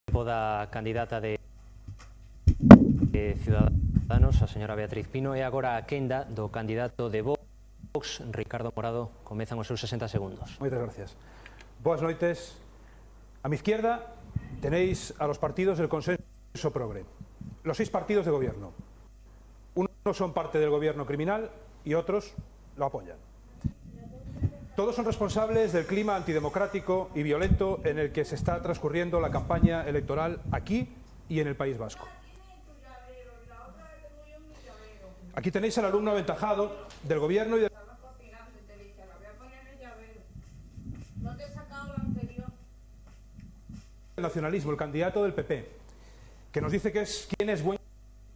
da candidata de Ciudadanos, a señora Beatriz Pino, e agora a quenda do candidato de Vox, Ricardo Morado. Comezan os seus 60 segundos. Moitas gracias. Boas noites. A mi izquierda tenéis a los partidos del consenso progre, los 6 partidos de gobierno. Unos son parte del gobierno criminal y otros lo apoyan. Todos son responsables del clima antidemocrático y violento en el que se está transcurriendo la campaña electoral aquí y en el País Vasco. Aquí tenéis al alumno aventajado del gobierno y del nacionalismo, el candidato del PP, que nos dice que es quien es buen.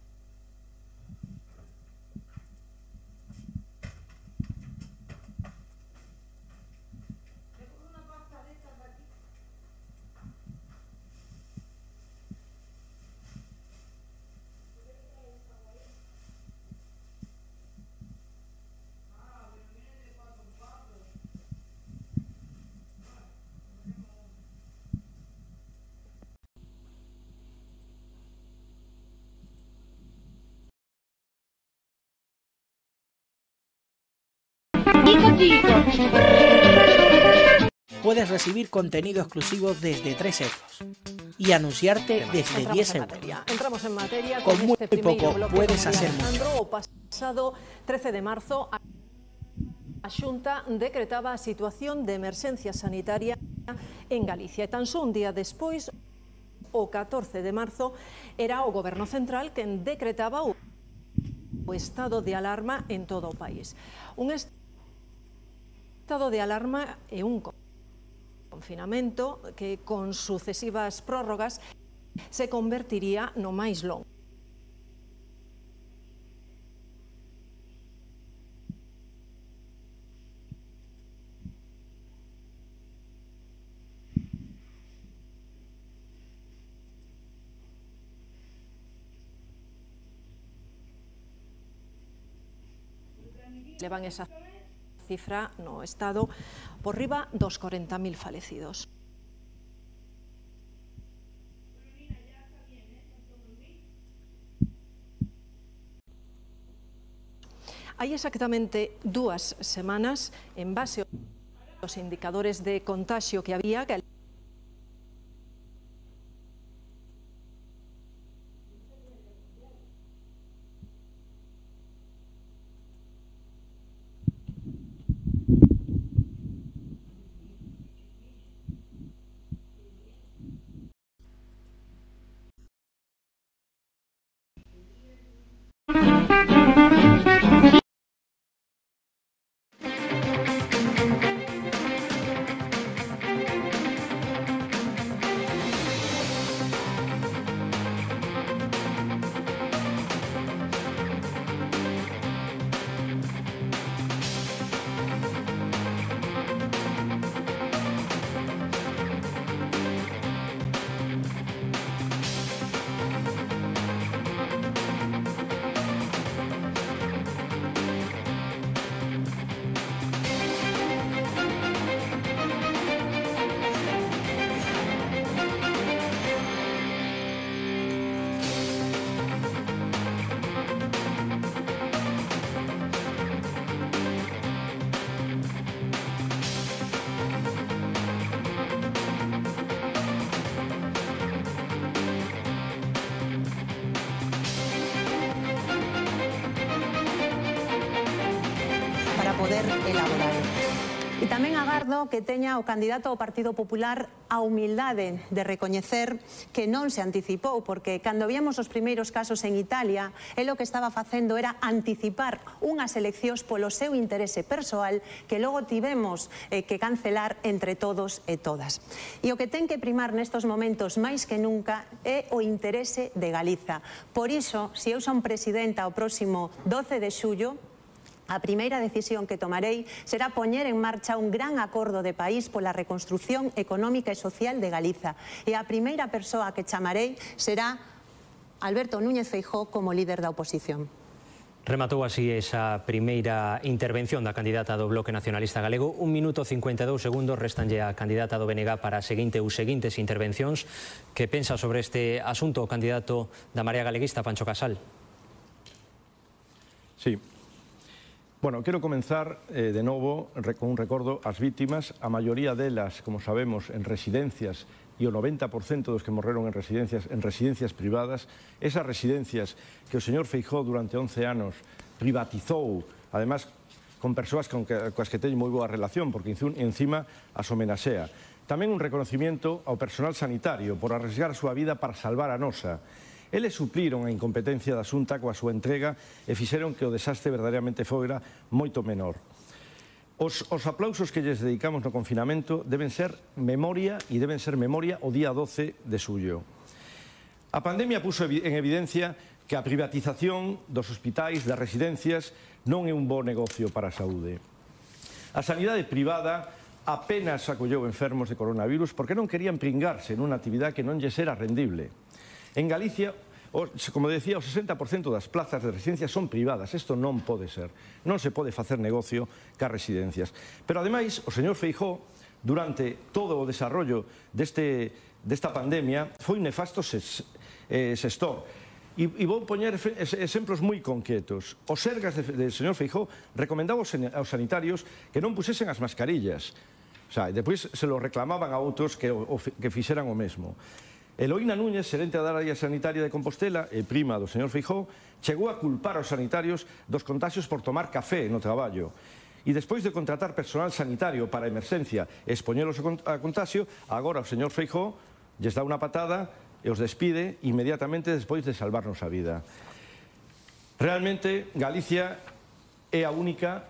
Puedes recibir contenido exclusivo desde 3 euros y anunciarte desde 10 euros. Entramos en materia. Con muy poco puedes hacer mucho. O pasado 13 de marzo, a Xunta decretaba a situación de emerxencia sanitaria en Galicia. E tan só un día despois, o 14 de marzo, era o Goberno Central quen decretaba o estado de alarma en todo o país. Un estado de alarma e un confinamento que, con sucesivas prórrogas, se convertiría no máis longo. Levan esa cifra no Estado por riba dos 40.000 falecidos. Hai exactamente 2 semanas, en base aos indicadores de contagio que había, que poder elaborar. E tamén agardo que teña o candidato ao Partido Popular a humildade de recoñecer que non se anticipou, porque cando víamos os primeiros casos en Italia, el o que estaba facendo era anticipar unhas eleccións polo seu interese persoal que logo tivemos que cancelar entre todos e todas. E o que ten que primar nestos momentos máis que nunca é o interese de Galiza. Por iso, se eu son presidenta o próximo 12 de xullo, a primeira decisión que tomarei será poñer en marcha un gran acordo de país pola reconstrucción económica e social de Galiza. E a primeira persoa que chamarei será Alberto Núñez Feijóo como líder da oposición. Rematou así esa primeira intervención da candidata do Bloque Nacionalista Galego. 1 minuto 52 segundos restanlle a candidata do BNG para a seguinte ou seguintes intervencións. Que pensa sobre este asunto o candidato da Marea Galeguista, Pancho Casal? Sí. Bueno, quero comenzar de novo con un recordo ás vítimas, a maioría delas, como sabemos, en residencias, e o 90% dos que morreron en residencias privadas, esas residencias que o señor Feijóo durante 11 anos privatizou, además con persoas coas que teñen moi boa relación, porque encima as homenaxea. Tamén un reconocimiento ao personal sanitario por arriesgar a súa vida para salvar a nosa. Eles supliron a incompetencia da Xunta coa súa entrega e fixeron que o desastre verdadeiramente fora moito menor. Os aplausos que lles dedicamos no confinamento deben ser memoria e deben ser memoria o día 12 de xullo. A pandemia puso en evidencia que a privatización dos hospitais, das residencias, non é un bo negocio para a saúde. A sanidade privada apenas acolleu enfermos de coronavirus porque non querían pringarse nunha actividade que non lles era rendible. En Galicia, como decía, o 60% das plazas de residencias son privadas. Isto non pode ser. Non se pode facer negocio cas residencias. Pero, ademais, o señor Feijóo, durante todo o desarrollo desta pandemia, foi un nefasto xestor. E vou poñer exemplos moi concretos. Os sergas do señor Feijóo recomendaba aos sanitarios que non pusesen as mascarillas. E depois se lo reclamaban a outros que fixeran o mesmo. Eloína Núñez, xerente da área sanitaria de Compostela e prima do señor Feijóo, chegou a culpar aos sanitarios dos contaxios por tomar café no traballo. E despois de contratar personal sanitario para a emerxencia e expoñelos a contaxio, agora o señor Feijóo lles dá unha patada e os despide inmediatamente despois de salvarnos a vida. Realmente, Galicia é a única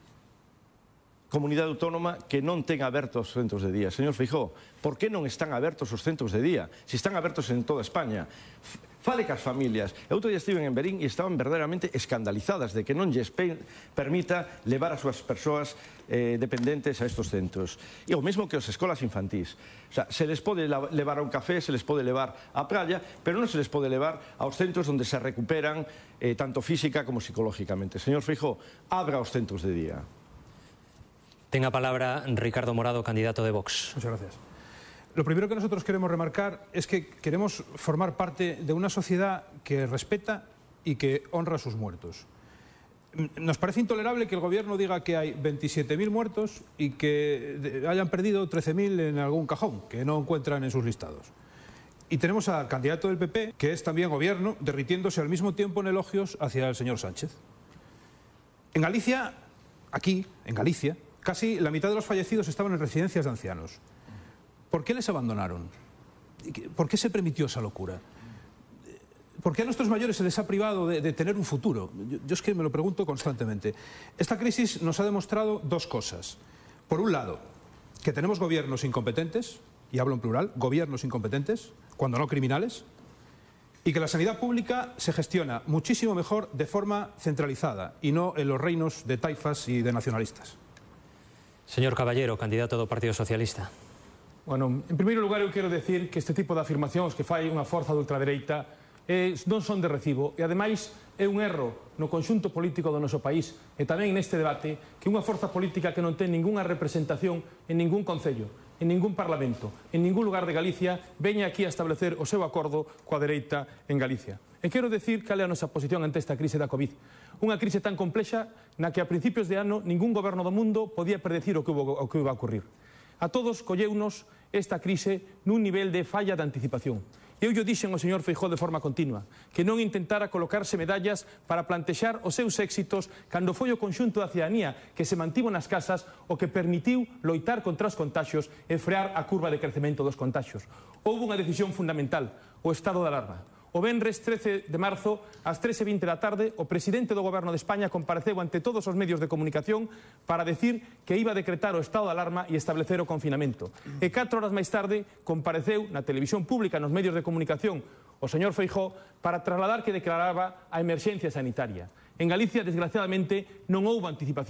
comunidade autónoma que non ten abertos os centros de día. Señor Feijóo, por que non están abertos os centros de día? Se están abertos en toda España. Fale cas familias. Outro día estiven en Berín e estaban verdadeiramente escandalizadas de que non lles permita levar as súas persoas dependentes a estos centros. E o mesmo que as escolas infantís. Se les pode levar a un café, se les pode levar á praia, pero non se les pode levar aos centros onde se recuperan tanto física como psicológicamente. Señor Feijóo, abra os centros de día. Tenga palabra Ricardo Morado, candidato de Vox. Muchas gracias. Lo primero que nosotros queremos remarcar es que queremos formar parte de una sociedad que respeta y que honra a sus muertos. Nos parece intolerable que el gobierno diga que hay 27.000 muertos y que hayan perdido 13.000 en algún cajón, que no encuentran en sus listados. Y tenemos al candidato del PP, que es también gobierno, derritiéndose al mismo tiempo en elogios hacia el señor Sánchez. En Galicia, aquí, en Galicia, casi la mitad de los fallecidos estaban en residencias de ancianos. ¿Por qué les abandonaron? ¿Por qué se permitió esa locura? ¿Por qué a nuestros mayores se les ha privado de tener un futuro? Yo es que me lo pregunto constantemente. Esta crisis nos ha demostrado dos cosas. Por un lado, que tenemos gobiernos incompetentes, y hablo en plural, gobiernos incompetentes, cuando no criminales, y que la sanidad pública se gestiona muchísimo mejor de forma centralizada y no en los reinos de taifas y de nacionalistas. Señor Caballero, candidato do Partido Socialista. Bueno, en primeiro lugar eu quero decir que este tipo de afirmacións que fai unha forza de ultradereita non son de recibo e ademais é un erro no conxunto político do noso país e tamén neste debate que unha forza política que non ten ningunha representación en ningún concello, en ningún parlamento, en ningún lugar de Galicia veña aquí a establecer o seu acordo coa dereita en Galicia. E quero decir cal é a nosa posición ante esta crise da Covid. Unha crise tan complexa na que a principios de ano ningún goberno do mundo podía predecir o que iba a ocurrir. A todos colleunos esta crise nun nivel de falla de anticipación. Eu lle dixen ao señor Feijóo de forma continua que non intentara colocarse medallas para plantexar os seus éxitos cando foi o conxunto da cidadanía que se mantivo nas casas o que permitiu loitar contra os contaxios e frear a curva de crecemento dos contaxios. Houve unha decisión fundamental, o estado de alarma. O venres 13 de marzo, ás 13:20 da tarde, o presidente do Goberno de España compareceu ante todos os medios de comunicación para decir que iba a decretar o estado de alarma e establecer o confinamento. E 4 horas máis tarde compareceu na televisión pública, nos medios de comunicación, o señor Feijóo para trasladar que declaraba a emerxencia sanitaria. En Galicia, desgraciadamente, non houve anticipación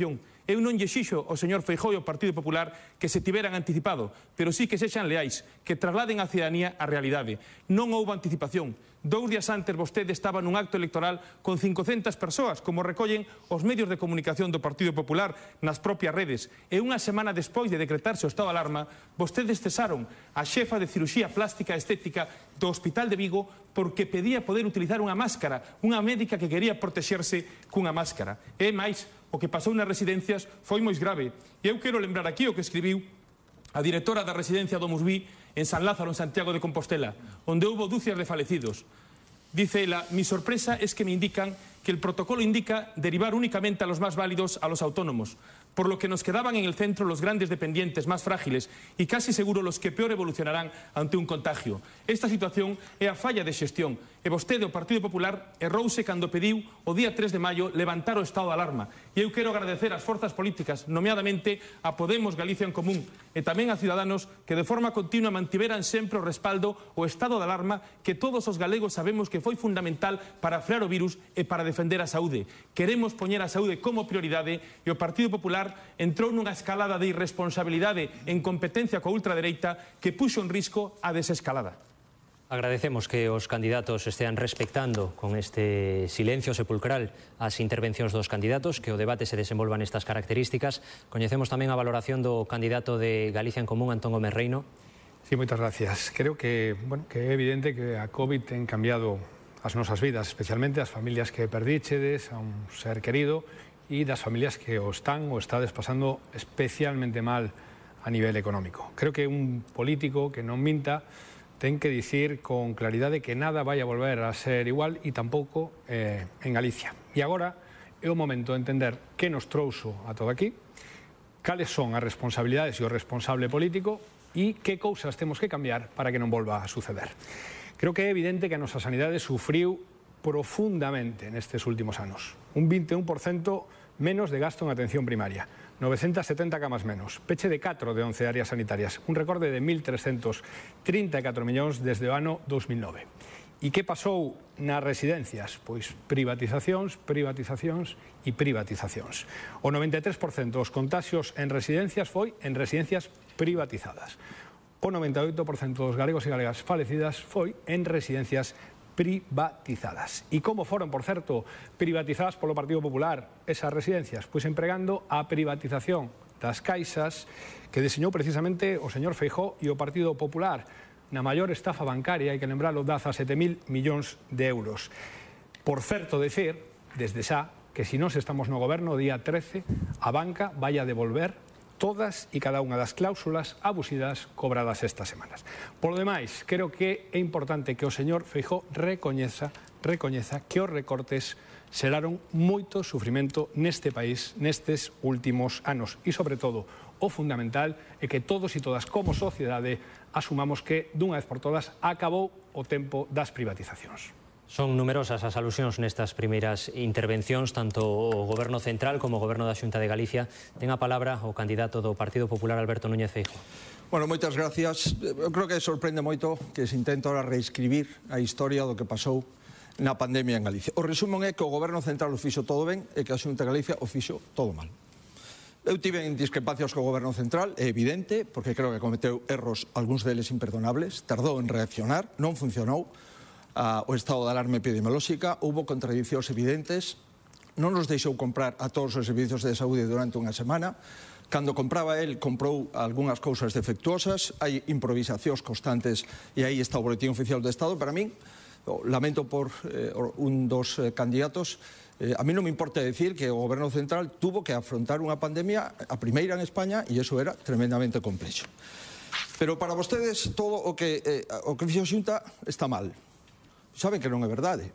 Eu non lle xixo ao señor Feijóo e ao Partido Popular que se tiveran anticipado, pero sí que sexan leais, que trasladen á cidadanía a realidade. Non houbo anticipación. 2 días antes vostede estaba nun acto electoral con 500 persoas, como recollen os medios de comunicación do Partido Popular nas propias redes. E unha semana despois de decretarse o estado de alarma, vostedes cesaron a xefa de cirurxía plástica e estética do Hospital de Vigo porque pedía poder utilizar unha máscara, unha médica que quería protexerse cunha máscara. E máis, o que pasou nas residencias foi moi grave. E eu quero lembrar aquí o que escribiu a directora da residencia do Musví en San Lázaro, en Santiago de Compostela, onde houve dúcias de falecidos. Dice ela, mi sorpresa es que me indican que el protocolo indica derivar únicamente a los más válidos a los autónomos, por lo que nos quedaban en el centro los grandes dependientes más frágiles y casi seguro los que peor evolucionarán ante un contagio. Esta situación é a falla de xestión e vostede, o Partido Popular, errouse cando pediu o día 3 de maio levantar o estado de alarma. E eu quero agradecer ás forzas políticas, nomeadamente a Podemos Galicia en Común e tamén a Ciudadanos que de forma continua mantiveran sempre o respaldo o estado de alarma que todos os galegos sabemos que foi fundamental para frear o virus e para defender a saúde. Queremos poñer a saúde como prioridade e o Partido Popular entrou nunha escalada de irresponsabilidade en competencia coa ultradereita que puxo en risco a desescalada. Agradecemos que os candidatos estean respectando con este silencio sepulcral as intervencións dos candidatos, que o debate se desenvolva nestas características. Coñecemos tamén a valoración do candidato de Galicia en Común, Antón Gómez Reino. Sí, moitas gracias. Creo que é evidente que a COVID ten cambiado as nosas vidas, especialmente as familias que perdíchedes a un ser querido e das familias que o estades pasando especialmente mal a nivel económico. Creo que un político que non minta ten que dicir con claridade que nada vai a volver a ser igual e tampouco en Galicia. E agora é o momento de entender que nos trouxo a todo aquí, cales son as responsabilidades e o responsable político e que cousas temos que cambiar para que non volva a suceder. Creo que é evidente que a nosa sanidade sufriu profundamente nestes últimos anos. Un 21% menos de gasto en atención primaria, 970 camas menos, peche de 4 de 11 áreas sanitarias, un recorde de 1.334 millóns desde o ano 2009. E que pasou nas residencias? Pois privatizacións, privatizacións e privatizacións. O 93% dos contaxios en residencias foi en residencias privatizadas. O 98% dos galegos e galegas falecidas foi en residencias privatizadas. E como foron, por certo, privatizadas polo Partido Popular esas residencias? Pois empregando a privatización das caixas que deseñou precisamente o señor Feijóo e o Partido Popular na maior estafa bancaria, hai que lembralo, da 17.000 millóns de euros. Por certo, decir, desde xa, que se nós estamos no goberno o día 13, a banca vai a devolver todas e cada unha das cláusulas abusivas cobradas estas semanas. Por lo demais, creo que é importante que o señor Feijóo recoñeza que os recortes xeraron moito sufrimento neste país nestes últimos anos e, sobre todo, o fundamental é que todos e todas como sociedade asumamos que, dunha vez por todas, acabou o tempo das privatizacións. Son numerosas as alusións nestas primeiras intervencións, tanto o Goberno Central como o Goberno da Xunta de Galicia. Ten a palabra o candidato do Partido Popular, Alberto Núñez Feijóo. Bueno, moitas gracias. Eu creo que sorprende moito que se intenta ahora reescribir a historia do que pasou na pandemia en Galicia. O resumen é que o Goberno Central o fixo todo ben e que a Xunta de Galicia o fixo todo mal. Eu tive discrepancias co Goberno Central, é evidente, porque creo que cometeu erros, algúns deles imperdonables, tardou en reaccionar, non funcionou o estado de alarma epidemiolóxica, houve contradicións evidentes, non nos deixou comprar a todos os servicios de saúde durante unha semana, cando compraba el, comprou algunhas cousas defectuosas, hai improvisacións constantes e aí está o Boletín Oficial do Estado. Para min, lamento por un dos candidatos, a mí non me importa decir que o Goberno Central tuvo que afrontar unha pandemia, a primeira en España, e iso era tremendamente complexo. Pero para vostedes todo o que fixo a Xunta está mal. Saben que non é verdade.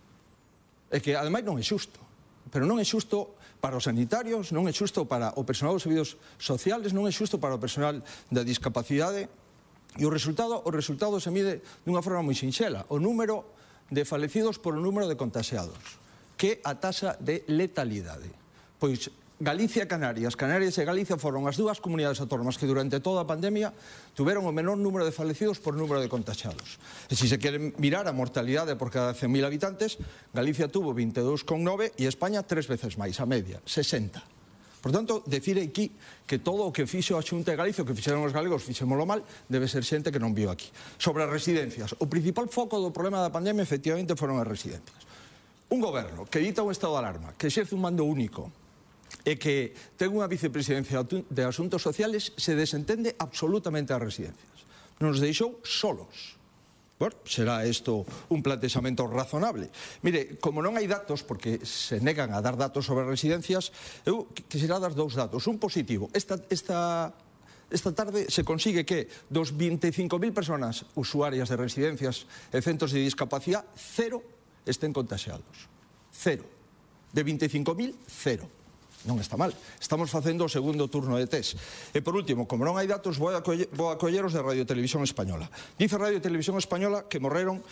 É que, ademais, non é xusto. Pero non é xusto para os sanitarios, non é xusto para o personal dos servicios sociales, non é xusto para o personal da discapacidade. E o resultado se mide dunha forma moi sinxela. O número de falecidos por o número de contaxiados, que a taxa de letalidade. Pois Galicia e Canarias e Galicia foron as dúas comunidades autónomas que durante toda a pandemia tuveron o menor número de falecidos por número de contagiados. E se se queren mirar a mortalidade por cada 100.000 habitantes, Galicia tuvo 22,9 e España 3 veces máis, a media, 60. Por tanto, decir aquí que todo o que fixo a Xunta de Galicia, o que fixeron os galegos, fixémolo mal, debe ser xente que non viu aquí. Sobre as residencias, o principal foco do problema da pandemia efectivamente foron as residencias. Un goberno que edita un estado de alarma, que exerce un mando único e que ten unha vicepresidencia de asuntos sociales, se desentende absolutamente das residencias. Nos deixou solos. Bueno, será isto un plantexamento razonable. Mire, como non hai datos, porque se negan a dar datos sobre residencias, eu quixera dar dous datos. Un positivo. Esta tarde se consigue que dos 25.000 personas usuarias de residencias e centros de discapacidade, 0 estén contagiados. 0. De 25.000, 0. Non está mal. Estamos facendo o segundo turno de test. E por último, como non hai datos, vou a colleros de Radio Televisión Española. Dice Radio Televisión Española que morreron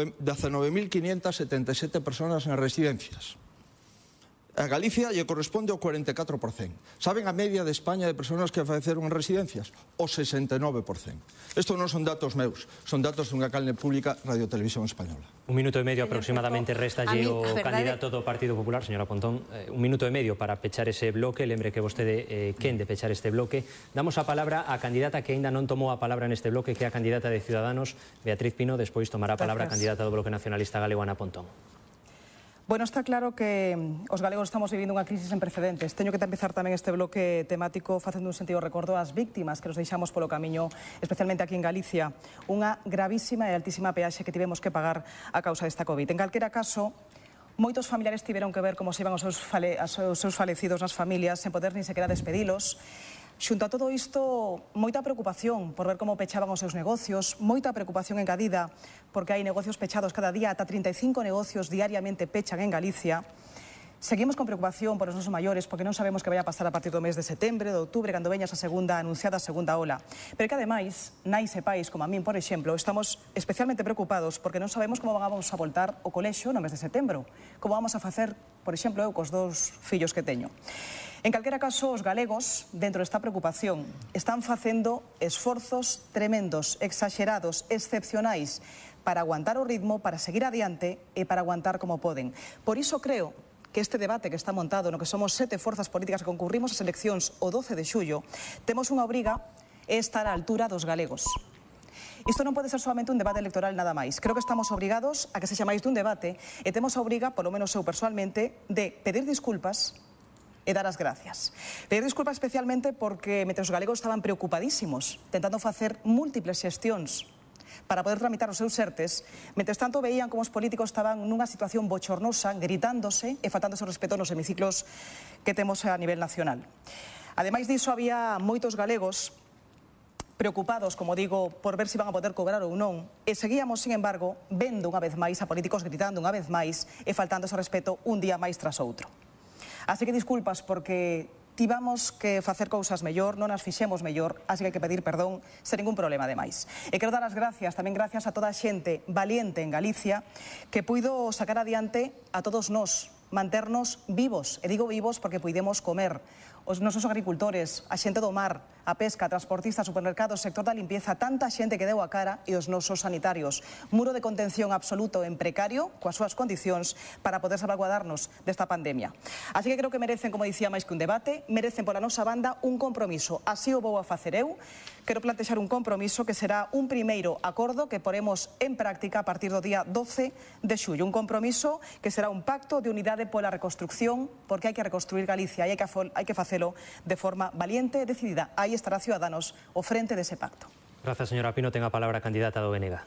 19.577 personas nas residencias. A Galicia lle corresponde ao 44%. Saben a media de España de personas que faleceron en residencias? O 69%. Isto non son datos meus, son datos dunha canle pública, Radio Televisión Española. Un minuto e medio aproximadamente restalle o candidato do Partido Popular, señora Pontón. Un minuto e medio para pechar ese bloque. Lembre que vostede quen de pechar este bloque. Damos a palabra á candidata que aínda non tomou a palabra neste bloque, que é a candidata de Ciudadanos, Beatriz Pino. Despois tomará a palabra a candidata do Bloque Nacionalista Galego, Ana Pontón. Bueno, está claro que os galegos estamos vivindo unha crisis sen precedentes. Teño que empezar tamén este bloque temático facendo un sentido recordo ás víctimas que nos deixamos polo camiño, especialmente aquí en Galicia. Unha gravísima e altísima peaxe que tivemos que pagar a causa desta COVID. En calquera caso, moitos familiares tiveron que ver como se iban os seus falecidos nas familias sen poder nin sequera despedilos. Xunto a todo isto, moita preocupación por ver como pechaban os seus negocios, moita preocupación engadida porque hai negocios pechados cada día, ata 35 negocios diariamente pechan en Galicia. Seguimos con preocupación por os nosos maiores porque non sabemos que vai a pasar a partir do mes de setembro, de outubro, cando veña esa anunciada segunda ola. Pero que ademais, nais e pais, como a min, por exemplo, estamos especialmente preocupados porque non sabemos como vamos a voltar ao colexio no mes de setembro. Como vamos a facer, por exemplo, eu cos 2 fillos que teño. En calquera caso, os galegos, dentro desta preocupación, están facendo esforzos tremendos, exaxerados, excepcionais, para aguantar o ritmo, para seguir adiante e para aguantar como poden. Por iso creo que este debate que está montado, no que somos 7 forzas políticas que concurrimos ás eleccións o 12 de xullo, temos unha obriga é estar á altura dos galegos. Isto non pode ser solamente un debate electoral nada máis. Creo que estamos obrigados a que sexa máis dun debate e temos a obriga, polo menos eu personalmente, de pedir disculpas e dar as gracias. Pedir disculpas especialmente porque mentre os galegos estaban preocupadísimos, tentando facer múltiples xestións para poder tramitar os seus ERTEs, mentres tanto veían como os políticos estaban nunha situación bochornosa, gritándose e faltándose o respeto nos hemiciclos que temos a nivel nacional. Ademais diso, había moitos galegos preocupados, como digo, por ver se iban a poder cobrar ou non, e seguíamos, sin embargo, vendo unha vez máis a políticos gritando unha vez máis e faltándose o respeto un día máis tras outro. Así que disculpas porque tivamos que facer cousas mellor, non as fixemos mellor, así que hai que pedir perdón sen ningún problema ademais. E quero dar as gracias, tamén gracias a toda a xente valiente en Galicia que puido sacar adiante a todos nós, manternos vivos, e digo vivos porque puidemos comer. Os nosos agricultores, a xente do mar, a pesca, transportistas, supermercados, sector da limpieza, tanta xente que deu a cara e os nosos sanitarios. Muro de contención absoluto en precario, coas súas condicións, para poder salvaguardarnos desta pandemia. Así que creo que merecen, como dicía, máis que un debate, merecen pola nosa banda un compromiso. Así o vou a facer eu. Quero plantexar un compromiso que será un primeiro acordo que poremos en práctica a partir do día 12 de xullo. Un compromiso que será un pacto de unidade pola reconstrucción, porque hai que reconstruir Galicia e hai que facelo de forma valiente e decidida. Aí estará Ciudadanos ao frente dese pacto. Grazas, señora Pino. Ten a palabra a candidata do BNG.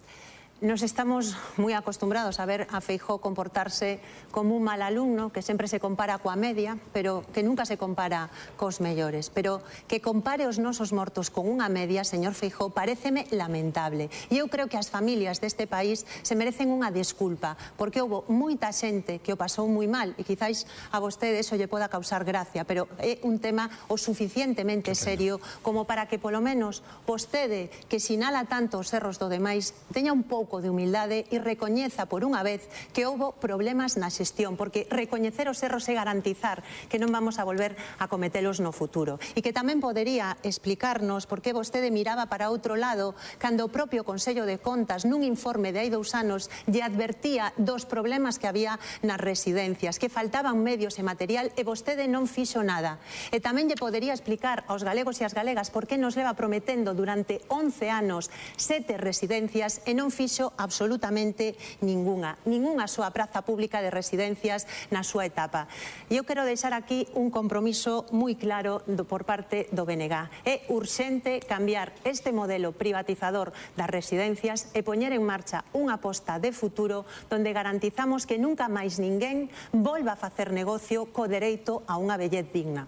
Nos estamos moi acostumbrados a ver a Feijóo comportarse como un mal alumno que sempre se compara coa media, pero que nunca se compara cos mellores. Pero que compare os nosos mortos con unha media, señor Feijóo, paréceme lamentable. E eu creo que as familias deste país se merecen unha desculpa, porque houve moita xente que o pasou moi mal, e quizáis a vostede eso lle poda causar gracia, pero é un tema o suficientemente serio como para que polo menos vostede, que sinala tanto os erros do demais, teña un pouco pouco de humildade e recoñeza por unha vez que houbo problemas na xestión, porque recoñecer os erros e garantizar que non vamos a volver a cometelos no futuro. E que tamén podería explicarnos por que vostede miraba para outro lado cando o propio Consello de Contas nun informe de hai 2 anos lle advertía dos problemas que había nas residencias, que faltaban medios e material e vostede non fixo nada. E tamén lle podería explicar aos galegos e ás galegas por que nos leva prometendo durante 11 anos 7 residencias e non fixo absolutamente ningunha súa praza pública de residencias na súa etapa. E eu quero deixar aquí un compromiso moi claro por parte do BNG. É urxente cambiar este modelo privatizador das residencias e poñer en marcha unha aposta de futuro donde garantizamos que nunca máis ninguén volva a facer negocio co dereito a unha vellez digna.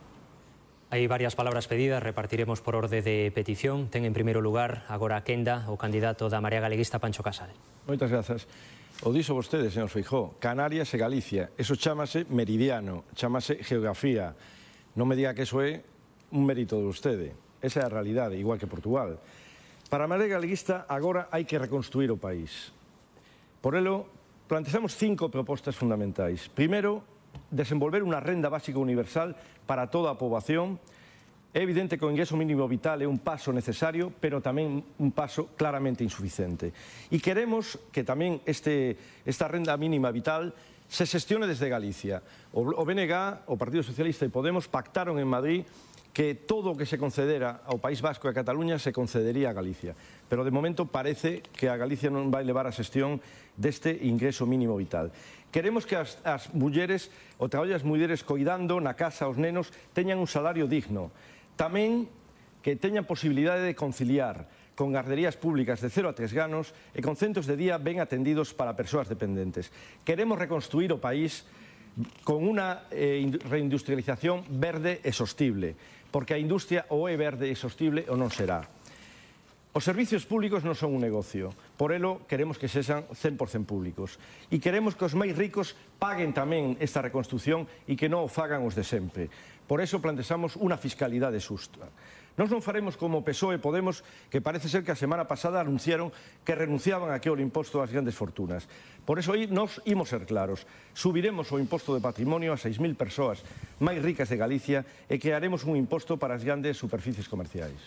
Hai varias palabras pedidas, repartiremos por orde de petición. Ten en primeiro lugar agora a quenda o candidato da Marea Galeguista, Pancho Casal. Moitas grazas. O dixo vostede, señor Feijóo, Canarias e Galicia. Eso chámase meridiano, chámase geografía. Non me diga que eso é un mérito de vostede. Esa é a realidade, igual que Portugal. Para a Marea Galeguista agora hai que reconstruir o país. Por elo, plantexamos 5 propostas fundamentais. Primeiro, desenvolver unha renda básica universal para toda a poboación. É evidente que o ingreso mínimo vital é un paso necesario, pero tamén un paso claramente insuficiente. E queremos que tamén esta renda mínima vital se xestione desde Galicia. O BNG, o Partido Socialista e Podemos pactaron en Madrid que todo o que se concedera ao País Vasco e a Cataluña se concedería a Galicia. Pero de momento parece que a Galicia non vai levar a xestión deste ingreso mínimo vital. Queremos que as mulleres, o traballo das mulleres coidando na casa aos nenos, teñan un salario digno. Tamén que teñan posibilidade de conciliar con garderías públicas de 0 a 3 anos e con centros de día ben atendidos para persoas dependentes. Queremos reconstruir o país con unha reindustrialización verde e sostible, porque a industria ou é verde e sostible ou non será. Os servicios públicos non son un negocio, por elo queremos que sexan 100% públicos. E queremos que os máis ricos paguen tamén esta reconstrucción e que non o fagan os de sempre. Por eso plantexamos unha fiscalidade xusta. Nós non faremos como PSOE e Podemos, que parece ser que a semana pasada anunciaron que renunciaban a que o imposto ás grandes fortunas. Por eso nós imos ser claros. Subiremos o imposto de patrimonio a 6.000 persoas máis ricas de Galicia e crearemos un imposto para as grandes superficies comerciais.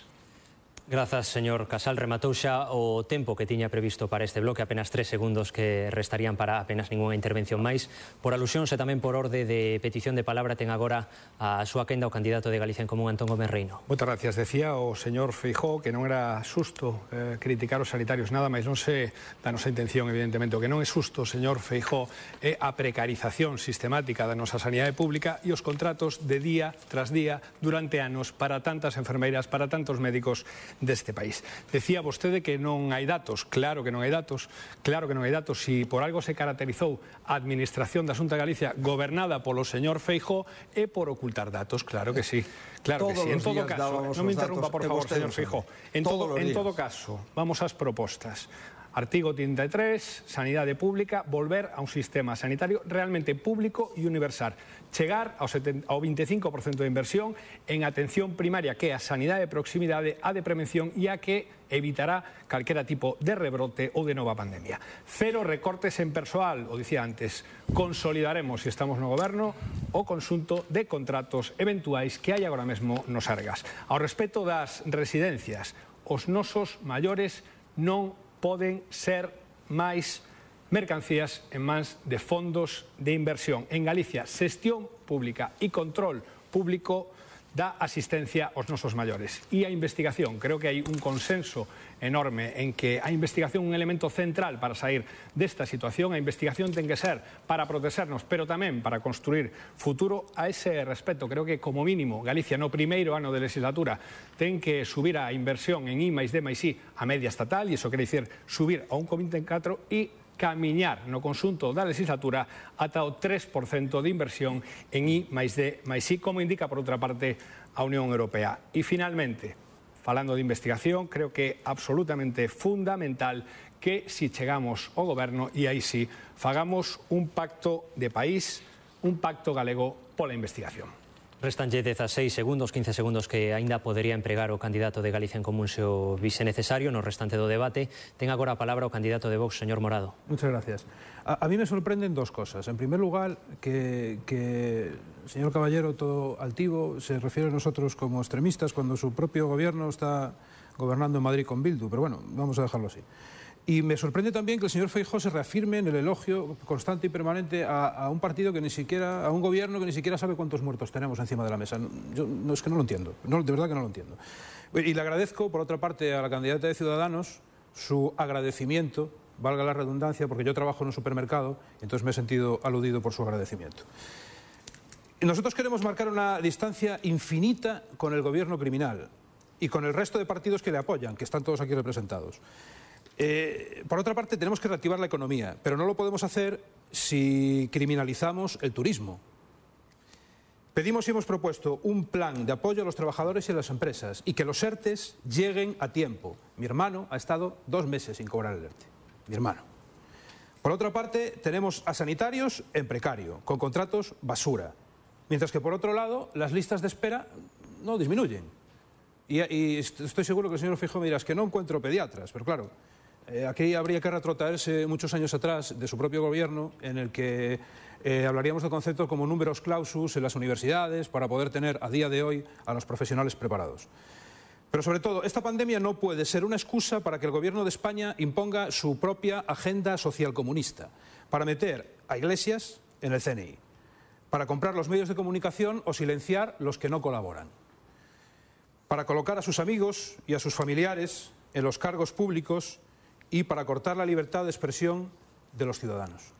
Grazas, señor Casal. Rematou xa o tempo que tiña previsto para este bloque, apenas 3 segundos que restarían para apenas ninguna intervención máis. Por alusións e tamén por orde de petición de palabra ten agora a súa quenda o candidato de Galicia en Común, Antón Gómez Reino. Moitas gracias. Decía o señor Feijóo que non era xusto criticar os sanitarios, nada máis non se da nosa intención, evidentemente. O que non é xusto, señor Feijóo, é a precarización sistemática da nosa sanidade pública e os contratos de día tras día durante anos para tantas enfermeiras, para tantos médicos deste país. Decía vostede que non hai datos. Claro que non hai datos. Claro que non hai datos. Si por algo se caracterizou a administración da Xunta de Galicia gobernada polo señor Feijóo é por ocultar datos. Claro que sí. Claro que sí. En todo caso, non me interrumpa, por favor, señor Feijóo. En todo caso, vamos ás propostas. Artigo 33, sanidade pública, volver a un sistema sanitario realmente público e universal. Chegar ao 25% de inversión en atención primaria, que é a sanidade de proximidade, a de prevención e a que evitará calquera tipo de rebrote ou de nova pandemia. 0 recortes en persoal, o dicía antes. Consolidaremos, se estamos no goberno, o conxunto de contratos eventuais que hai agora mesmo nos Sergas. Ao respecto das residencias, os nosos maiores non poden ser máis mercancías en mans de fondos de inversión. En Galicia, xestión pública e control público da asistencia aos nosos maiores. E a investigación, creo que hai un consenso enorme en que a investigación é un elemento central para sair desta situación. A investigación ten que ser para protegernos, pero tamén para construir futuro. A ese respecto, creo que como mínimo Galicia no primeiro ano de legislatura ten que subir a inversión en I+D+I a media estatal, e iso quere dicir subir a 1,24 e camiñar no conxunto da legislatura ata o 3% de inversión en I+D+I, como indica, por outra parte, a Unión Europea. E, finalmente, falando de investigación, creo que é absolutamente fundamental que, si chegamos ao goberno, e aí sí, fagamos un pacto de país, un pacto galego pola investigación. Restanlle 16 segundos, 15 segundos que aínda podería empregar o candidato de Galicia en Común se o vise necesario no restante do debate. Ten agora a palabra o candidato de Vox, señor Morado. Muchas gracias. A mí me sorprenden dos cosas. En primer lugar, que el señor Caballero, todo altivo, se refiere a nosotros como extremistas cuando su propio gobierno está gobernando en Madrid con Bildu. Pero bueno, vamos a dejarlo así. Y me sorprende también que el señor Feijóo se reafirme en el elogio constante y permanente a un partido que ni siquiera, a un gobierno que ni siquiera sabe cuántos muertos tenemos encima de la mesa. Yo es que no lo entiendo, de verdad que no lo entiendo. Y le agradezco, por otra parte, a la candidata de Ciudadanos su agradecimiento, valga la redundancia, porque yo trabajo en un supermercado, y entonces me he sentido aludido por su agradecimiento. Y nosotros queremos marcar una distancia infinita con el gobierno criminal y con el resto de partidos que le apoyan, que están todos aquí representados. Por otra parte, tenemos que reactivar la economía, pero no lo podemos hacer si criminalizamos el turismo. Pedimos y hemos propuesto un plan de apoyo a los trabajadores y a las empresas y que los ERTEs lleguen a tiempo. Mi hermano ha estado 2 meses sin cobrar el ERTE. Mi hermano. Por otra parte, tenemos a sanitarios en precario, con contratos basura. Mientras que, por otro lado, las listas de espera no disminuyen. Y estoy seguro que el señor Feijóo me dirá, es que no encuentro pediatras, pero claro, aquí habría que retrotraerse muchos años atrás de su propio gobierno, en el que hablaríamos de conceptos como números clausus en las universidades para poder tener a día de hoy a los profesionales preparados. Pero sobre todo, esta pandemia no puede ser una excusa para que el gobierno de España imponga su propia agenda socialcomunista, para meter a iglesias en el CNI, para comprar los medios de comunicación o silenciar los que no colaboran, para colocar a sus amigos y a sus familiares en los cargos públicos y para cortar la libertad de expresión de los ciudadanos.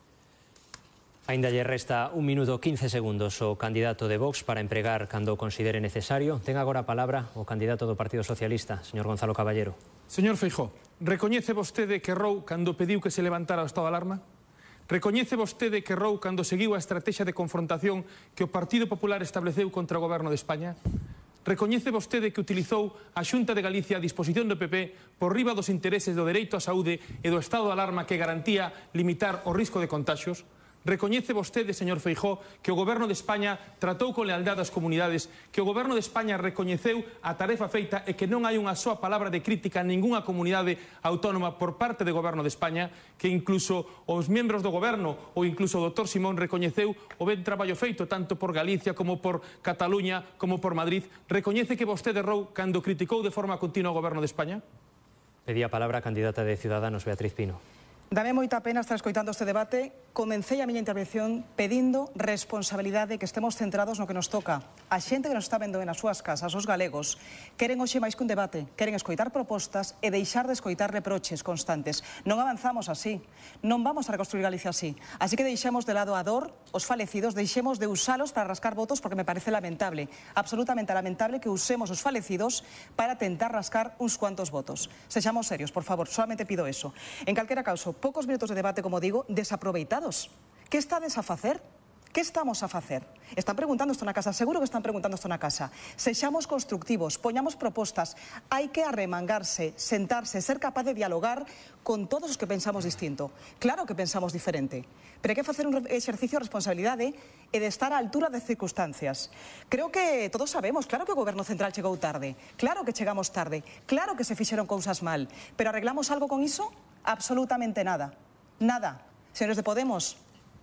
Ainda lle resta 1 minuto 15 segundos o candidato de Vox para empregar cando considere necesario. Ten agora a palabra o candidato do Partido Socialista, señor Gonzalo Caballero. Señor Feijóo, recoñece vostede que errou cando pediu que se levantara o estado de alarma? Recoñece vostede que errou cando seguiu a estrategia de confrontación que o Partido Popular estableceu contra o Goberno de España? Recoñece vostede que utilizou a Xunta de Galicia a disposición do PP por riba dos intereses do dereito á saúde e do estado de alarma que garantía limitar o risco de contaxios? Recoñece vostede, señor Feijóo, que o Goberno de España tratou con lealdade as comunidades, que o Goberno de España recoñeceu a tarefa feita e que non hai unha soa palabra de crítica a ningunha comunidade autónoma por parte do Goberno de España, que incluso os membros do Goberno ou incluso o Dr. Simón recoñeceu o ben traballo feito tanto por Galicia como por Cataluña como por Madrid. Recoñece que vostede errou cando criticou de forma continua o Goberno de España? Pedía a palabra a candidata de Ciudadanos, Beatriz Pino. Dame moita pena estar escoitando este debate. Comecei a miña intervención pedindo responsabilidade, que estemos centrados no que nos toca. A xente que nos está vendo nas súas casas, os galegos, queren hoxe máis que un debate, queren escoitar propostas e deixar de escoitar reproches constantes. Non avanzamos así, non vamos a reconstruir Galicia así. Así que deixemos de lado a dor, os falecidos, deixemos de usalos para rascar votos, porque me parece lamentable, absolutamente lamentable que usemos os falecidos para tentar rascar uns cuantos votos. Sexamos serios, por favor, solamente pido eso. En calquera caso, poucos minutos de debate, como digo, desaproveitados. Que estades a facer? Que estamos a facer? Están preguntando isto na casa, seguro que están preguntando isto na casa. Sexamos constructivos, poñamos propostas, hai que arremangarse, sentarse, ser capaz de dialogar con todos os que pensamos distinto. Claro que pensamos diferente, pero hai que facer un exercicio de responsabilidade e de estar á altura das circunstancias. Creo que todos sabemos, claro que o Goberno Central chegou tarde, claro que chegamos tarde, claro que se fixeron cousas mal, pero arreglamos algo con iso? Absolutamente nada. Nada. Señores de Podemos,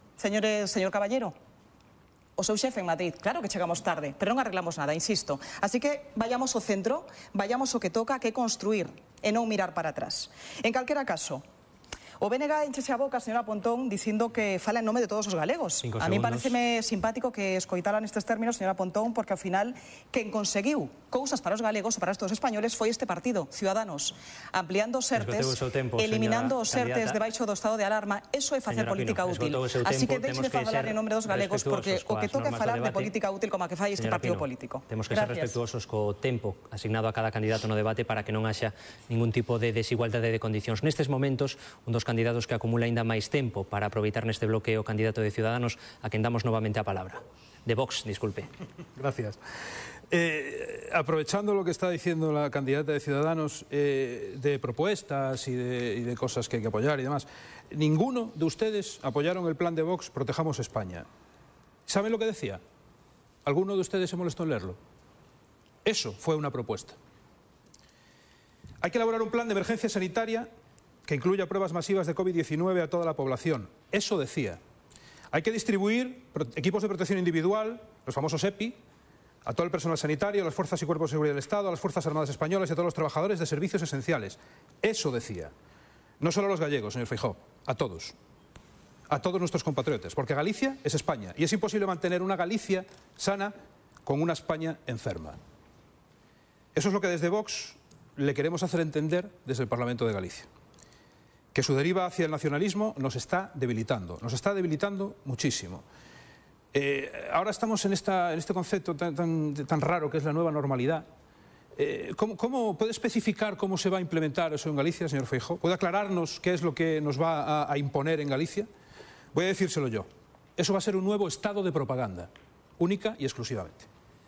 señor Caballero, o seu xefe en Madrid, claro que chegamos tarde, pero non arreglamos nada, insisto. Así que vayamos ao centro, vayamos o que toca, que é construir e non mirar para atrás. En calquera caso, o BNG enchese a boca, señora Pontón, dicindo que fala en nome de todos os galegos. A mí pareceme simpático que escoitara nestes términos, señora Pontón, porque ao final quen conseguiu cousas para os galegos ou para estes españoles foi este partido, Ciudadanos, ampliando os ERTEs, eliminando os ERTEs debaixo do estado de alarma. Eso é facer política útil. Así que deixe de falar en nome dos galegos, porque o que toca é falar de política útil como a que fai este partido político. Temos que ser respetuosos co tempo asignado a cada candidato no debate para que non haxa ningún tipo de desigualdade de condicións. Nestes momentos, un dos candidatos que acumula ainda máis tempo para aproveitar neste bloque o candidato de Ciudadanos, a quen damos novamente a palabra. De Vox, disculpe. Gracias. Aprovechando lo que está diciendo la candidata de Ciudadanos de propuestas y de cosas que hay que apoyar y demás, ninguno de ustedes apoyaron el plan de Vox Protejamos España. ¿Saben lo que decía? ¿Alguno de ustedes se molestó en leerlo? Eso fue una propuesta. Hay que elaborar un plan de emergencia sanitaria que incluya pruebas masivas de COVID-19 a toda la población. Eso decía. Hay que distribuir equipos de protección individual, los famosos EPI, a todo el personal sanitario, a las fuerzas y cuerpos de seguridad del Estado, a las Fuerzas Armadas Españolas y a todos los trabajadores de servicios esenciales. Eso decía. No solo a los gallegos, señor Feijóo, a todos nuestros compatriotas, porque Galicia es España y es imposible mantener una Galicia sana con una España enferma. Eso es lo que desde Vox le queremos hacer entender desde el Parlamento de Galicia. Que su deriva hacia el nacionalismo nos está debilitando muchísimo. Ahora estamos en este concepto tan raro que es la nueva normalidad. ¿Cómo puede especificar cómo se va a implementar eso en Galicia, señor Feijóo? ¿Puede aclararnos qué es lo que nos va a imponer en Galicia? Voy a decírselo yo. Eso va a ser un nuevo estado de propaganda, única y exclusivamente.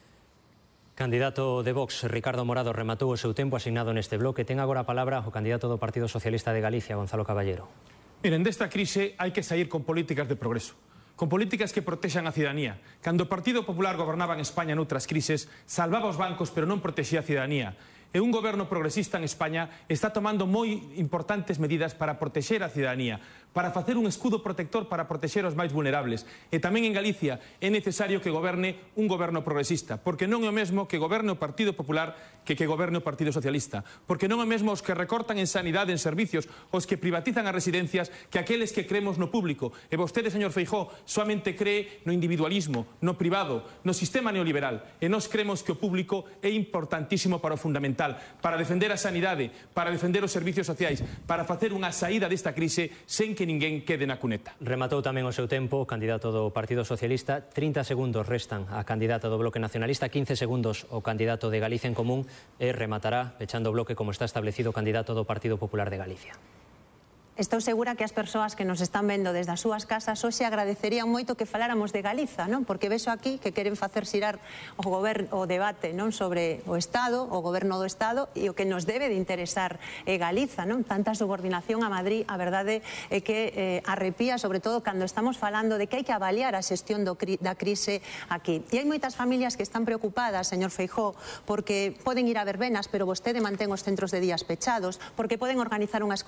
Candidato de Vox, Ricardo Morado, rematou o seu tempo asignado neste bloque. Ten agora a palabra o candidato do Partido Socialista de Galicia, Gonzalo Caballero. Miren, desta crise hai que sair con políticas de progreso, con políticas que protexan a cidadanía. Cando o Partido Popular gobernaba en España noutras crises, salvaba os bancos pero non protexía a cidadanía. E un goberno progresista en España está tomando moi importantes medidas para protexer a cidadanía, para facer un escudo protector para protexer os máis vulnerables. E tamén en Galicia é necesario que goberne un goberno progresista, porque non é o mesmo que goberne o Partido Popular que goberne o Partido Socialista, porque non é o mesmo os que recortan en sanidade, en servicios, os que privatizan as residencias, que aqueles que creemos no público. E vostede, señor Feijóo, soamente cree no individualismo, no privado, no sistema neoliberal. E nós creemos que o público é importantísimo para o fundamental, para defender a sanidade, para defender os servicios sociais, para facer unha saída desta crise sen que ninguén quede na cuneta. Rematou tamén o seu tempo o candidato do Partido Socialista. 30 segundos restan a candidata do Bloque Nacionalista, 15 segundos o candidato de Galicia en Común e rematará, pechando o bloque como está establecido, o candidato do Partido Popular de Galicia. Estou segura que as persoas que nos están vendo desde as súas casas hoxe agradecerían moito que faláramos de Galiza, non? Porque vexo aquí que queren facer xirar o debate non sobre o Estado, o goberno do Estado, e o que nos debe de interesar é Galiza, non? Tanta subordinación a Madrid, a verdade é que arrepía, sobre todo cando estamos falando de que hai que avaliar a xestión da crise aquí. E hai moitas familias que están preocupadas, señor Feijóo, porque poden ir a verbenas, pero vostede mantén os centros de días pechados, porque poden organizar unha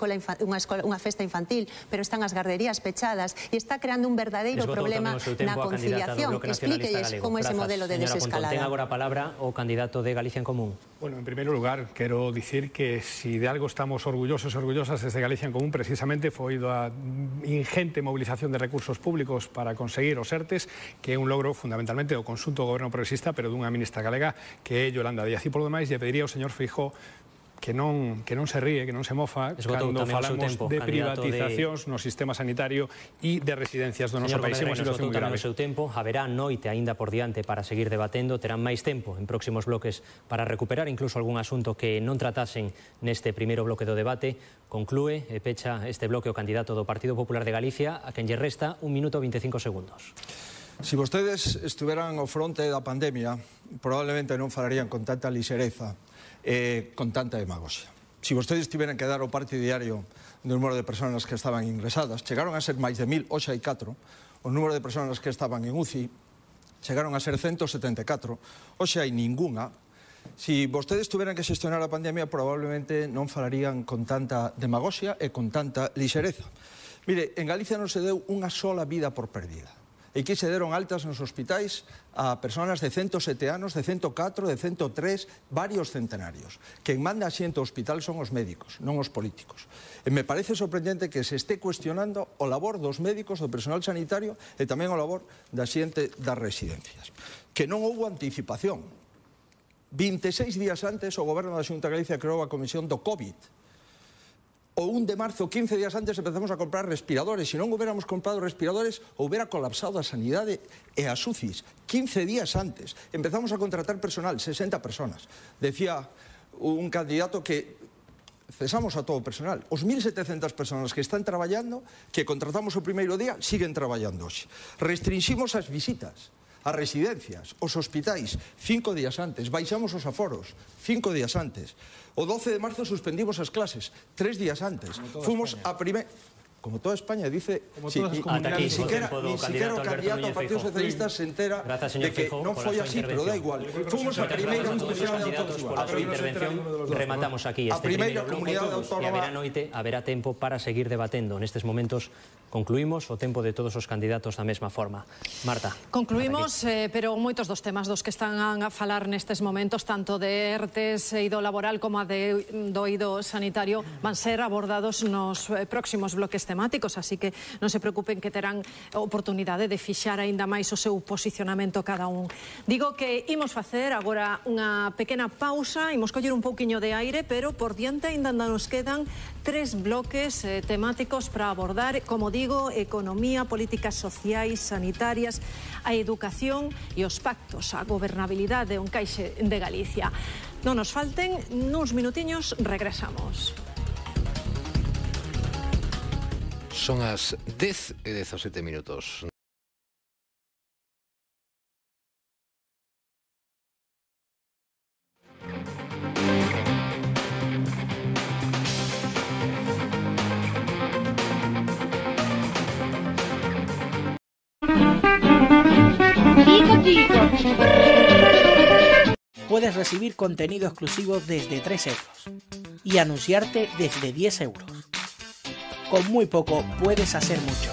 festa infantil, pero están as garderías pechadas e está creando un verdadeiro problema na conciliación. Explíquelles como ese modelo de desescalada. Ten agora a palabra o candidato de Galicia en Común. Bueno, en primeiro lugar, quero dicir que si de algo estamos orgullosos e orgullosas desde Galicia en Común, precisamente foi da ingente movilización de recursos públicos para conseguir os ERTES, que é un logro fundamentalmente do conxunto do goberno progresista, pero dunha ministra galega que é Yolanda Díaz. E por lo demais, lle pediría ao señor Feijóo que non se ríe, que non se mofa cando falamos de privatizacións no sistema sanitario e de residencias do noso país. É unha situación moi grave. O seu tempo, haberá noite aínda por diante para seguir debatendo, terán máis tempo en próximos bloques para recuperar incluso algún asunto que non tratasen neste primeiro bloque do debate. Conclúe e pecha este bloque o candidato do Partido Popular de Galicia, a quen lle resta 1 minuto 25 segundos. Si vostedes estuveran ao fronte da pandemia, probablemente non falarían con tanta lixereza, con tanta demagoxia. Si vostedes tiveran que dar o parte diario do número de persoas que estaban ingresadas, chegaron a ser máis de 1000, hoxe hai 4, o número de persoas que estaban en UCI chegaron a ser 174, hoxe hai ninguna. Si vostedes tuveran que xestionar a pandemia, probablemente non falarían con tanta demagoxia e con tanta lixereza. Mire, en Galicia non se deu unha sola vida por perdida. E que se deron altas nos hospitais a persoas de 107 anos, de 104, de 103, varios centenarios. Quen manda a xente ao hospital son os médicos, non os políticos. E me parece sorprendente que se este cuestionando o labor dos médicos, do personal sanitario e tamén o labor da xente das residencias. Que non houbo anticipación. 26 días antes o goberno da Xunta de Galicia creou a comisión do COVID. O 1 de marzo, 15 días antes, empezamos a comprar respiradores. Se non hubiéramos comprado respiradores, hubiera colapsado a sanidade e as UCIs. 15 días antes. Empezamos a contratar personal, 60 personas. Decía un candidato que cesamos a todo o personal. Os 1.700 personas que están traballando, que contratamos o primeiro día, siguen traballando hoxe. Restringimos as visitas as residencias, os hospitais, 5 días antes, baixamos os aforos, 5 días antes. O 12 de marzo suspendimos as clases, 3 días antes. Fomos a como toda España, dice... Ni siquiera o candidato ao Partido Socialista se entera de que non foi así, pero da igual. Fomos a primeira comunidade autónoma. Rematamos aquí este primeiro bloque e haberá tempo para seguir debatendo. Nestes momentos concluímos o tempo de todos os candidatos da mesma forma. Marta. Concluímos, pero moitos dos temas dos que están a falar nestes momentos, tanto de ERTES, eido laboral, como do eido sanitario, van ser abordados nos próximos bloques temáticos, así que non se preocupen que terán oportunidade de fixar aínda máis o seu posicionamento cada un. Digo que imos facer agora unha pequena pausa, imos coller un pouquiño de aire, pero por diante aínda nos quedan 3 bloques temáticos para abordar, como digo, economía, políticas sociais, sanitarias, a educación e os pactos, a gobernabilidade, o encaixe de Galicia. Non nos falten, nuns minutiños regresamos. Son as 10:17 minutos. Puedes recibir contenido exclusivo desde 3 euros y anunciarte desde 10 euros. Con muy poco puedes hacer mucho.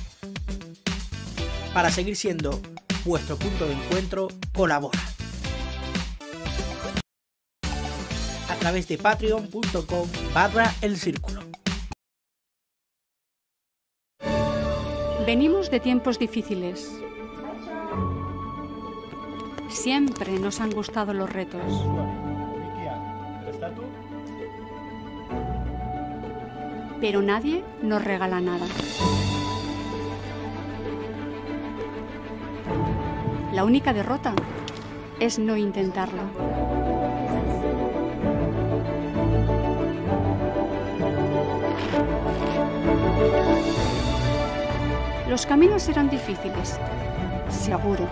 Para seguir siendo vuestro punto de encuentro, colabora. A través de patreon.com/El Círculo. Venimos de tiempos difíciles. Siempre nos han gustado los retos. Pero nadie nos regala nada. La única derrota es no intentarlo. Los caminos serán difíciles, seguro.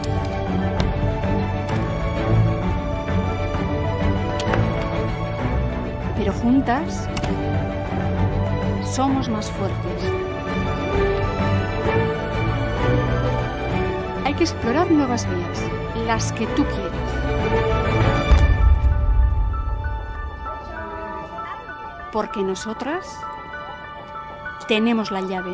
Pero juntas somos más fuertes. Hay que explorar nuevas vías, las que tú quieras. Porque nosotras tenemos la llave.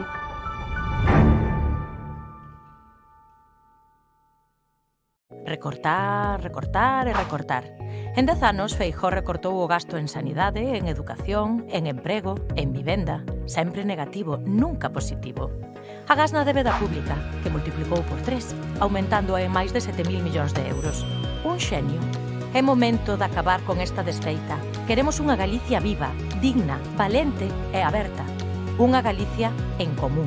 Recortar, recortar e recortar. En 10 anos, Feijóo recortou o gasto en sanidade, en educación, en emprego, en vivenda. Sempre negativo, nunca positivo. Agás na débeda pública, que multiplicou por 3, aumentando en máis de 7.000 millóns de euros. Un xenio. É momento de acabar con esta desfeita. Queremos unha Galicia viva, digna, valente e aberta. Unha Galicia en común.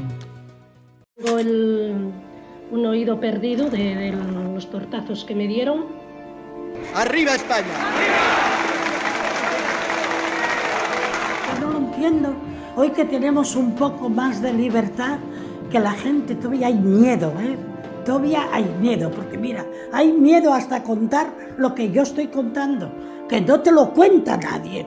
Un oído perdido de los tortazos que me dieron. ¡Arriba España! No lo entiendo. Hoy que tenemos un poco más de libertad, que la gente todavía hay miedo, ¿eh? Todavía hay miedo, porque mira, hay miedo hasta contar lo que yo estoy contando, que no te lo cuenta nadie.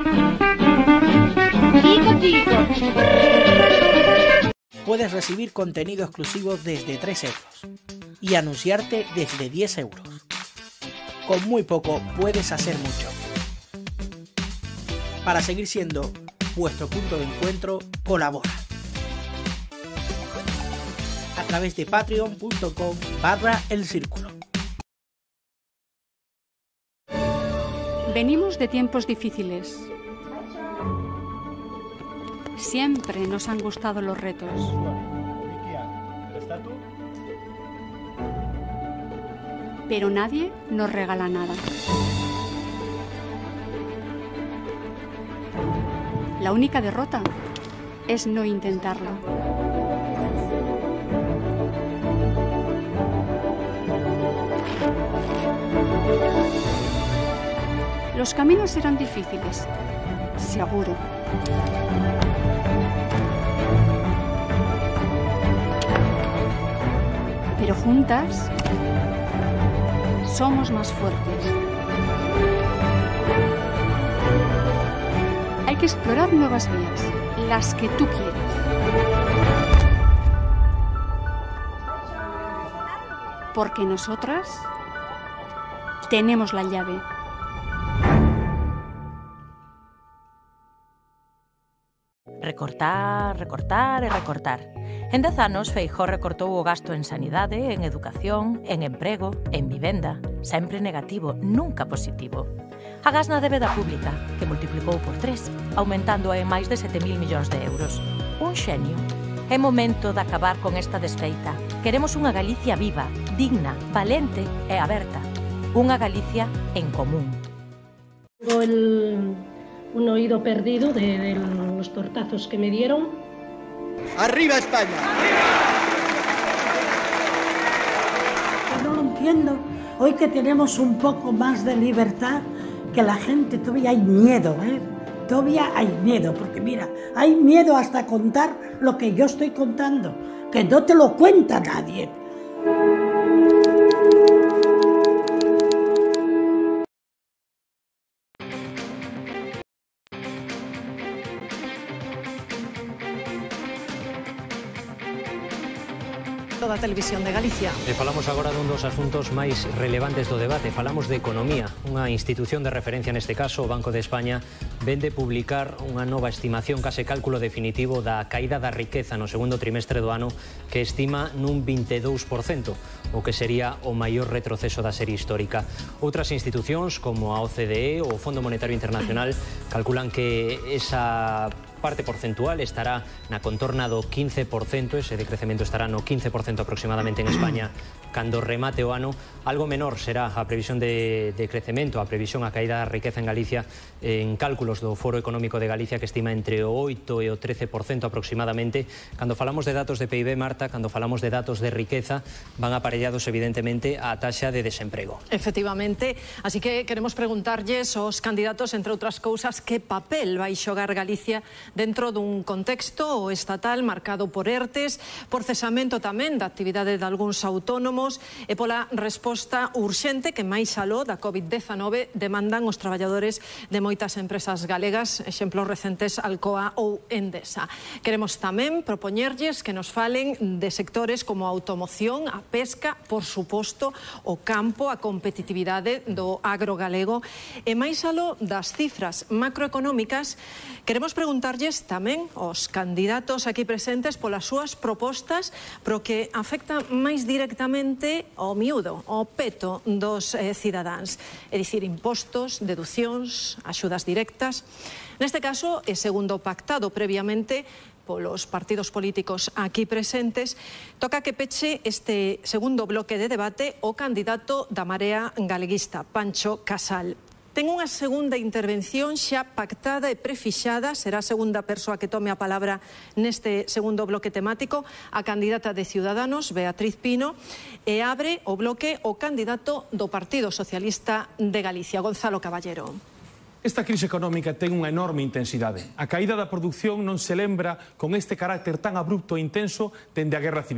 Puedes recibir contenido exclusivo desde 3 euros y anunciarte desde 10 euros. Con muy poco puedes hacer mucho. Para seguir siendo vuestro punto de encuentro, colabora a través de patreon.com/El Círculo. Venimos de tiempos difíciles. Siempre nos han gustado los retos. Pero nadie nos regala nada. La única derrota es no intentarlo. Los caminos serán difíciles, seguro. Pero juntas somos más fuertes. Hay que explorar nuevas vías, las que tú quieras. Porque nosotras tenemos la llave. Recortar, recortar e recortar. En 10 anos, Feijóo recortou o gasto en sanidade, en educación, en emprego, en vivenda. Sempre negativo, nunca positivo. Agás na débeda pública, que multiplicou por 3, aumentando en máis de 7.000 millóns de euros. Un xenio. É momento de acabar con esta desfeita. Queremos unha Galicia viva, digna, valente e aberta. Unha Galicia en común. Un oído perdido de los tortazos que me dieron. ¡Arriba España! No lo entiendo. Hoy que tenemos un poco más de libertad, que la gente todavía hay miedo, ¿eh? Todavía hay miedo, porque mira, hay miedo hasta contar lo que yo estoy contando, que no te lo cuenta nadie. Da Televisión de Galicia. E falamos agora dun dos asuntos máis relevantes do debate. Falamos de economía. Unha institución de referencia neste caso, o Banco de España, vende publicar unha nova estimación, case cálculo definitivo da caída da riqueza no segundo trimestre do ano, que estima nun 22%, o que sería o maior retroceso da serie histórica. Outras institucións, como a OCDE ou o Fondo Monetario Internacional, calculan que esa parte porcentual estará na contorna do 15%, ese decrecemento estará no 15% aproximadamente en España cando remate o ano. Algo menor será a previsión de crecemento, a previsión a caída da riqueza en Galicia en cálculos do Foro Económico de Galicia, que estima entre o 8 e o 13% aproximadamente. Cando falamos de datos de PIB, Marta, cando falamos de datos de riqueza, van aparellados evidentemente á taxa de desemprego. Efectivamente, así que queremos preguntarlles aos candidatos, entre outras cousas, que papel vai xogar Galicia dentro dun contexto estatal marcado por ERTES, por cesamento tamén da actividade de algúns autónomos e pola resposta urxente que máis aló da COVID-19 demandan os traballadores de moitas empresas galegas, exemplos recentes Alcoa ou Endesa. Queremos tamén propoñerlles que nos falen de sectores como a automoción, a pesca, por suposto, o campo, a competitividade do agro galego e máis aló das cifras macroeconómicas. Queremos preguntarlles tamén aos candidatos aquí presentes polas súas propostas, pero que afecta máis directamente ao miúdo, ao peto dos cidadáns, é dicir, impostos, deducións, axudas directas. Neste caso, e segundo pactado previamente polos partidos políticos aquí presentes, toca que peche este segundo bloque de debate o candidato da Marea Galeguista, Pancho Casal. Ten unha segunda intervención xa pactada e prefixada, será a segunda persoa que tome a palabra neste segundo bloque temático, a candidata de Ciudadanos, Beatriz Pino, e abre o bloque o candidato do Partido Socialista de Galicia, Gonzalo Caballero. Esta crise económica ten unha enorme intensidade. A caída da produción non se lembra con este carácter tan abrupto e intenso dende a Guerra Civil.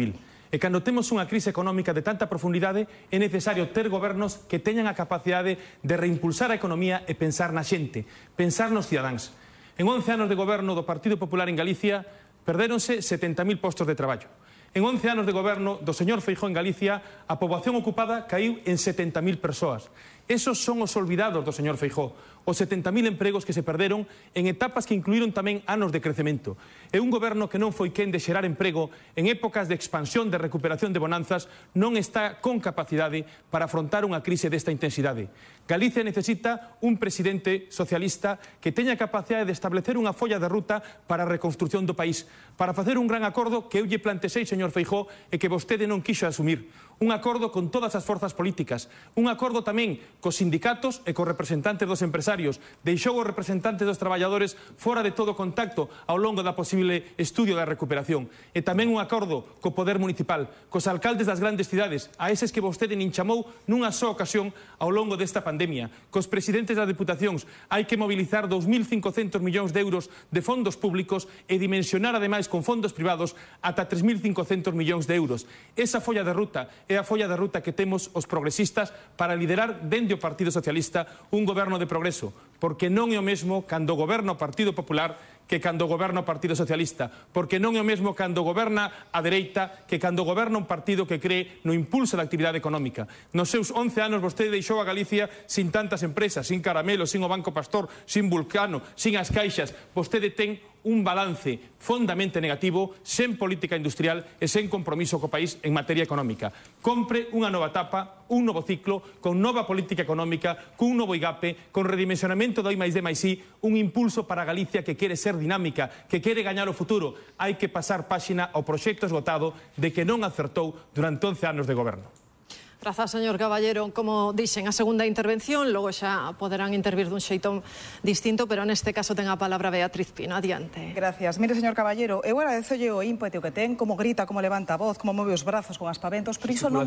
E cando temos unha crise económica de tanta profundidade, é necesario ter gobernos que teñan a capacidade de reimpulsar a economía e pensar na xente, pensar nos cidadáns. En 11 anos de goberno do Partido Popular en Galicia, perdéronse 70.000 postos de traballo. En 11 anos de goberno do señor Feijóo en Galicia, a poboación ocupada caíu en 70.000 persoas. Esos son os olvidados do señor Feijóo, os 70.000 empregos que se perderon en etapas que incluíron tamén anos de crecemento. E un goberno que non foi quen de xerar emprego en épocas de expansión, de recuperación de bonanzas, non está con capacidade para afrontar unha crise desta intensidade. Galicia necesita un presidente socialista que teña capacidade de establecer unha folla de ruta para a reconstrucción do país, para facer un gran acordo que eu lle plantexei, señor Feijóo, e que vostede non quixo asumir. Un acordo con todas as forzas políticas, un acordo tamén cos sindicatos e cos representantes dos empresarios. Deixou os representantes dos traballadores fora de todo contacto ao longo da posible estudio da recuperación. E tamén un acordo co poder municipal, cos alcaldes das grandes cidades, a eses que vostede nin chamou nunha só ocasión ao longo desta pandemia, cos presidentes das diputacións. Hai que mobilizar 2.500 millóns de euros de fondos públicos e dimensionar ademais con fondos privados ata 3.500 millóns de euros. Esa folla de ruta é a folla de ruta que temos os progresistas para liderar dende o Partido Socialista un goberno de progreso, porque non é o mesmo cando goberna o Partido Popular que cando goberna o Partido Socialista, porque non é o mesmo cando goberna a dereita que cando goberna un partido que cree no impulso da actividade económica. Nos seus 11 anos vostede deixou a Galicia sin tantas empresas, sin Caramelo, sin o Banco Pastor, sin Vulcano, sin as caixas. Vostede ten un balance fondamente negativo, sen política industrial e sen compromiso co país en materia económica. Compre unha nova etapa, un novo ciclo, con nova política económica, cun novo IGAPE, con redimensionamento do I+D+I, un impulso para Galicia que quere ser dinámica, que quere gañar o futuro. Hai que pasar páxina ao proxecto esgotado de que non acertou durante 11 anos de goberno. Grazas, señor Caballero. Como dixen, a segunda intervención, logo xa poderán intervir dun xeito distinto, pero neste caso ten a palabra Beatriz Pino. Adiante. Gracias. Mire, señor Caballero, eu agradezolle o ímpeto que ten, como grita, como levanta a voz, como move os brazos con aspaventos, pero iso non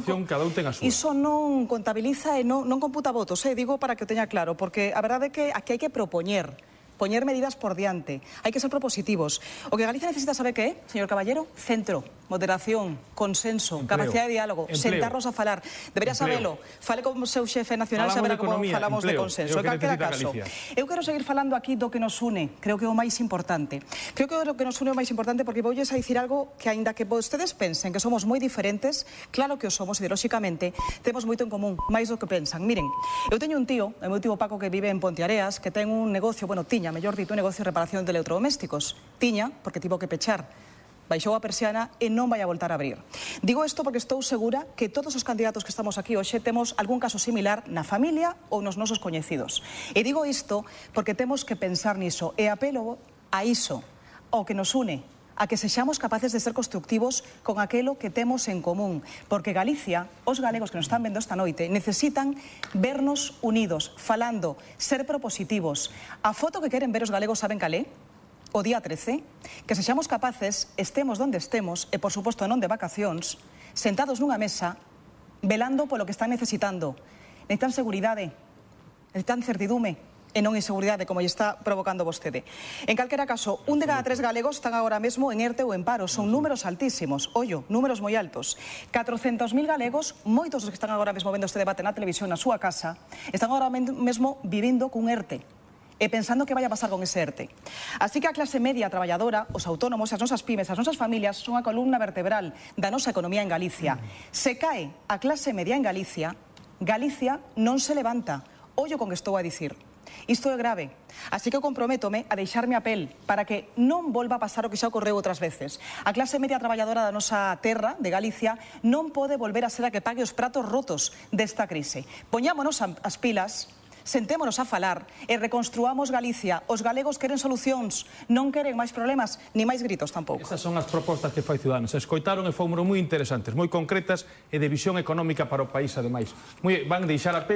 contabiliza e non computa votos, digo para que o teña claro, porque a verdade é que aquí hai que poñer medidas por diante. Hai que ser propositivos. O que Galicia necesita, sabe que é, señor Caballero? Centro, moderación, consenso, capacidade de diálogo, sentarnos a falar. Debería sabelo. Fale con o seu xefe nacional, saberá como falamos de consenso. En calquera caso, eu quero seguir falando aquí do que nos une. Creo que é o máis importante. Creo que o que nos une é o máis importante porque voulles a dicir algo que, aínda que vostedes pensen que somos moi diferentes, claro que o somos ideolóxicamente, temos moito en común, máis do que pensan. Miren, eu teño un tío, o meu tío Paco, que vive en Ponteareas, que ten un negocio, bueno, tiña, mellor dito, un negocio de reparación de electrodomésticos. Tiña, porque tivo que pechar. Baixou a persiana e non vai a voltar a abrir. Digo isto porque estou segura que todos os candidatos que estamos aquí hoxe temos algún caso similar na familia ou nos nosos coñecidos. E digo isto porque temos que pensar niso e apelo a iso, ao que nos une, a que sexamos capaces de ser constructivos con aquelo que temos en común, porque Galicia, os galegos que nos están vendo esta noite, necesitan vernos unidos, falando, ser propositivos. A foto que queren ver os galegos, saben calé? O día 13, que sexamos capaces, estemos donde estemos, e por suposto non de vacacións, sentados nunha mesa, velando polo que están necesitando. Necesitan seguridade, necesitan certidume, e non inseguridade, como lle está provocando vostede. En calquera caso, 1 de cada 3 galegos están agora mesmo en ERTE ou en paro. Son números altísimos, ollo, números moi altos. 400.000 galegos, moitos dos que están agora mesmo vendo este debate na televisión na súa casa, están agora mesmo vivindo cun ERTE e pensando que vai a pasar con ese ERTE. Así que a clase media traballadora, os autónomos, as nosas pymes, as nosas familias son a columna vertebral da nosa economía en Galicia. Se cae a clase media en Galicia, Galicia non se levanta. Ollo con que estou a dicir. Isto é grave. Así que comprométome a deixarme a pel para que non volva a pasar o que xa ocorreu outras veces. A clase media traballadora da nosa terra, de Galicia, non pode volver a ser a que pague os pratos rotos desta crise. Poñámonos as pilas, sentémonos a falar e reconstruamos Galicia. Os galegos queren solucións, non queren máis problemas, ni máis gritos tampouco. Esas son as propostas que fai Ciudadanos. Escoitaron e foron moi interesantes, moi concretas e de visión económica para o país, ademais. Van deixar a pel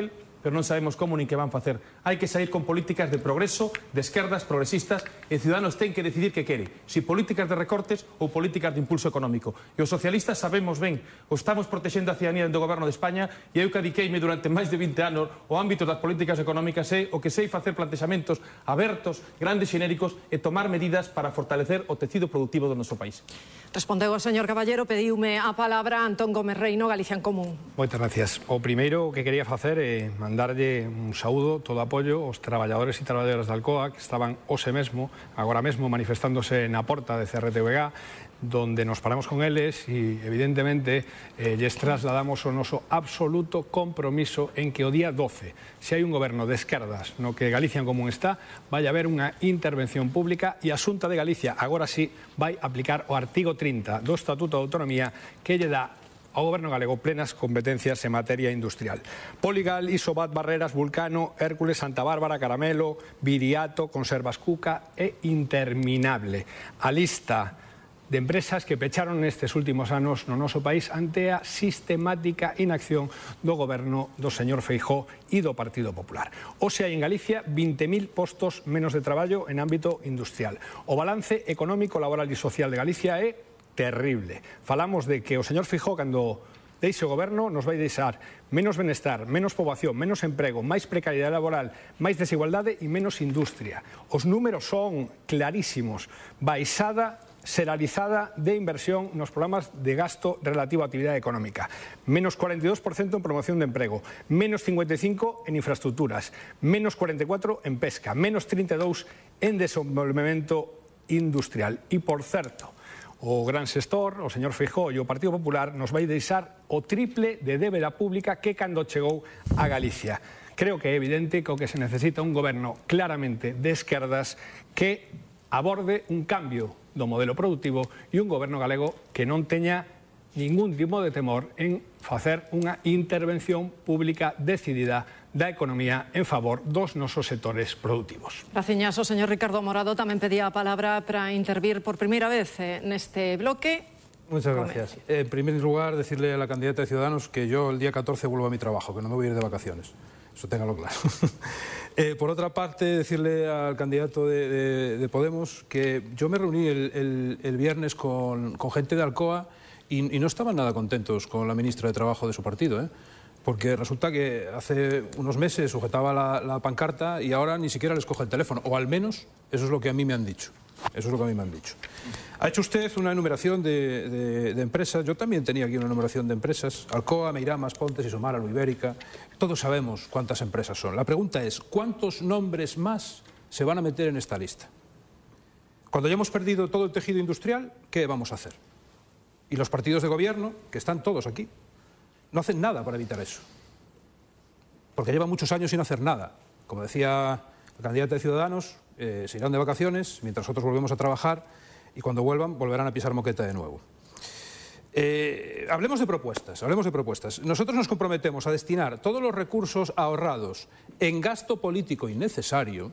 pero non sabemos como nin que van facer. Hai que sair con políticas de progreso, de esquerdas, progresistas, e Ciudadanos ten que decidir que quere, si políticas de recortes ou políticas de impulso económico. E os socialistas sabemos ben, o estamos protexendo a ciudadanía do Goberno de España, e eu que dediqueime durante máis de 20 anos o ámbito das políticas económicas é o que sei facer plantexamentos abertos, grandes xenéricos e tomar medidas para fortalecer o tecido productivo do noso país. Respondeu o señor Caballero, pediume a palabra Antón Gómez Reino, Galicia en Común. Moitas gracias. O primeiro que quería facer é mandarlle un saúdo, todo apoio aos traballadores e traballadoras da Alcoa que estaban hoxe mesmo, agora mesmo, manifestándose na porta de CRTVG, donde nos paramos con eles e, evidentemente, lles trasladamos o noso absoluto compromiso en que o día 12, se hai un goberno de esquerdas no que Galicia en Común está, vai haber unha intervención pública e a Xunta de Galicia, agora sí, vai aplicar o artigo 30 do Estatuto de Autonomía que lle dá ao Goberno galego plenas competencias en materia industrial. Poligal, Isobat, Barreras, Vulcano, Hércules, Santa Bárbara, Caramelo, Viriato, Conservas Cuca é interminable. A lista de empresas que pecharon nestes últimos anos no noso país ante a sistemática inacción do goberno do señor Feijóo e do Partido Popular. Hoxe hai en Galicia 20.000 postos menos de traballo en ámbito industrial. O balance económico, laboral e social de Galicia é terrible. Falamos de que o señor Feijóo, cando deixe o goberno, nos vai deixar menos benestar, menos poboación, menos emprego, máis precariedade laboral, máis desigualdade e menos industria. Os números son clarísimos. Baixada seralizada de inversión nos programas de gasto relativo á actividade económica. Menos 42% en promoción de emprego, menos 55% en infraestructuras, menos 44% en pesca, menos 32% en desenvolvemento industrial. E, por certo, o gran xestor, o señor Feijóo e o Partido Popular nos vai deixar o triple de débeda pública que cando chegou a Galicia. Creo que é evidente que o que se necesita un goberno claramente de esquerdas que aborde un cambio do modelo productivo e un goberno galego que non teña ningún tipo de temor en facer unha intervención pública decidida da economía en favor dos nosos sectores productivos. Graciñas, o señor Ricardo Morado tamén pedía a palabra para intervir por primeira vez neste bloque. Muchas gracias. En primer lugar, decirle a la candidata de Ciudadanos que yo el día 14 vuelvo a mi trabajo, que no me voy a ir de vacaciones. Eso téngalo claro. Por otra parte, decirle al candidato de Podemos que yo me reuní el viernes con gente de Alcoa y no estaban nada contentos con la ministra de Trabajo de su partido, porque resulta que hace unos meses sujetaba la pancarta y ahora ni siquiera les coge el teléfono, o al menos eso es lo que a mí me han dicho. Eso es lo que a mí me han dicho. Ha hecho usted una enumeración de empresas. Yo también tenía aquí una enumeración de empresas. Alcoa, Meiramas, Pontes, Isomar, Aluibérica. Todos sabemos cuántas empresas son. La pregunta es, ¿cuántos nombres más se van a meter en esta lista? Cuando hayamos perdido todo el tejido industrial, ¿qué vamos a hacer? Y los partidos de gobierno, que están todos aquí, no hacen nada para evitar eso. Porque llevan muchos años sin hacer nada. Como decía la candidata de Ciudadanos, se irán de vacaciones mientras nosotros volvemos a trabajar y cuando vuelvan volverán a pisar moqueta de nuevo. Hablemos de propuestas, hablemos de propuestas. Nosotros nos comprometemos a destinar todos los recursos ahorrados en gasto político innecesario,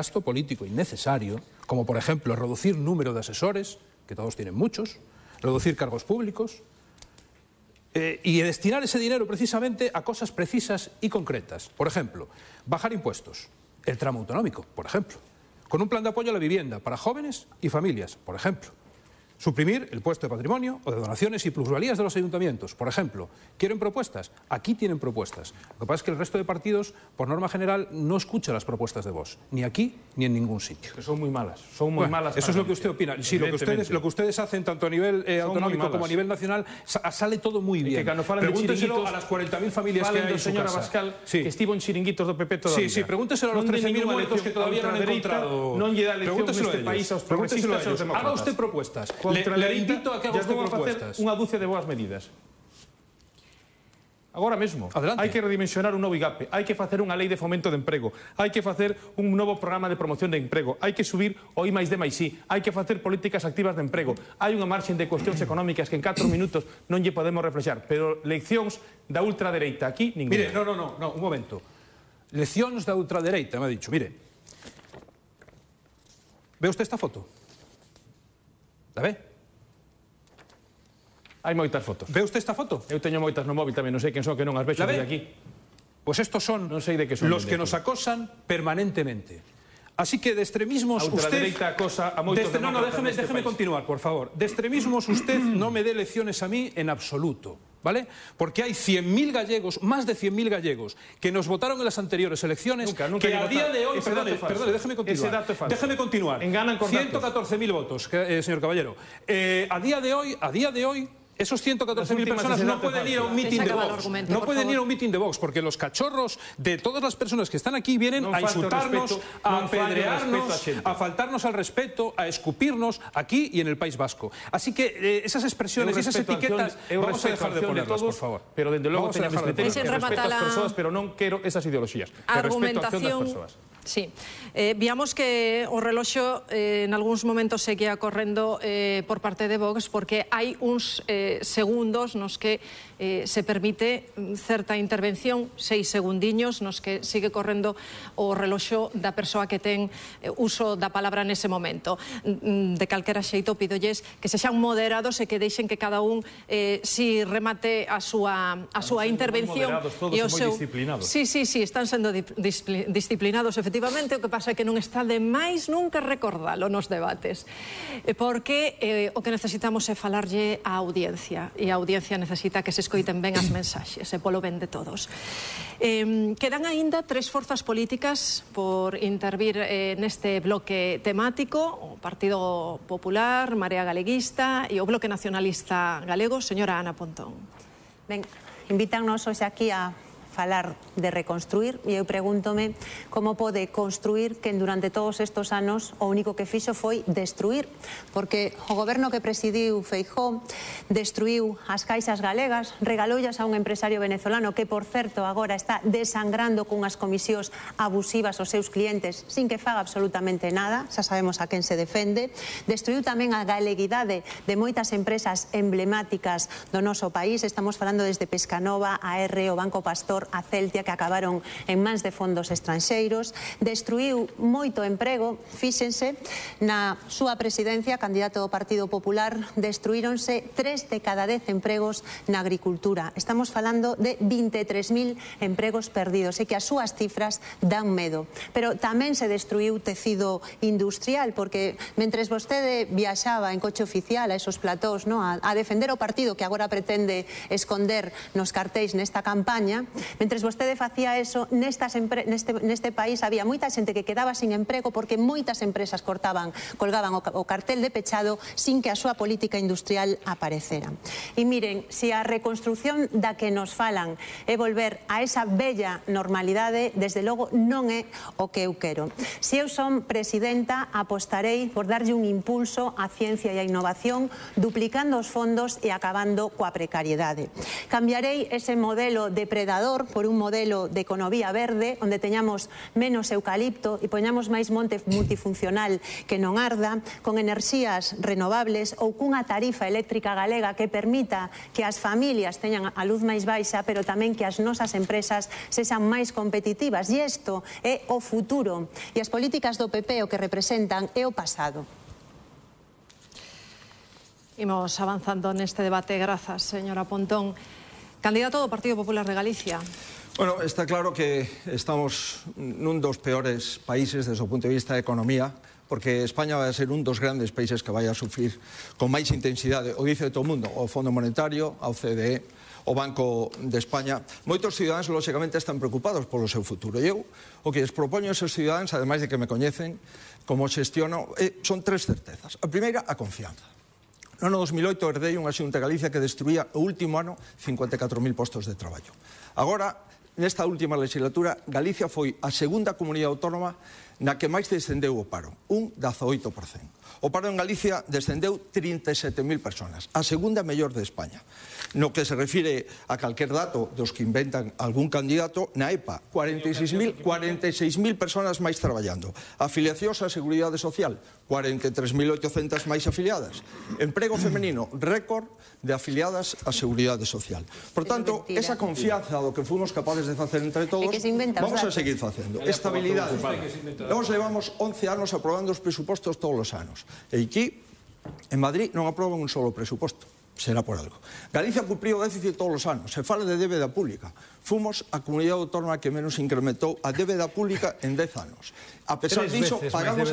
como por ejemplo reducir número de asesores, que todos tienen muchos, reducir cargos públicos, y destinar ese dinero precisamente a cosas precisas y concretas. Por ejemplo, bajar impuestos, el tramo autonómico, por ejemplo, con un plan de apoyo a la vivienda para jóvenes y familias, por ejemplo. Suprimir el impuesto de patrimonio o de donaciones y plusvalías de los ayuntamientos, por ejemplo. ¿Quieren propuestas? Aquí tienen propuestas. Lo que pasa es que el resto de partidos, por norma general, no escucha las propuestas de Vox, ni aquí ni en ningún sitio. Que son muy malas, son muy malas. Eso es lo que usted opina. Sí, lo que ustedes hacen tanto a nivel autonómico como a nivel nacional sale todo muy bien. Pregúnteselo a las 40.000 familias que hay en su casa. Abascal, que estivo en chiringuitos do PP toda a vida. Sí, pregúnteselo a los 13.000 muertos que todavía no han encontrado. Non lle dá lección neste país aos progresistas e aos demócratas. Haga usted propuestas. Le invito a que haga usted propuestas. Unha dúcia de boas medidas. Agora mesmo, hai que redimensionar un novo IGAPE, hai que facer unha lei de fomento de emprego, hai que facer un novo programa de promoción de emprego, hai que subir o I+D+I, hai que facer políticas activas de emprego, hai unha marxen de cuestións económicas que en 4 minutos non lle podemos reflexar, pero leccións da ultradereita aquí, ninguna. Mire, no, un momento. Leccións da ultradereita, me ha dicho, mire. ¿Ve usted esta foto? ¿La ve? Hai moitas fotos. Ve usted esta foto? Eu teño moitas no móvil tamén, non sei quen son que non as vexo desde aquí. Pues estos son los que nos acosan permanentemente. Así que de extremismos usted... Déjeme continuar, por favor. De extremismos usted no me dé lecciones a mí en absoluto, ¿vale? Porque hay 100.000 gallegos, más de 100.000 gallegos, que nos votaron en las anteriores elecciones, que a día de hoy... Perdone, déjeme continuar. Ese dato es falso. Déjeme continuar. 114.000 votos, señor Caballero. A día de hoy... Esos 114.000 personas no pueden ir a un mitin de Vox. No pueden ir a un mitin de Vox, porque los cachorros de todas las personas que están aquí vienen a insultarnos, a apedrearnos, a faltarnos al respeto, a escupirnos aquí y en el País Vasco. Así que esas expresiones y esas etiquetas vamos a dejar de ponerlas, por favor. Pero desde luego teñamos criterios que respeto as persoas, pero non quero esas ideoloxías. Que respeto a acción das persoas. Sí. Víamos que o reloxo en algúns momentos seguía correndo por parte de Vox, porque hai uns segundos nos que se permite certa intervención, 6 segundiños, nos que sigue correndo o reloxo da persoa que ten uso da palabra nese momento. De calquera xeito, pidolles que sexan moderados e que deixen que cada un si remate a súa intervención. Moderados, todos moi disciplinados. Sí, están sendo disciplinados, efectivamente. O que pasa é que non está de máis nunca recordalo nos debates. Porque o que necesitamos é falarlle á audiencia, e a audiencia necesita que se escoiten ben as mensaxes e polo ben de todos. Quedan aínda 3 forzas políticas por intervir neste bloque temático: o Partido Popular, Marea Galeguista e o Bloque Nacionalista Galego. Señora Ana Pontón. Ben, invítannos hoxe aquí a falar de reconstruir, e eu pregúntome como pode construir quen durante todos estes anos o único que fixo foi destruir, porque o goberno que presidiu Feijóo destruiu as caixas galegas, regalollas a un empresario venezolano que, por certo, agora está desangrando cunhas comisións abusivas aos seus clientes sin que faga absolutamente nada, xa sabemos a quen se defende. Destruiu tamén a galeguidade de moitas empresas emblemáticas do noso país. Estamos falando desde Pescanova, AR, o Banco Pastor, a Celtia, que acabaron en mans de fondos estranxeiros. Destruiu moito emprego. Fíxense, na súa presidencia, candidato do Partido Popular, destruíronse 3 de cada 10 empregos na agricultura. Estamos falando de 23.000 empregos perdidos, e que as súas cifras dan medo. Pero tamén se destruiu tecido industrial, porque mentres vostede viaxaba en coche oficial a esos platós, a defender o partido que agora pretende esconder nos cartéis nesta campaña, mentres vostede facía eso, neste país había moita xente que quedaba sin emprego porque moitas empresas colgaban o cartel de pechado sin que a súa política industrial aparecera. E miren, se a reconstrucción da que nos falan é volver a esa bella normalidade, desde logo non é o que eu quero. Se eu son presidenta, apostarei por darlle un impulso á ciencia e á innovación, duplicando os fondos e acabando coa precariedade. Cambiarei ese modelo depredador por un modelo de economía verde, onde teñamos menos eucalipto e poñamos máis monte multifuncional que non arda, con enerxías renovables ou cunha tarifa eléctrica galega que permita que as familias teñan a luz máis baixa, pero tamén que as nosas empresas sexan máis competitivas. E isto é o futuro. E as políticas do PP o que representan é o pasado. Imos avanzando neste debate. Grazas, señora Pontón. Candidato do Partido Popular de Galicia. Bueno, está claro que estamos nun dos peores países desde o punto de vista da economía, porque España vai a ser un dos grandes países que vai a sufrir con máis intensidade, o dice todo o mundo, o Fondo Monetario, a OCDE, o Banco de España. Moitos cidadáns, lóxicamente, están preocupados polo seu futuro. E eu, o que les propoño a esos cidadáns, ademais de que me coñecen como xestiono, son 3 certezas. A primeira, a confianza. No ano 2008 herdei unha Xunta de Galicia que destruía o último ano 54.000 postos de traballo. Agora, nesta última legislatura, Galicia foi a segunda comunidade autónoma na que máis descendeu o paro, un 18%. O paro en Galicia descendeu 37.000 personas, a segunda mellor de España. No que se refire a calquer dato dos que inventan algún candidato, na EPA, 46.000 personas máis traballando. Afiliacións á Seguridade Social, 43.800 máis afiliadas. Emprego femenino, récord de afiliadas á Seguridade Social. Por tanto, esa confianza do que fomos capaces de facer entre todos, vamos a seguir facendo. Estabilidade. Nós levamos 11 anos aprobando os presupostos todos os anos. E aquí, en Madrid, non aproban un solo presuposto. será por algo. Galicia cumpriu o déficit todos os anos, se fala de débeda pública. Fomos a comunidade autónoma que menos incrementou a débeda pública en 10 anos. A pesar diso, pagamos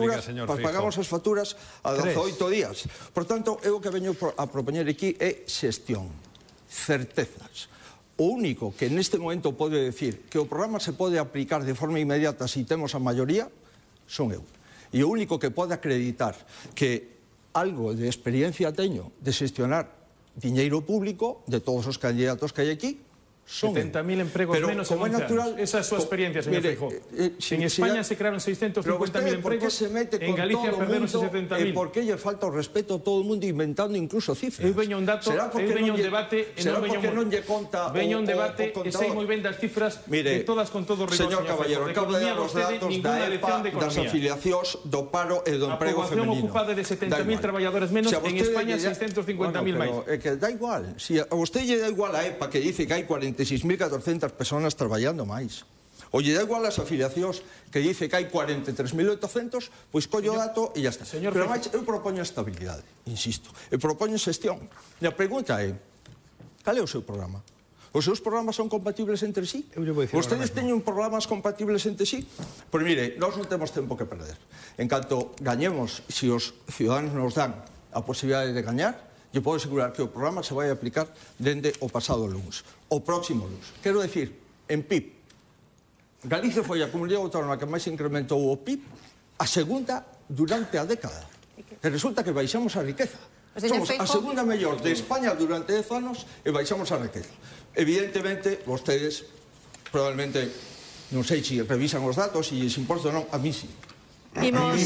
as facturas a 18 días. Por tanto, eu o que veño a propoñer aquí é xestión, certezas. O único que neste momento pode decir que o programa se pode aplicar de forma inmediata se temos a maioría, son eu. E o único que pode acreditar que algo de experiencia teño de xestionar diñeiro público de todos os candidatos que hai aquí, son 70.000 empregos menos en 11 anos. Esa é a súa experiencia, señor Feijóo. En España se crearon 650.000 empregos, en Galicia perderon 70.000. Por que lle falta o respeto a todo o mundo inventando incluso cifras? Eu veño un dato, eu veño un debate, será porque non lle conta veño un debate e sei moi ben das cifras de todas con todo rigor, señor Caballero, acaba de dar os datos da EPA, das afiliacións, do paro e do emprego femenino. A poboación ocupada de 70.000 traballadores menos, en España 650.000 máis. É que da igual, se a vostede lle da igual a EPA que dice que hai 46.400 personas traballando máis. O lle da igual as afiliacións que dice que hai 43.800, pois collo o dato e ya está. Pero máis, eu propoño estabilidade, insisto. Eu propoño xestión. E a pregunta é, cal é o seu programa? Os seus programas son compatibles entre sí? Vostedes teñen programas compatibles entre sí? Pois mire, nós non temos tempo que perder. En canto gañemos, se os ciudadanos nos dan a posibilidade de gañar, eu podo asegurar que o programa se vai aplicar dende o pasado luns, o próximo luns. Quero decir, en PIB, Galicia foi a comunidade autónoma que máis incrementou o PIB a segunda durante a década. E resulta que baixamos a riqueza. Somos a segunda mellor de España durante 10 anos e baixamos a riqueza. Evidentemente, vostedes probablemente, non sei se revisan os datos e se importa ou non, a mí sí. Imos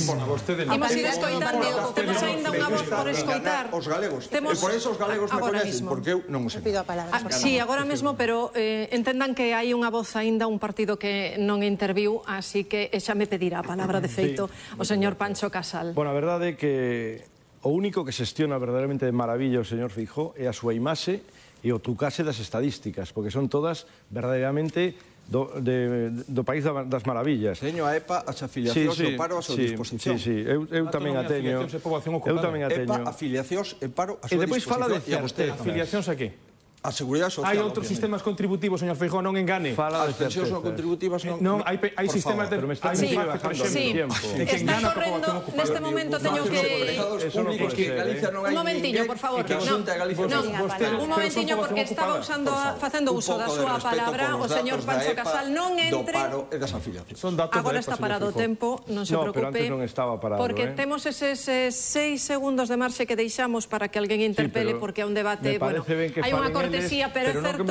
ir escoitando, temos ainda unha voz por escoitar. Os galegos, e por eso os galegos me coñecen, porque eu non o sei. Sí, agora mesmo, pero entendan que hai unha voz ainda, un partido que non interviu, así que xa me pedirá a palabra de feito o señor Pancho Casal. Bueno, a verdade é que o único que xestiona verdadeiramente de maravilla o señor Feijóo é a súa imaxe e o trucase das estadísticas, porque son todas verdadeiramente do país das maravillas. Teño a EPA, as afiliacións e o paro a súa disposición. Sí, eu tamén a teño. EPA, afiliacións e paro a súa disposición. E depois fala de certeza. Afiliacións a que? A seguridade social. Hai outros sistemas contributivos, señor Feijóo, non engane. As pensións non contributivas non... Hai sistemas de... Sí, está correndo, neste momento teño que... Un momentiño, por favor. Un momentiño, porque estaba facendo uso da súa palabra o señor Pancho Casal. Non entre... Agora está parado o tempo, non se preocupe. Porque temos eses 6 segundos de marxe que deixamos para que alguén interpele, porque é un debate... Hai unha cortesía, pero é certo,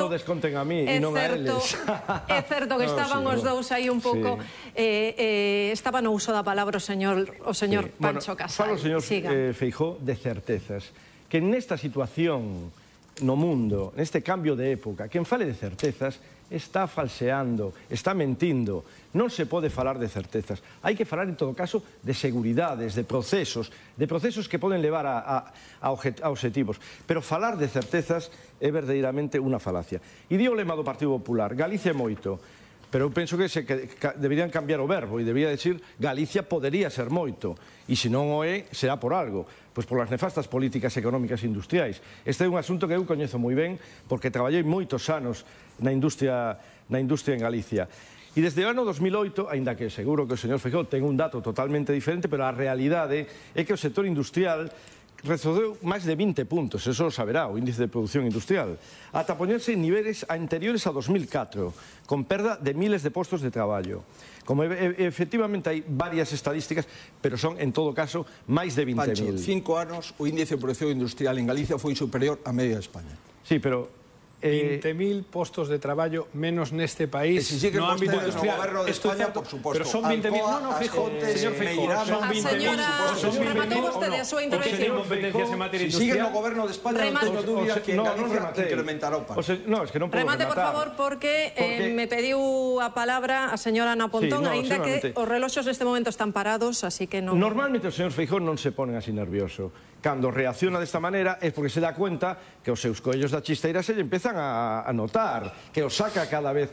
é certo que estaban os dous aí un pouco, estaba no uso da palabra o señor Pancho Casal. Fala o señor Feijóo de certezas, que nesta situación no mundo, neste cambio de época, quen fale de certezas está falseando, está mentindo. Non se pode falar de certezas. Hai que falar, en todo caso, de seguridades, de procesos que poden levar a objetivos. Pero falar de certezas é verdadeiramente unha falacia. E di o lema do Partido Popular, Galicia é moito. Pero eu penso que deberían cambiar o verbo e debería decir Galicia podería ser moito. E se non o é, será por algo. Pois polas nefastas políticas económicas e industriais. Este é un asunto que eu coñezo moi ben porque traballei moitos anos na industria en Galicia. E desde o ano 2008, aínda que seguro que o señor Feijóo ten un dato totalmente diferente, pero a realidade é que o sector industrial retrocedeu máis de 20 puntos, eso lo saberá, o índice de producción industrial, ata poñerse en niveles anteriores a 2004, con perda de miles de postos de traballo. Como efectivamente hai varias estadísticas, pero son, en todo caso, máis de 20.000. Pancho, 5 anos, o índice de producción industrial en Galicia foi superior á media de España. Sí, pero... 20.000 postos de traballo menos neste país no ámbito industrial. Esto é por suposto. Pero son 20.000, no, Feijóo, señor Feijóo, son 20.000. Rematou vostede a súa intervención. Si sigue no goberno de España, non teño dúbida que en Galicia incrementará o paro. No, es que non podo rematar. Remate, por favor, porque me pediu a palabra a señora Ana Pontón, aínda que os reloxos neste momento están parados, así que non... Normalmente o señor Feijóo non se pone así nervioso. Cando reacciona desta maneira é porque se dá cuenta que os seus coellos da chisteira se lle empezan a notar, que os saca cada vez que...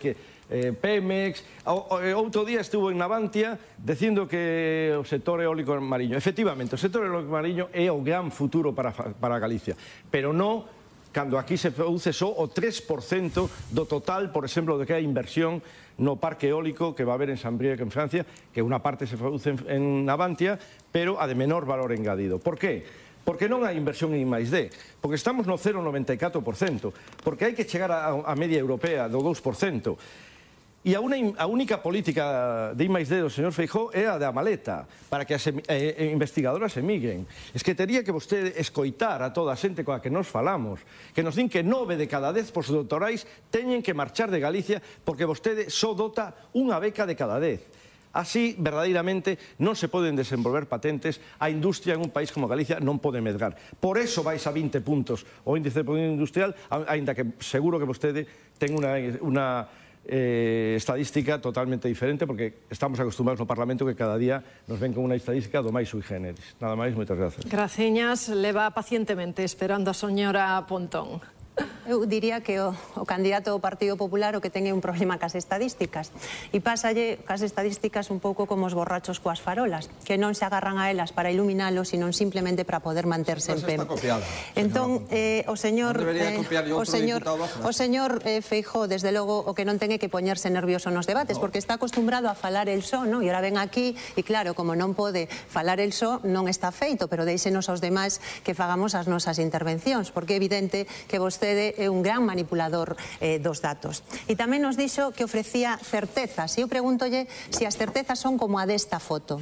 Pemex. Outro día estuvo en Navantia dicindo que o sector eólico mariño. Efectivamente, o sector eólico mariño é o gran futuro para Galicia, pero non cando aquí se produce só o 3% do total, por exemplo, de que hai inversión no parque eólico que va a haber en Saint-Brieuc, en Francia, que unha parte se produce en Navantia, pero a de menor valor engadido. Por qué? Porque non hai inversión en I+D, porque estamos no 0,94%, porque hai que chegar a media europea do 2%. E a única política de I+D do señor Feijóo é a da maleta, para que as investigadoras emigren. Es que tería que vostede escoitar a toda a xente coa que nos falamos, que nos din que 9 de cada 10 postdoctorais teñen que marchar de Galicia porque vostede só dota unha beca de cada 10. Así, verdadeiramente, non se poden desenvolver patentes, a industria en un país como Galicia non pode medrar. Por eso vais a 20 puntos o índice de producción industrial, aínda que seguro que vostede ten unha estadística totalmente diferente, porque estamos acostumbrados no Parlamento que cada día nos ven con unha estadística do máis sui generis. Nada máis, moitas gracias. Graciñas, leva pacientemente esperando a señora Pontón. Eu diría que o candidato do Partido Popular o que ten é un problema cas estadísticas, e pásalle cas estadísticas un pouco como os borrachos coas farolas, que non se agarran a elas para iluminalos, sino simplemente para poder manterse en pé. Entón, o señor Feijóo, desde logo, o que non ten é que poñerse nervioso nos debates, porque está acostumbrado a falar el só, e ora ven aquí, e claro, como non pode falar el só, non está feito, pero deixenos aos demais que fagamos as nosas intervencións, porque é evidente que vostede é un gran manipulador dos datos. E tamén nos dixo que ofrecía certezas, e eu pregúntolle se as certezas son como a desta foto.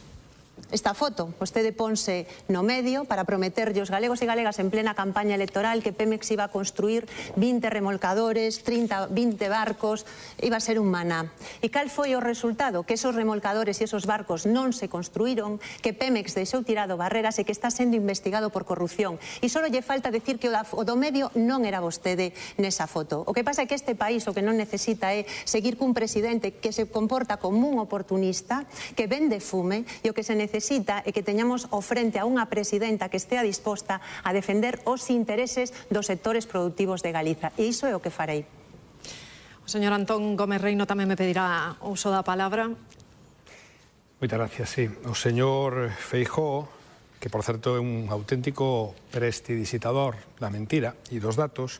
Esta foto, vostede ponse no medio para prometerlle aos galegos e galegas en plena campaña electoral que Pemex iba a construir 20 remolcadores, 20 barcos, iba a ser un maná. E cal foi o resultado? Que esos remolcadores e esos barcos non se construíron, que Pemex deixou tirado barreras e que está sendo investigado por corrupción. E só lle falta decir que o do medio non era vostede nesa foto. O que pasa é que este país o que non necesita é seguir cun presidente que se comporta como un oportunista, que vende fume, e o que se necesita é que teñamos ao frente a unha presidenta que estea disposta a defender os intereses dos sectores productivos de Galiza. E iso é o que farei. O señor Antón Gómez Reino tamén me pedirá o uso da palabra. Moitas gracias, sí. O señor Feijóo, que por certo é un auténtico prestidigitador da mentira e dos datos,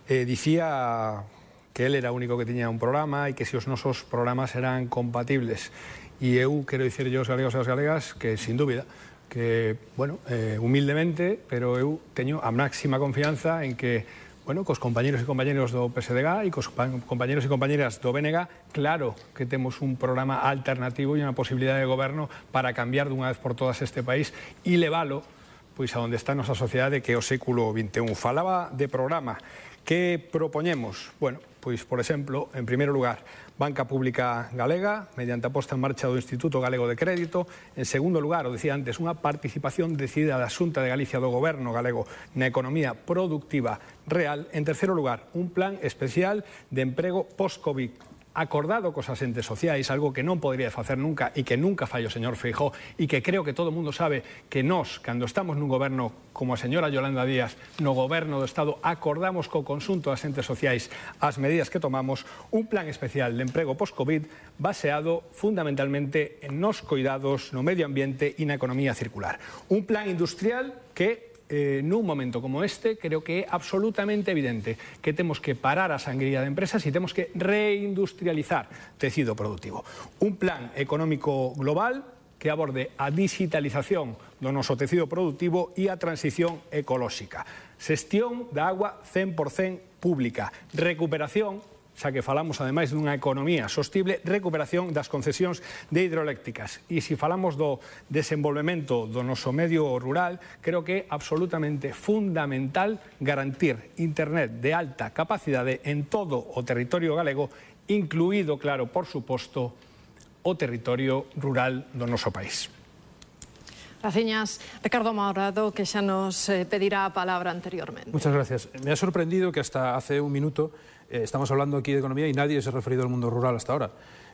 dicía que él era o único que tiña un programa e que se os nosos programas eran compatibles. E eu quero dicirlle aos galegos e aos galegas que, sin dúbida, que, bueno, humildemente, pero eu teño a máxima confianza en que, bueno, cos compañeros e compañeros do PSDG e cos compañeros e compañeras do BNG, claro que temos un programa alternativo e unha posibilidade de goberno para cambiar dunha vez por todas este país e leválo, pois, a onde está a nosa sociedade, que é o século XXI. Falaba de programa. Que propoñemos? Bueno, pois, por exemplo, en primeiro lugar, Banca Pública Galega, mediante a posta en marcha do Instituto Galego de Crédito. En segundo lugar, o dicía antes, unha participación decidida da Xunta de Galicia do Goberno galego na economía productiva real. En terceiro lugar, un plan especial de emprego post-Covid, acordado cos asentes sociais, algo que non podería facer nunca e que nunca fai o señor Feijóo, e que creo que todo o mundo sabe que nós, cando estamos nun goberno como a señora Yolanda Díaz, no goberno do Estado, acordamos co conxunto de asentes sociais as medidas que tomamos, un plan especial de emprego post-Covid baseado fundamentalmente en nos cuidados, no medio ambiente e na economía circular. Un plan industrial que nun momento como este, creo que é absolutamente evidente que temos que parar a sangría de empresas e temos que reindustrializar tecido productivo. Un plan económico global que aborde a digitalización do noso tecido productivo e a transición ecolóxica. Xestión da agua 100% pública. Recuperación, xa que falamos ademais dunha economía sostible, recuperación das concesións de hidroeléctricas. E se falamos do desenvolvemento do noso medio rural, creo que é absolutamente fundamental garantir internet de alta capacidade en todo o territorio galego, incluído, claro, por suposto, o territorio rural do noso país. Graciñas. Ricardo Maurado, que xa nos pedirá a palabra anteriormente. Muchas gracias. Me ha sorprendido que hasta hace un minuto estamos hablando aquí de economía y nadie se ha referido al mundo rural hasta ahora.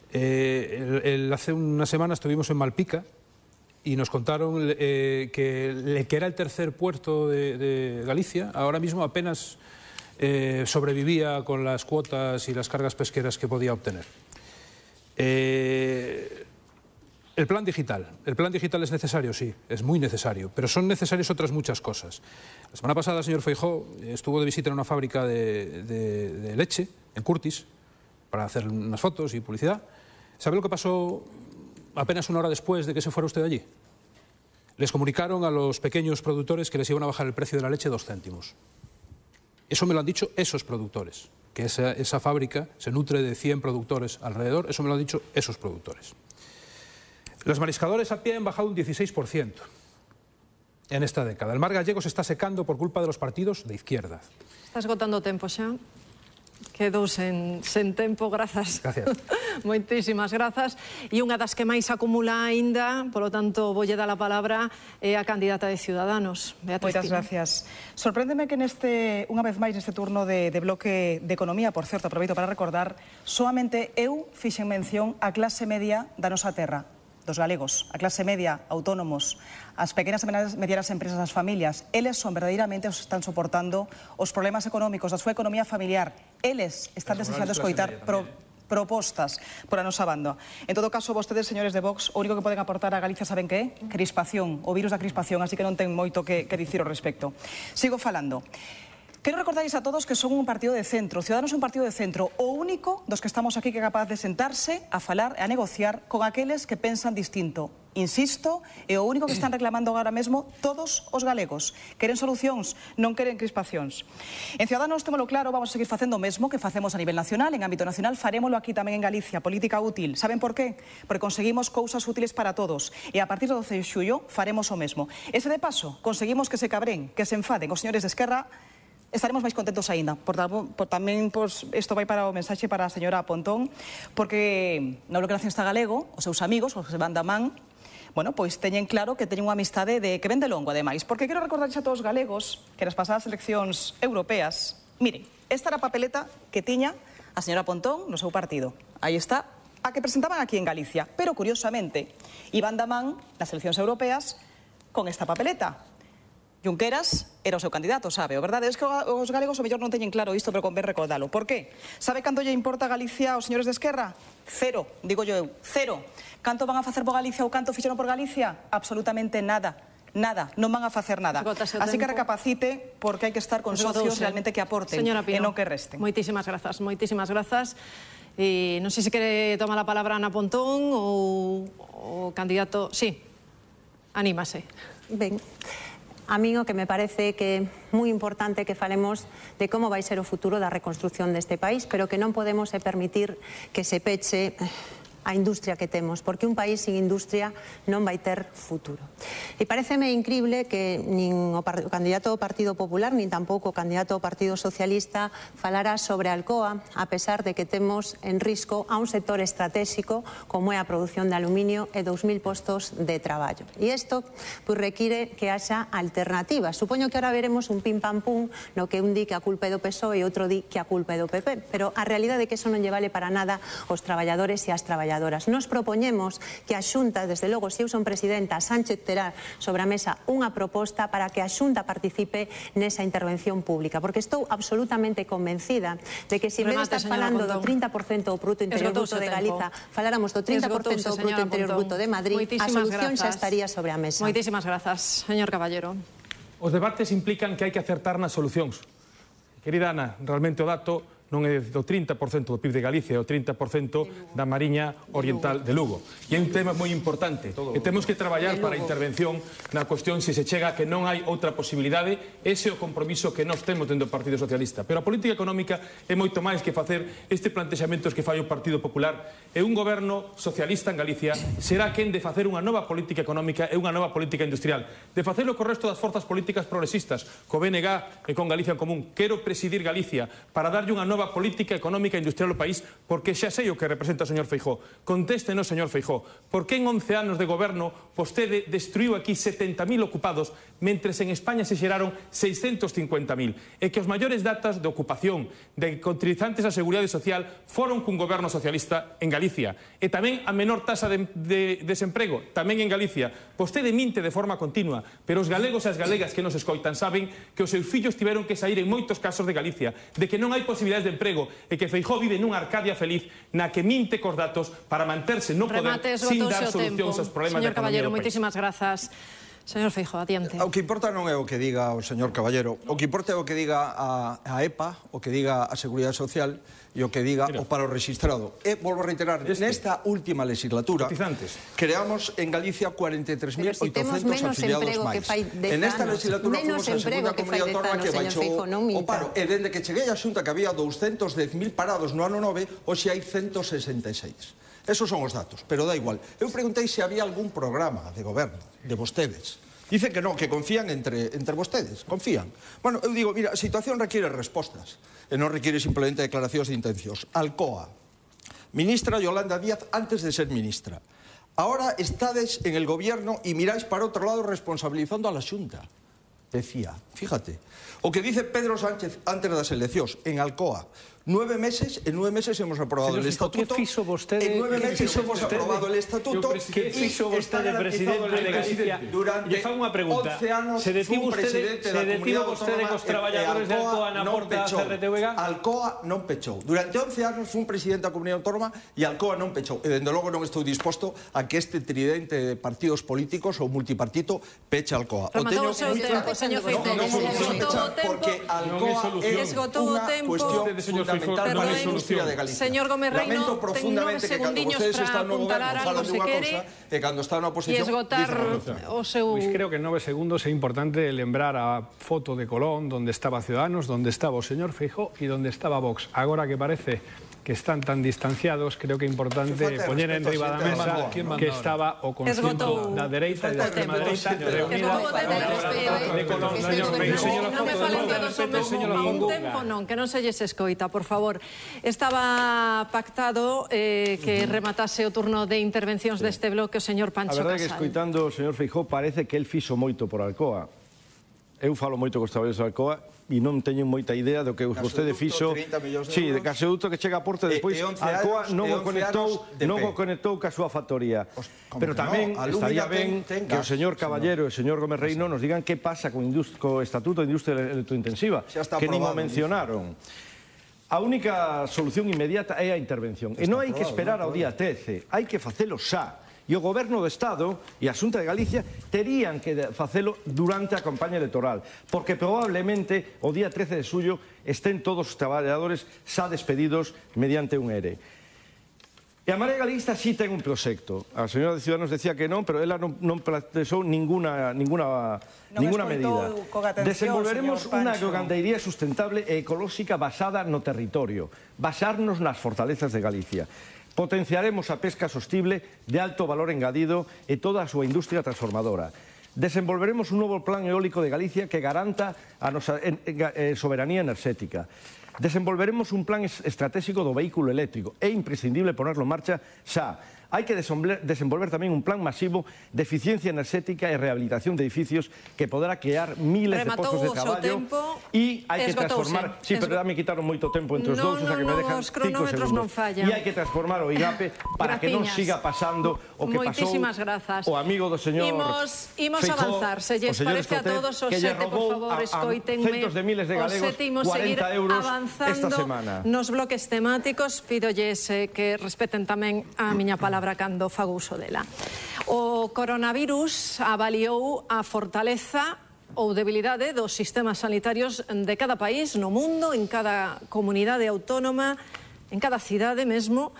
Hace una semana estuvimos en Malpica y nos contaron que era el tercer puerto de Galicia. Ahora mismo apenas sobrevivía con las cuotas y las cargas pesqueras que podía obtener. El plan digital es necesario, sí, es muy necesario, pero son necesarias otras muchas cosas. La semana pasada el señor Feijóo estuvo de visita en una fábrica de leche, en Curtis, para hacer unas fotos y publicidad. ¿Sabe lo que pasó apenas una hora después de que se fuera usted allí? Les comunicaron a los pequeños productores que les iban a bajar el precio de la leche 2 céntimos. Eso me lo han dicho esos productores, que esa fábrica se nutre de 100 productores alrededor, eso me lo han dicho esos productores. Los mariscadores a pie han bajado un 16% en esta década. El mar gallego se está secando por culpa de los partidos de izquierda. Está esgotando tempo xa. Quedou sen tempo, grazas. Gracias. Moitísimas grazas. E unha das que máis acumula aínda, polo tanto, voulle dar a palabra a candidata de Ciudadanos, Beatriz Moitas gracias. Sorpréndeme que unha vez máis neste turno de bloque de economía, por certo, aproveito para recordar, soamente eu fixen mención á clase media da nosa terra, dos galegos, a clase media, autónomos, as pequenas e medianas empresas, as familias. Eles son verdadeiramente os que están soportando os problemas económicos da súa economía familiar. Eles están desexando escoitar propostas por a nosa banda. En todo caso, vostedes, señores de Vox, o único que poden aportar a Galicia, saben que é? Crispación, o virus da crispación, así que non ten moito que dicir ao respecto. Sigo falando. Quero recordarles a todos que son un partido de centro. Ciudadanos é un partido de centro, o único dos que estamos aquí que é capaz de sentarse a falar e a negociar con aqueles que pensan distinto. Insisto, é o único que están reclamando agora mesmo todos os galegos. Queren solucións, non queren crispacións. En Ciudadanos, témolo claro, vamos a seguir facendo o mesmo que facemos a nivel nacional. En ámbito nacional farémolo aquí tamén en Galicia, política útil. Saben por qué? Porque conseguimos cousas útiles para todos. E a partir do 12 de xullo faremos o mesmo. E se de paso conseguimos que se cabren, que se enfaden os señores de Esquerra, estaremos máis contentos aínda. Tamén isto vai para o mensaxe para a señora Pontón, porque no Bloque Nacionalista Galego, os seus amigos, os que se van da man, bueno, pois teñen claro que teñen unha amistade que ven de longo, ademais. Porque quero recordarles a todos os galegos que nas pasadas eleccións europeas, miren, esta era a papeleta que tiña a señora Pontón no seu partido. Aí está, a que presentaban aquí en Galicia. Pero, curiosamente, iban da man nas eleccións europeas con esta papeleta. Junqueras era o seu candidato, sabe, o verdade? Es que os galegos o mellor non teñen claro isto, pero convén recordalo. Por qué? Sabe canto lle importa a Galicia aos señores de Esquerra? Cero, digo eu, cero. Canto van a facer por Galicia ou canto fixeron por Galicia? Absolutamente nada. Nada, non van a facer nada. Así que recapacite, porque hai que estar con socios realmente que aporten e non que resten. Moitísimas grazas, moitísimas grazas. E non sei se quere tomar a palabra Ana Pontón ou o candidato... Sí, anímase. Ben, a min o que me parece que é moi importante que falemos de como vai ser o futuro da reconstrucción deste país, pero que non podemos permitir que se peche a industria que temos, porque un país sin industria non vai ter futuro. E pareceme incrible que nin o candidato do Partido Popular, nin tampouco o candidato do Partido Socialista falara sobre Alcoa, a pesar de que temos en risco a un sector estratégico como é a produción de aluminio e 2.000 postos de traballo. E isto require que haxa alternativas. Supoño que ahora veremos un pim-pam-pum no que un di que a culpa é do PSOE e outro di que a culpa é do PP, pero a realidade é que eso non lle vale para nada aos traballadores e ás traballadoras. Nos propoñemos que a Xunta, desde logo, se eu son presidenta, Sánchez terá sobre a mesa unha proposta para que a Xunta participe nesa intervención pública, porque estou absolutamente convencida de que se en vez de estar falando do 30% do Produto Interior Bruto de Galiza, faláramos do 30% do Produto Interior Bruto de Madrid, a solución xa estaría sobre a mesa. Moitísimas grazas, señor Caballero. Os debates implican que hai que acertar nas solucións. Querida Ana, realmente o dato non é do 30% do PIB de Galicia, é o 30% da Mariña Oriental de Lugo. E é un tema moi importante, e temos que traballar para a intervención na cuestión se se chega a que non hai outra posibilidade. Ese é o compromiso que nós temos dentro do Partido Socialista. Pero a política económica é moito máis que facer este plantexamento que fai o Partido Popular. E un goberno socialista en Galicia será quen de facer unha nova política económica e unha nova política industrial. De facelo co resto das forzas políticas progresistas, co BNG e con Galicia en Común. Quero presidir Galicia para darlle unha nova nova política económica e industrial do país, porque xa sei o que representa o señor Feijóo. Contéstenos, señor Feijóo, por que en 11 anos de goberno vostede destruiu aquí 70.000 ocupados, mentres en España se xeraron 650.000, e que os maiores datos de ocupación de cotizantes á Seguridade Social foron cun goberno socialista en Galicia, e tamén a menor tasa de desemprego, tamén en Galicia. Vostede minte de forma continua, pero os galegos e as galegas que nos escoitan saben que os seus fillos tiveron que sair en moitos casos de Galicia, de que non hai posibilidades de emprego e que Feijóo vive nunha Arcadia feliz na que minte cos datos para manterse no poder sin dar solucións aos problemas da economía do país. Moitísimas grazas. Señor Feijóo, adiante. O que importa non é o que diga o señor Caballero, o que importa é o que diga a EPA, o que diga a Seguridade Social e o que diga o paro registrado. E, volvo a reiterar, nesta última legislatura creamos en Galicia 43.800 afiliados máis. En esta legislatura fomos a segunda comunidade autónoma que baixou o paro. E dende que cheguei a Xunta que había 210.000 parados no ano 9, hoxe hai 166. Esos son os datos, pero da igual. Eu preguntei se había algún programa de goberno de vostedes. Dicen que non, que confían entre vostedes, confían. Bueno, eu digo, mira, a situación requiere respostas, e non requiere simplemente declaracións de intencións. Alcoa, ministra Yolanda Díaz antes de ser ministra. Ahora estades en el gobierno e miráis para outro lado responsabilizando a la Xunta. Decía, fíjate, o que dice Pedro Sánchez antes das eleccións, en Alcoa. 9 meses, en 9 meses hemos aprobado el estatuto. ¿Qué fixo vostede? En 9 meses hemos aprobado el estatuto. ¿Qué fixo vostede, presidente de Galicia? Durante 11 anos fue presidente da comunidade autónoma cos traballadores de Alcoa na porta da CRTVG? Alcoa non pechou. Durante 11 anos fue presidente da comunidade autónoma e Alcoa non pechou. E dende logo non estou disposto a que este tridente de partidos políticos ou multipartito peche Alcoa. O teño moi claro, señor Feijóo, porque Alcoa é unha cuestión fundamental para a industria de Galicia. Señor Gómez Reino, lamento profundamente que cando vostedes están no goberno falan dunha cousa e cando están na oposición dicen outra. Pois creo que en 9 segundos é importante lembrar a foto de Colón donde estaba Ciudadanos, donde estaba o señor Feijóo e donde estaba Vox. Agora que parece que están tan distanciados, creo que é importante poñer en riba da mesa que estaba o conxunto da dereita e da extrema dereita reunida de Colón. Non me falen todos o tempo, non, que non se lles escoita, por favor. Estaba pactado que rematase o turno de intervencións deste bloque o señor Pancho Casal. A verdade é que escoitando o señor Feijóo parece que el fixo moito por Alcoa. Eu falo moito cos traballadores de Alcoa e non teño moita idea do que vostede fixo. Si, de gasoduto que chega a Porto e despois Alcoa non o conectou ca súa factoría. Pero tamén estaría ben que o señor Caballero e o señor Gómez Reino nos digan que pasa co Estatuto de Industria Electrointensiva, que nin o mencionaron. A única solución inmediata é a intervención. E non hai que esperar ao día 13, hai que facelo xa. E o Goberno do Estado e a Xunta de Galicia terían que facelo durante a campaña electoral, porque probablemente o día 13 de xullo estén todos os traballadores xa despedidos mediante un ERE. E a Marea Galeguista sí ten un proxecto. A señora de Ciudadanos decía que non, pero ela non plantexou ninguna medida. Desenvolveremos unha agrogandería sustentable e ecolóxica basada no territorio, basarnos nas fortalezas de Galicia. Potenciaremos a pesca sostible de alto valor engadido e toda a súa industria transformadora. Desenvolveremos un novo plan eólico de Galicia que garanta a nosa soberanía enerxética. Desenvolveremos un plan estratégico do vehículo eléctrico. É imprescindible ponerlo en marcha xa. Hai que desenvolver tamén un plan masivo de eficiencia enerxética e rehabilitación de edificios que poderá crear miles de postos de traballo e hai que transformar... Sí, pero me quitaron moito tempo entre os dous, o sea que me dejan 5 segundos. E hai que transformar o IGAPE para que non siga pasando o que pasou o amigo do señor Imos avanzar, se lles parece a todos os sete, por favor, escoítenme. Centos de miles de galegos 40 euros esta semana. Nos bloques temáticos, pídolles que respeten tamén a miña palabra cando fago uso dela. O coronavirus avaliou a fortaleza ou debilidade dos sistemas sanitarios de cada país no mundo, en cada comunidade autónoma, en cada cidade mesmo.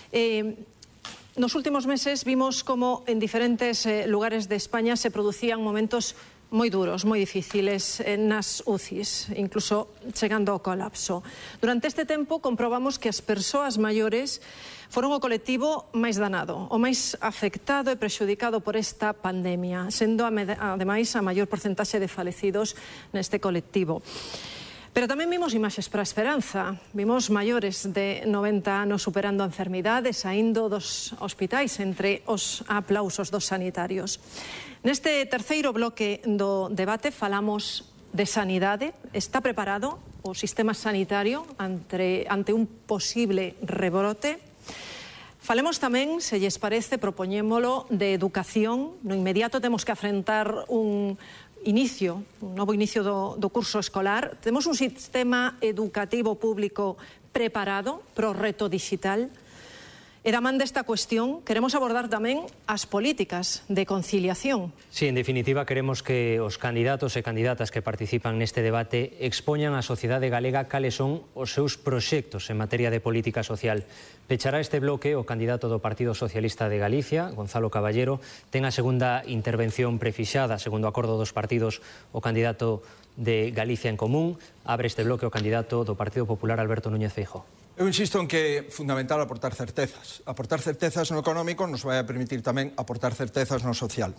Nos últimos meses vimos como en diferentes lugares de España se producían momentos moi duros, moi difíciles nas UCIs, incluso chegando ao colapso. Durante este tempo comprobamos que as persoas maiores foron o colectivo máis danado, o máis afectado e prexudicado por esta pandemia, sendo ademais a maior porcentaxe de falecidos neste colectivo. Pero tamén vimos imaxes para a esperanza. Vimos maiores de 90 anos superando a enfermidade, saindo dos hospitais entre os aplausos dos sanitarios. Neste terceiro bloque do debate falamos de sanidade. Está preparado o sistema sanitario ante un posible rebrote? Falemos tamén, se lles parece, propoñémolo de educación. No inmediato temos que afrontar un novo inicio do curso escolar. Temos un sistema educativo público preparado para o reto digital. E da man desta cuestión, queremos abordar tamén as políticas de conciliación. Sí, en definitiva, queremos que os candidatos e candidatas que participan neste debate expoñan á sociedade galega cales son os seus proxectos en materia de política social. Pechará este bloque o candidato do Partido Socialista de Galicia, Gonzalo Caballero, ten a segunda intervención prefixada, segundo acordo dos partidos, o candidato de Galicia en Común. Abre este bloque o candidato do Partido Popular, Alberto Núñez Feijóo. Eu insisto en que é fundamental aportar certezas. Aportar certezas no económico nos vai a permitir tamén aportar certezas no social.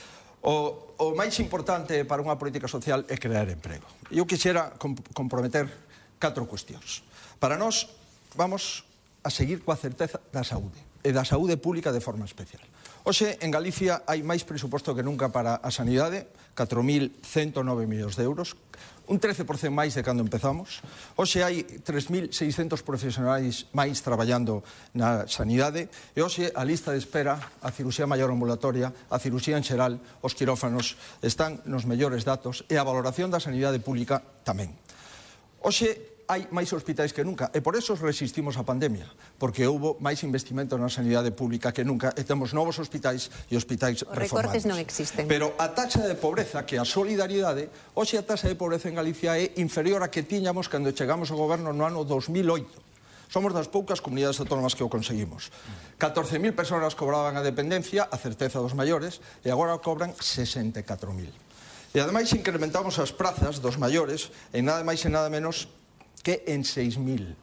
O máis importante para unha política social é crear emprego. Eu quixera comprometer 4 cuestións. Para nós, vamos a seguir coa certeza da saúde, e da saúde pública de forma especial. Hoxe, en Galicia, hai máis presuposto que nunca para a sanidade, 4.109 millóns de euros, un 13% máis de cando empezamos. Hoxe hai 3.600 profesionais máis traballando na sanidade e hoxe a lista de espera, a cirurxía maior ambulatoria, a cirurxía en xeral, os quirófanos están nos mellores datos e a valoración da sanidade pública tamén. Hoxe hai máis hospitais que nunca, e por eso resistimos a pandemia, porque houbo máis investimento na sanidade pública que nunca, e temos novos hospitais e hospitais reformados. Os recortes non existen. Pero a taxa de pobreza, que a solidaridade, hoxe a taxa de pobreza en Galicia é inferior a que tiñamos cando chegamos ao goberno no ano 2008. Somos das poucas comunidades autónomas que o conseguimos. 14.000 persoas cobraban a dependencia, a certeza dos maiores, e agora cobran 64.000. E ademais incrementamos as prazas dos maiores en nada máis e nada menos que en 6.000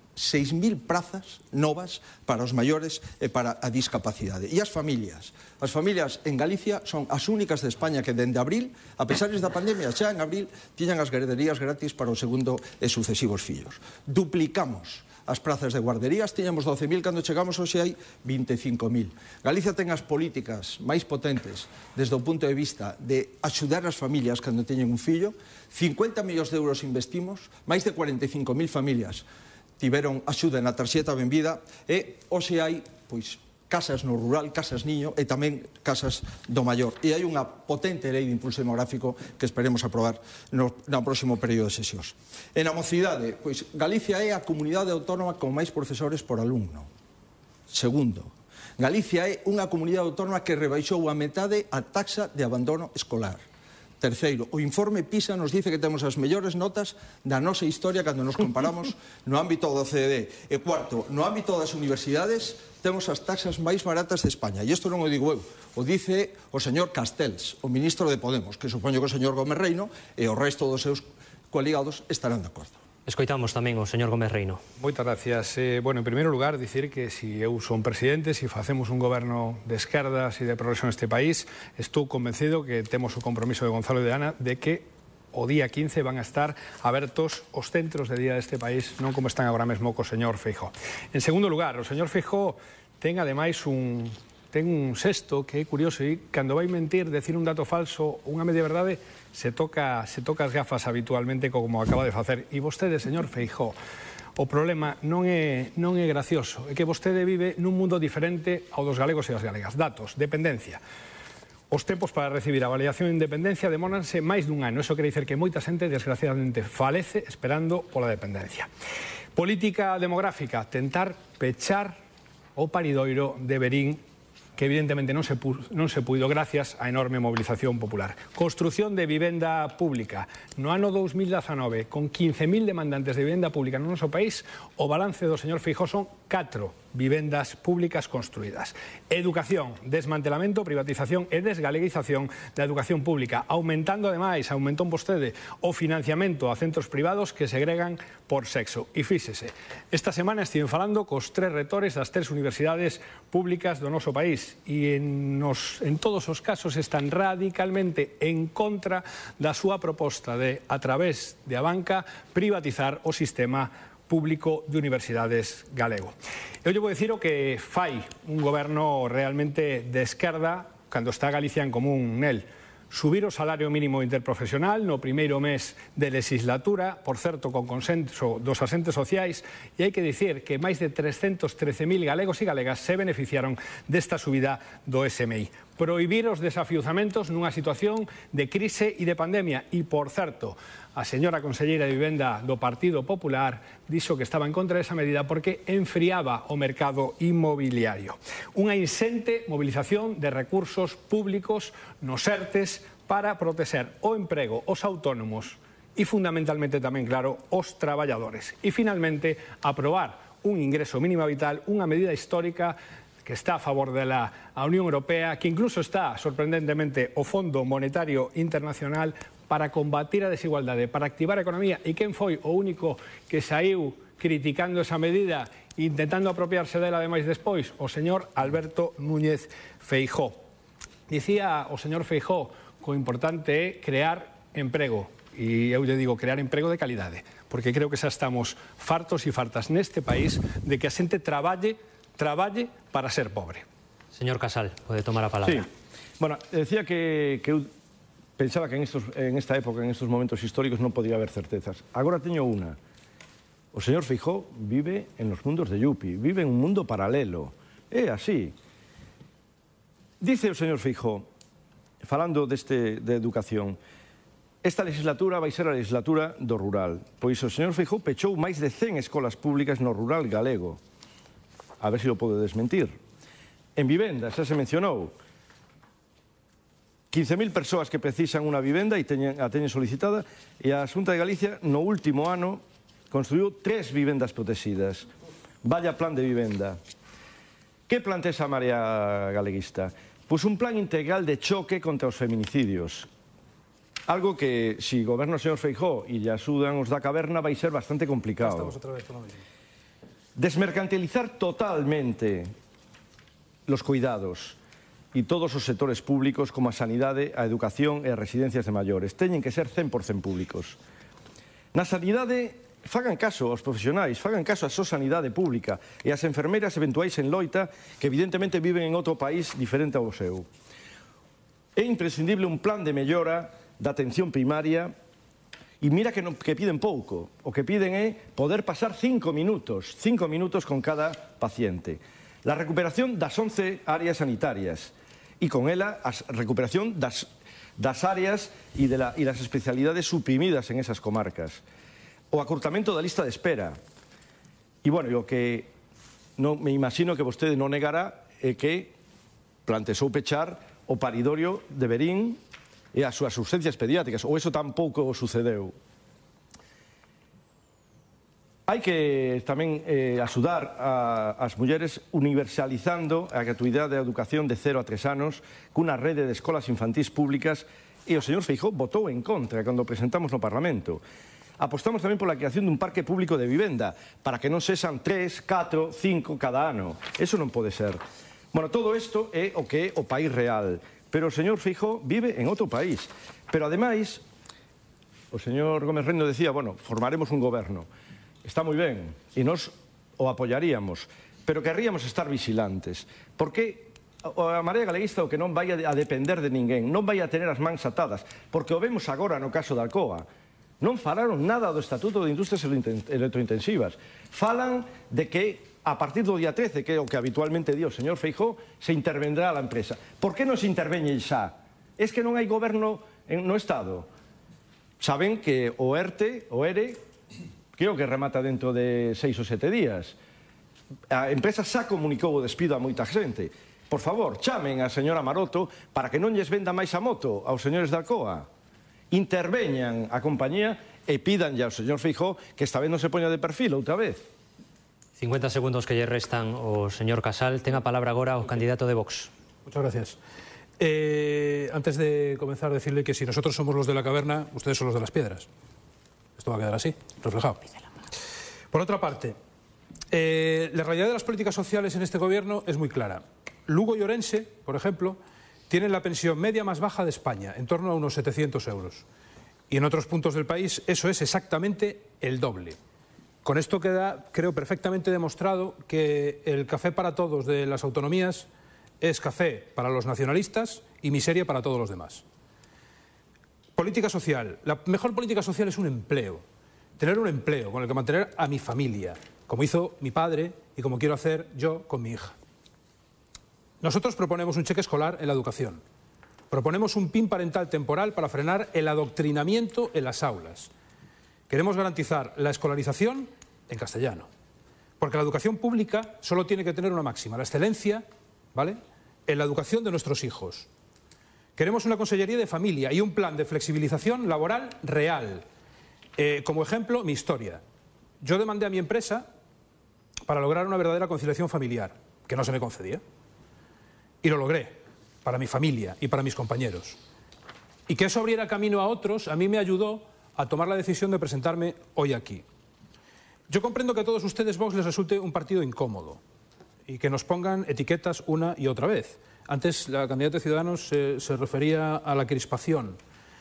prazas novas para os maiores e para a discapacidade. E as familias? As familias en Galicia son as únicas de España que dende abril, a pesar da pandemia, xa en abril, tiñan as guarderías gratis para o segundo e sucesivos fillos. Duplicamos as prazas de guarderías, tiñamos 12.000 cando chegamos, hoxe hai 25.000. Galicia ten as políticas máis potentes desde o punto de vista de axudar as familias cando teñen un fillo. 50 millóns de euros investimos, máis de 45.000 familias tiveron axuda na tarxeta Benvida e hoxe hai casas no rural, casas niño e tamén casas do maior. E hai unha potente lei de impulso demográfico que esperemos aprobar no próximo período de sesións. E na mocidade, Galicia é a comunidade autónoma con máis profesores por alumno. Segundo, Galicia é unha comunidade autónoma que rebaixou a metade a taxa de abandono escolar. Terceiro, o informe PISA nos dice que temos as mellores notas da nosa historia cando nos comparamos no ámbito do OCDE. E cuarto, no ámbito das universidades temos as taxas máis baratas de España. E isto non o digo eu, o dice o señor Castells, o ministro de Podemos, que supoño que o señor Gómez Reino e o resto dos seus coaligados estarán de acordo. Escoitamos tamén o señor Gómez Reino. Moitas gracias. Bueno, en primeiro lugar, dicir que se eu son presidente, se facemos un goberno de esquerdas e de progreso neste país, estou convencido que temos o compromiso de Gonzalo e de Ana de que o día 15 van a estar abertos os centros de día deste país, non como están agora mesmo co señor Feijóo. En segundo lugar, o señor Feijóo ten ademais un sexto que é curioso, e cando vai mentir, decir un dato falso, unha media verdade, se toca as gafas habitualmente como acaba de facer. E vostede, señor Feijóo, o problema non é gracioso, é que vostede vive nun mundo diferente ao dos galegos e das galegas. Datos, dependencia. Os tempos para recibir a avaliación de independencia demóranse máis dun ano. Eso quere dicer que moita xente, desgraciadamente, falece esperando pola dependencia. Política demográfica, tentar pechar o paridoiro de Verín, que evidentemente non se puido gracias á enorme movilización popular. Construción de vivenda pública. No ano 2019, con 15.000 demandantes de vivenda pública no noso país, o balance do señor Feijóo son 4 vivendas públicas construídas. Educación, desmantelamento, privatización e desgaleguización da educación pública, aumentando ademais, aumentou vostede, o financiamento a centros privados que segregan por sexo. E fíxese, esta semana estive falando cos 3 rectores das 3 universidades públicas do noso país e en todos os casos están radicalmente en contra da súa proposta de, a través de a banca, privatizar o sistema público de universidades galego. Eu lle vou dicir o que fai un goberno realmente de esquerda cando está Galicia en común nel. Subir o salario mínimo interprofesional no primeiro mes de legislatura, por certo, con consenso dos asentes sociais, e hai que dicir que máis de 313.000 galegos e galegas se beneficiaron desta subida do SMI. Prohibir os desafiuzamentos nunha situación de crise e de pandemia. E, por certo, a señora conselleira de Vivenda do Partido Popular dixo que estaba en contra desa medida porque enfriaba o mercado inmobiliario. Unha insente movilización de recursos públicos nos ERTES para protexer o emprego, os autónomos e, fundamentalmente tamén, claro, os traballadores. E, finalmente, aprobar un ingreso mínimo vital, unha medida histórica que está a favor da Unión Europea, que incluso está, sorprendentemente, o Fondo Monetario Internacional para combatir a desigualdade, para activar a economía. E quen foi o único que saiu criticando esa medida e intentando apropiarse dela ademais despois? O señor Alberto Núñez Feijóo. Dicía o señor Feijóo que o importante é crear emprego. E eu lle digo crear emprego de calidade, porque creo que xa estamos fartos e fartas neste país de que a xente traballe para ser pobre. Señor Casal, pode tomar a palabra. Sí. Bueno, decía que eu pensaba que en esta época, en estos momentos históricos, non podía haber certezas. Agora teño unha. O señor Feijóo vive en los mundos de Yupi, vive en un mundo paralelo. É así. Dice o señor Feijóo, falando de educación, esta legislatura vai ser a legislatura do rural, pois o señor Feijóo pechou máis de 100 escolas públicas no rural galego. A ver se lo pode desmentir. En vivenda, xa se mencionou, 15.000 persoas que precisan unha vivenda e a teñen solicitada, e a Xunta de Galicia no último ano construiu 3 vivendas protegidas. Vaya plan de vivenda. Que plantea esa Marea Galeguista? Pois un plan integral de choque contra os feminicidios. Algo que, si goberna o señor Feijóo e lle axudan os da caverna, vai ser bastante complicado. Desmercantilizar totalmente los cuidados e todos os sectores públicos como a sanidade, a educación e as residencias de maiores. Teñen que ser 100% públicos. Na sanidade, fagan caso aos profesionais, fagan caso á súa sanidade pública e ás enfermeiras eventuais en loita que evidentemente viven en outro país diferente ao seu. É imprescindible un plan de mellora da atención primaria. E mira que piden pouco, o que piden é poder pasar 5 minutos con cada paciente. La recuperación das 11 áreas sanitarias e con ela a recuperación das áreas e das especialidades suprimidas en esas comarcas. O acortamento da lista de espera. E, bueno, o que me imagino que vostede non negará é que plantexou pechar o paridorio de Verín e as súas urxencias pediátricas, ou eso tampouco sucedeu. Hai que tamén axudar as mulleres universalizando a gratuidade da educación de 0 a 3 anos cunha rede de escolas infantís públicas, e o señor Feijóo votou en contra cando presentamos no Parlamento. Apostamos tamén pola creación dun parque público de vivenda para que non sexan 3, 4, 5 cada ano. Eso non pode ser. Bueno, todo isto é o que é o país real. Pero o señor Feijóo vive en outro país. Pero, ademais, o señor Gómez Reino decía, bueno, formaremos un goberno. Está moi ben, e nos o apoyaríamos, pero querríamos estar vigilantes, porque a Marea Galeguista o que non vai a depender de ninguén, non vai a tener as mans atadas, porque o vemos agora no caso da Alcoa. Non falaron nada do Estatuto de Industrias Electrointensivas. Falan de que a partir do día 13, que é o que habitualmente di o señor Feijóo, se intervendrá a empresa. Por que non se interveñe xa? Es que non hai goberno no Estado. Saben que o ERTE, o ERE, creo que remata dentro de 6 ou 7 días. A empresa xa comunicou o despido a moita xente. Por favor, chamen a señora Maroto para que non lles venda máis a moto aos señores da Alcoa. Interveñan a compañía e pídanlle ao señor Feijóo que esta vez non se poña de perfil outra vez. 50 segundos que lle restan ao señor Casal. Ten a palabra agora o candidato de Vox. Muchas gracias. Antes de comenzar, decirle que si nosotros somos los de la caverna, ustedes son los de las piedras. Esto va a quedar así, reflejado. Por otra parte, la realidad de las políticas sociales en este gobierno es muy clara. Lugo y Orense, por ejemplo, tienen la pensión media más baja de España, en torno a unos 700 euros. Y en otros puntos del país eso es exactamente el doble. Con esto queda, creo, perfectamente demostrado que el café para todos de las autonomías es café para los nacionalistas y miseria para todos los demás. Política social. La mejor política social es un empleo. Tener un empleo con el que mantener a mi familia, como hizo mi padre y como quiero hacer yo con mi hija. Nosotros proponemos un cheque escolar en la educación. Proponemos un PIN parental temporal para frenar el adoctrinamiento en las aulas. Queremos garantizar la escolarización en castellano. Porque la educación pública solo tiene que tener una máxima, la excelencia, ¿vale?, en la educación de nuestros hijos. Queremos una consellería de familia y un plan de flexibilización laboral real. Como ejemplo, mi historia. Yo demandé a mi empresa para lograr una verdadera conciliación familiar, que no se me concedía. Y lo logré, para mi familia y para mis compañeros. Y que eso abriera camino a otros, a mí me ayudó a tomar la decisión de presentarme hoy aquí. Yo comprendo que a todos ustedes Vox les resulte un partido incómodo y que nos pongan etiquetas una y otra vez. Antes la candidata de Ciudadanos se refería a la crispación.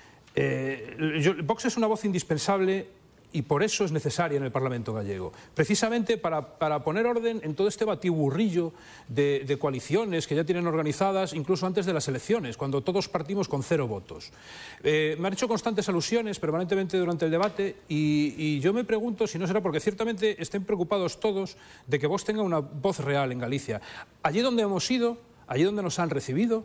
Vox es una voz indispensable y por eso es necesaria en el Parlamento gallego. Precisamente para poner orden en todo este batiburrillo de coaliciones que ya tienen organizadas incluso antes de las elecciones, cuando todos partimos con 0 votos. Me han hecho constantes alusiones permanentemente durante el debate y yo me pregunto si no será porque ciertamente estén preocupados todos de que Vox tenga una voz real en Galicia. Allí donde hemos ido, allí donde nos han recibido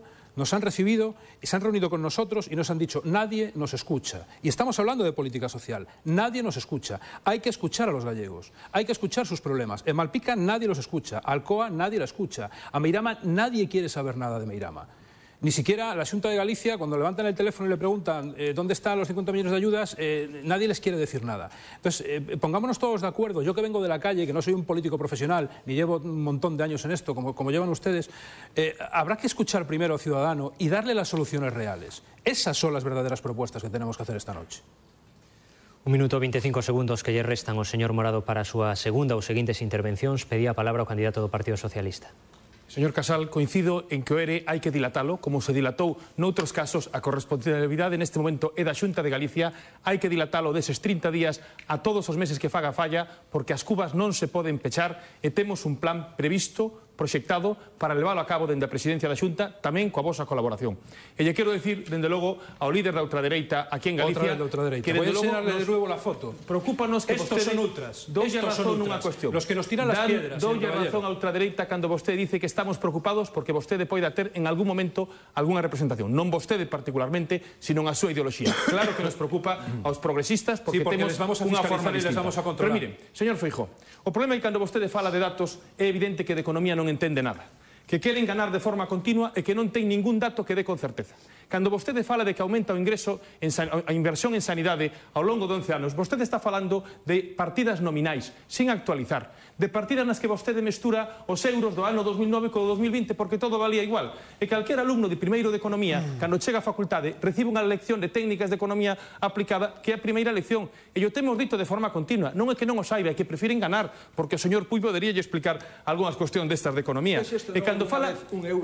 y se han reunido con nosotros y nos han dicho nadie nos escucha. Y estamos hablando de política social. Nadie nos escucha. Hay que escuchar a los gallegos. Hay que escuchar sus problemas. En Malpica nadie los escucha. A Alcoa nadie la escucha. A Meirama nadie quiere saber nada de Meirama. Ni siquiera la Xunta de Galicia, cuando levantan el teléfono y le preguntan dónde están los 50 millones de ayudas, nadie les quiere decir nada. Entonces, pongámonos todos de acuerdo. Yo que vengo de la calle, que no soy un político profesional, ni llevo un montón de años en esto, como llevan ustedes, habrá que escuchar primero al ciudadano y darle las soluciones reales. Esas son las verdaderas propuestas que tenemos que hacer esta noche. 1 minuto 25 segundos que lle restan ao señor Morado para a súa segunda ou seguintes intervencións. Pedía a palabra ao candidato do Partido Socialista. Señor Casal, coincido en que o ERE hai que dilatalo, como se dilatou noutros casos a corresponsabilidade neste momento é da Xunta de Galicia, hai que dilatalo deses 30 días a todos os meses que faga falla, porque as cubas non se poden pechar e temos un plan previsto, proxectado, para leválo a cabo dende a presidencia da Xunta, tamén coa vosa colaboración. E lle quero decir, dende logo, ao líder da ultradereita aquí en Galicia, que dende logo de nuevo la foto. Preocúpanos que estos son ultras. Doulle razón nunha cuestión. Los que nos tiran las piedras. Doulle razón a ultradereita cando vostede dice que estamos preocupados porque vostede poida ter en algún momento algunha representación. Non vostede particularmente, sino a súa ideoloxía. Claro que nos preocupa aos progresistas porque temos unha forma distinta. Pero miren, señor Feijóo, o problema é que cando vostede fala de datos é evidente que de economía non entende nada, que queren ganar de forma continua e que non ten ningún dato que dé con certeza. Cando vostede fala de que aumenta o ingreso, a inversión en sanidade ao longo de 11 anos, vostede está falando de partidas nominais, sin actualizar, de partidas nas que vostede mestura os euros do ano 2009 co 2020 porque todo valía igual. E calquer alumno de primeiro de economía, cando chega á facultade, recibe unha lección de técnicas de economía aplicada que é a primeira lección. E o temos dito de forma continua. Non é que non o saiba, é que prefiren ganar, porque o señor Puy podería explicar algunhas cuestións destas de economía. E cando fala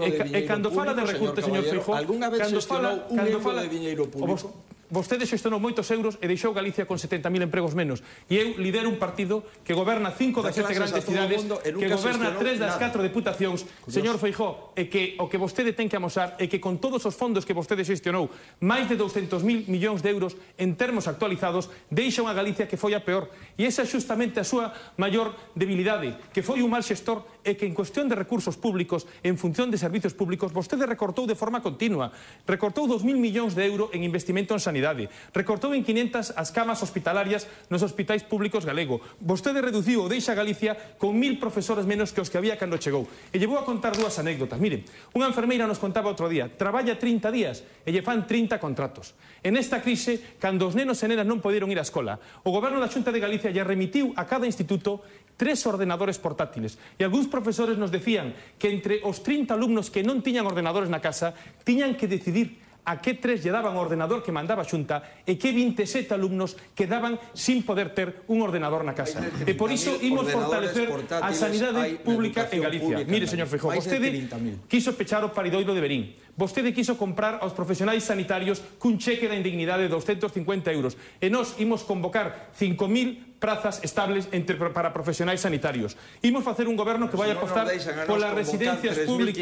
de recorte, señor Feijóo, cando fala de diñeiro público, vostede xestionou moitos euros e deixou Galicia con 70.000 empregos menos. E eu lidero un partido que goberna 5 das 7 grandes cidades, que goberna 3 das 4 deputacións. Señor Feijóo, é que o que vostede ten que amosar é que con todos os fondos que vostede xestionou, máis de 200.000 millóns de euros en termos actualizados, deixa unha Galicia que foi a peor. E esa é justamente a súa maior debilidade, que foi un mal xestor e que en cuestión de recursos públicos, en función de servicios públicos, vostede recortou de forma continua. Recortou 2.000 millóns de euros en investimento en sanidade. Recortou en 500 as camas hospitalarias nos hospitais públicos galego. Vostede reduciu ou deixa Galicia con 1.000 profesores menos que os que había cando chegou. E lle vou a contar dúas anécdotas. Miren, unha enfermeira nos contaba outro día, traballa 30 días e lle fan 30 contratos. En esta crise, cando os nenos e nenas non poderon ir á escola, o goberno da Xunta de Galicia lle remitiu a cada instituto 3 ordenadores portátiles. E algúns profesores nos decían que entre os 30 alumnos que non tiñan ordenadores na casa, tiñan que decidir a que 3 lle daban o ordenador que mandaba a Xunta e que 27 alumnos quedaban sin poder ter un ordenador na casa. E por iso imos fortalecer a sanidade pública en Galicia. Mire, señor Feijóo, vostede quiso pechar o paridoiro de Verín. Vostede quiso comprar aos profesionais sanitarios cun cheque da indignidade de 250 euros. E nós imos convocar 5.000 prazas estables para profesionais sanitarios. Imos facer un goberno que vai apostar polas residencias públicas.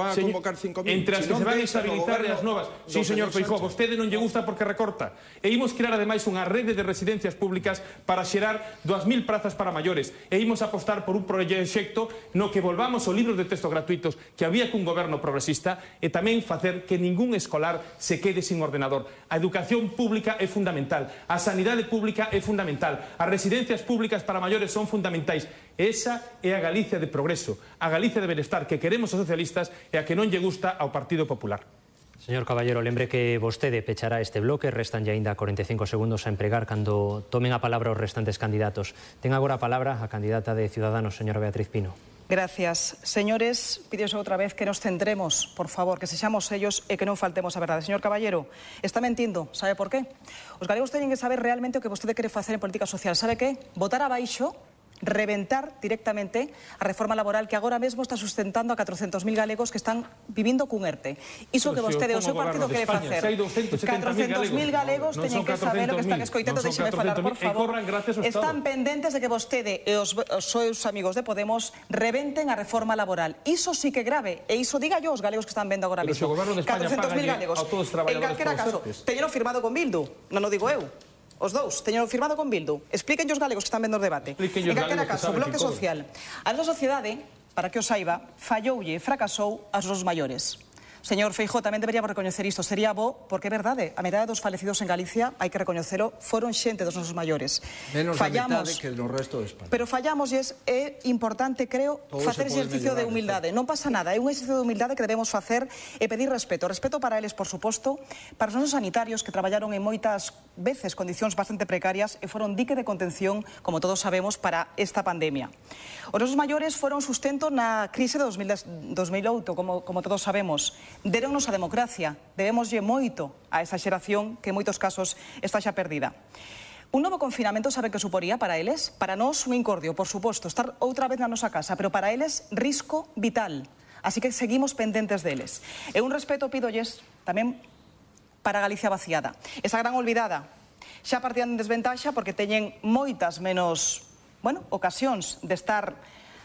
Entre as que se van a estabilizar e as novas. Sí, señor Feijóo, vostede non lle gusta porque recorta. E imos crear ademais unha rede de residencias públicas para xerar 2.000 prazas para maiores. E imos apostar por un proxecto no que volvamos aos libros de texto gratuitos que había cun goberno progresista e tamén facer que ningún escolar se quede sin ordenador. A educación pública é fundamental. A sanidade pública é fundamental. A residencias públicas para maiores son fundamentais. Esa é a Galicia de progreso, a Galicia de benestar que queremos os socialistas e a que non lle gusta ao Partido Popular. Señor Caballero, lembre que vostede pechará este bloque, restan ya ainda 45 segundos a empregar cando tomen a palabra os restantes candidatos. Ten agora a palabra a candidata de Ciudadanos, señora Beatriz Pino. Gracias. Señores, pídese outra vez que nos centremos, por favor, que sexamos ellos e que non faltemos a verdade. Señor Caballero, está mentindo, sabe por qué? Os galegos teñen que saber realmente o que vostede quere facer en política social. Sabe que? Votar abaixo, reventar directamente a reforma laboral que agora mesmo está sustentando a 400.000 galegos que están vivindo cun ERTE. Iso que vostede o seu partido quere facer. 400.000 galegos teñen que saber o que están escoitando. Déxeme falar, por favor. Están pendentes de que vostede e os seus amigos de Podemos reventen a reforma laboral. Iso sí que é grave. E iso diga yo aos galegos que están vendo agora mesmo. 400.000 galegos. En calquera caso, teñeno firmado con Bildu. Non o digo eu. Os dous, teño firmado con Bildu. Explíquenlle os galegos que están vendo o debate. En calquera caso, o Bloque Social. A nosa sociedade, para que o saiba, falloulle e fracasou aos nosos maiores. Señor Feijóo, tamén deberíamos recoñecer isto. Sería bo, porque é verdade, a metade dos falecidos en Galicia, hai que recoñecelo, foron xente dos nosos maiores. Menos a metade que no resto de España. Pero fallamos e é importante, creo, facer exercicio de humildade. Non pasa nada, é un exercicio de humildade que debemos facer e pedir respeto. Respeto para eles, por suposto, para os nosos sanitarios que traballaron en moitas veces condicións bastante precarias e foron dique de contención, como todos sabemos, para esta pandemia. Os nosos maiores foron sustento na crise de 2008, como todos sabemos. Deronnos a democracia, debemoslle moito a esa xeración que en moitos casos está xa perdida. Un novo confinamento sabe que suporía para eles? Para nós un incordio, por suposto, estar outra vez na nosa casa, pero para eles risco vital. Así que seguimos pendentes deles. E un respeto pídolles tamén para Galicia vaciada. Esa gran olvidada xa partían en desventaxa porque teñen moitas menos, ocasións de estar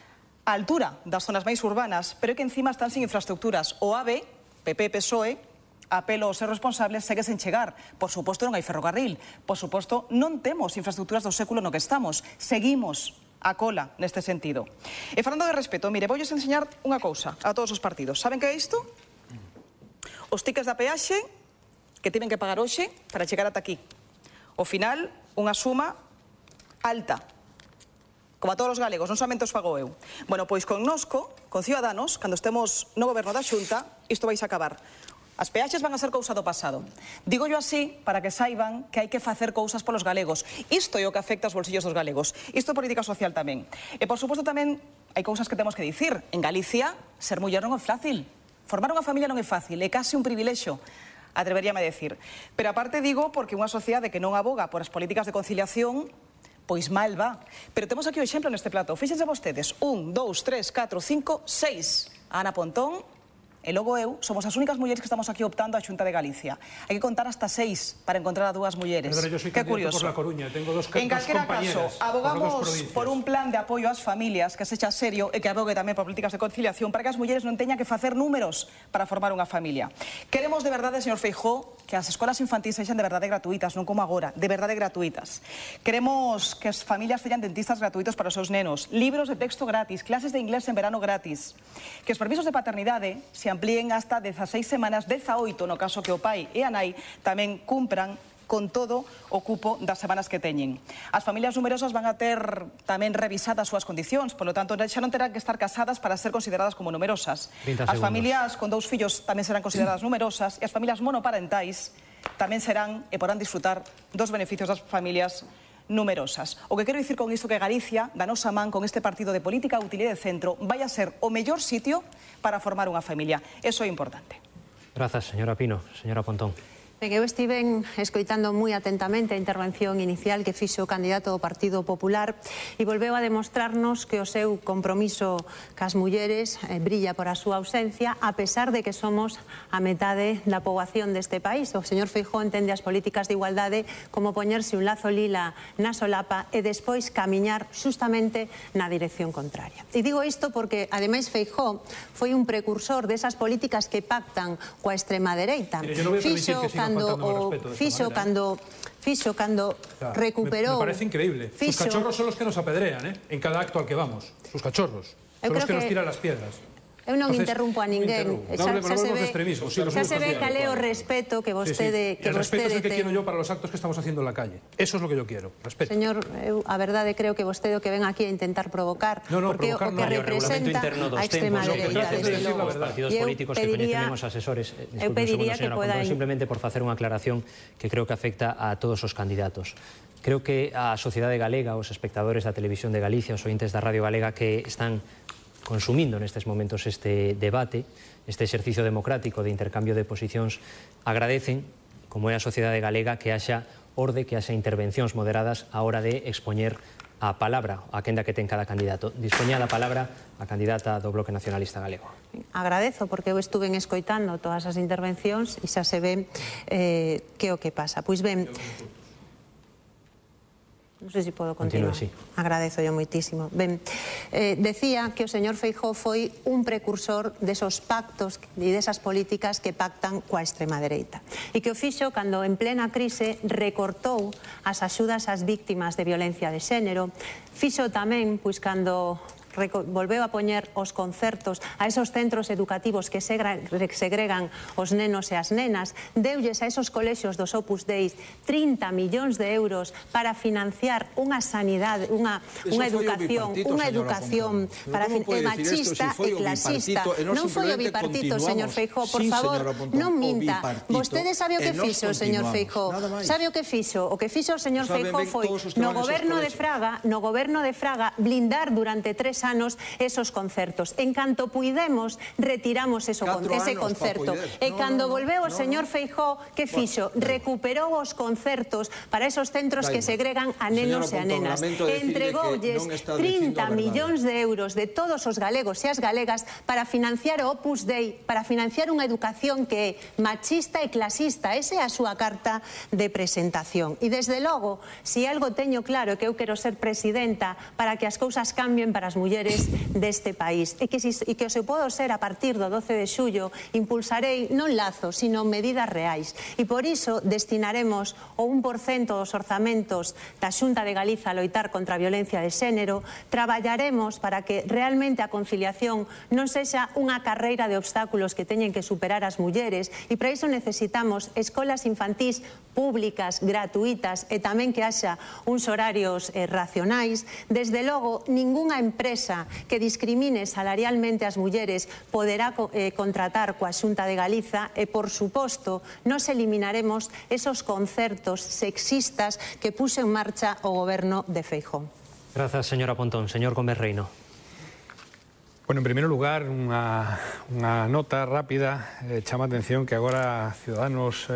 á altura das zonas máis urbanas, pero é que encima están sin infraestructuras. O AVE, PP, PSOE, apelo aos seus responsables, segue sen chegar. Por suposto, non hai ferrocarril. Por suposto, non temos infraestructuras do século no que estamos. Seguimos a cola neste sentido. E falando de respeto, mire, voulles enseñar unha cousa a todos os partidos. Saben que é isto? Os tickets da peaxe que tiven que pagar hoxe para chegar ata aquí. Ao final, unha suma alta. Como a todos os galegos, non somente os fago eu. Bueno, pois connosco, con Ciudadanos, cando estemos no goberno da Xunta, isto vais a acabar. As peaxes van a ser cousa do pasado. Digo yo así para que saiban que hai que facer cousas polos galegos. Isto é o que afecta aos bolsillos dos galegos. Isto é política social tamén. E, por suposto, tamén hai cousas que temos que dicir. En Galicia, ser muller non é fácil. Formar unha familia non é fácil, é case un privilexio, atreveríame a decir. Pero aparte digo porque unha sociedade que non aboga por as políticas de conciliación, pois mal va. Pero temos aquí o exemplo neste plato. Fíxense vostedes. 1, 2, 3, 4, 5, 6. Ana Pontón e logo eu somos as únicas mulleres que estamos aquí optando á Xunta de Galicia. Hai que contar hasta 6 para encontrar a 2 mulleres. Que curioso. Por La Coruña. Tengo dos en calquera caso, abogamos por un plan de apoio ás familias que sexa serio e que abogue tamén por políticas de conciliación para que as mulleres non teñan que facer números para formar unha familia. Queremos de verdade, señor Feijóo, que as escolas infantís sexan de verdade gratuitas, non como agora, de verdade gratuitas. Queremos que as familias teñan dentistas gratuitos para os seus nenos, libros de texto gratis, clases de inglés en verano gratis, que os permisos de paternidade se amplíen hasta 16 semanas, 18 no caso que o pai e a nai tamén cumpran con todo o cupo das semanas que teñen. As familias numerosas van a ter tamén revisadas as súas condicións, polo tanto, xa non terán que estar casadas para ser consideradas como numerosas. As familias con 2 fillos tamén serán consideradas numerosas e as familias monoparentais tamén serán e podrán disfrutar dos beneficios das familias numerosas. O que quero dicir con isto que Galicia, da nosa man con este partido de política útil e de centro, vai a ser o mellor sitio para formar unha familia. Eso é importante. Grazas, señora Pino. Señora Pontón. Ben, eu estiven escoitando moi atentamente a intervención inicial que fixo o candidato do Partido Popular e volveu a demostrarnos que o seu compromiso cas mulleres brilla por a súa ausencia, a pesar de que somos a metade da poboación deste país. O señor Feijóo entende as políticas de igualdade como poñerse un lazo lila na solapa e despois camiñar xustamente na dirección contraria. E digo isto porque, ademais, Feijóo foi un precursor desas políticas que pactan coa extrema dereita. Fixo cando recuperou... Me parece increíble. Sus cachorros son los que nos apedrean, en cada acto al que vamos. Sus cachorros. Son los que nos tiran las piedras. Eu non interrumpo a ninguén. Xa se ve cal é o respeto que vostede... El respeto es el que quiero yo para los actos que estamos haciendo en la calle. Eso es lo que yo quiero, respeto. Señor, eu a verdade creo que vostede o que ven aquí a intentar provocar, porque o que representa a extrema dereita, desde logo. Os partidos políticos que coñecemos asesores, disculpen un segundo, señora Pontón, simplemente por facer unha aclaración que creo que afecta a todos os candidatos. Creo que a sociedade galega, os espectadores da Televisión de Galicia, os ointes da Radio Galega que están consumindo nestes momentos este debate, este exercicio democrático de intercambio de posicións, agradecen, como é a sociedade galega, que haxa orde, que haxa intervencións moderadas a hora de expoñer a palabra, a quenda que ten cada candidato. Dispoña da palabra a candidata do Bloque Nacionalista Galego. Agradezo, porque eu estuve escoitando todas as intervencións e xa se ve que o que pasa. Pois ben, non sei se podo continuar. Agradezo yo moitísimo. Ben, decía que o señor Feijóo foi un precursor desos pactos e desas políticas que pactan coa extrema dereita. E que o fixo cando en plena crise recortou as axudas ás víctimas de violencia de xénero. Fixo tamén, pois, cando volveu a poñer os concertos a esos centros educativos que segregan os nenos e as nenas, deulles a esos colexios dos Opus Dei 30 millóns de euros para financiar unha sanidade, unha educación machista e clasista. Non foi o bipartito, señor Feijóo, por favor, non minta. Vostede sabe o que fixo, señor Feijóo. Sabe o que fixo? O que fixo o señor Feijóo foi no goberno de Fraga blindar durante 3 anos esos concertos. En canto puidemos, retiramos ese concerto. E cando volveu o señor Feijóo, que fixo? Recuperou os concertos para esos centros que segregan a nenos e a nenas. Entregoulles 30 millóns de euros de todos os galegos e as galegas para financiar o Opus Dei, para financiar unha educación que é machista e clasista. Esa é a súa carta de presentación. E desde logo, se algo teño claro que eu quero ser presidenta para que as cousas cambien para as mulleres deste país e que o se podo ser a partir do 12 de xullo impulsarei non lazos, sino medidas reais e por iso destinaremos o 1% dos orzamentos da Xunta de Galiza a loitar contra a violencia de xénero. Traballaremos para que realmente a conciliación non sexa unha carreira de obstáculos que teñen que superar as mulleres e para iso necesitamos escolas infantís públicas, gratuitas e tamén que haxa uns horarios racionais. Desde logo, ningunha empresa que discrimine salarialmente as mulleres poderá contratar coa Xunta de Galiza e, por suposto, nos eliminaremos esos concertos sexistas que puxo en marcha o goberno de Feijóo. Grazas, señora Pontón. Señor Gómez Reino. Bueno, en primeiro lugar, unha nota rápida. Chama a atención que agora Ciudadanos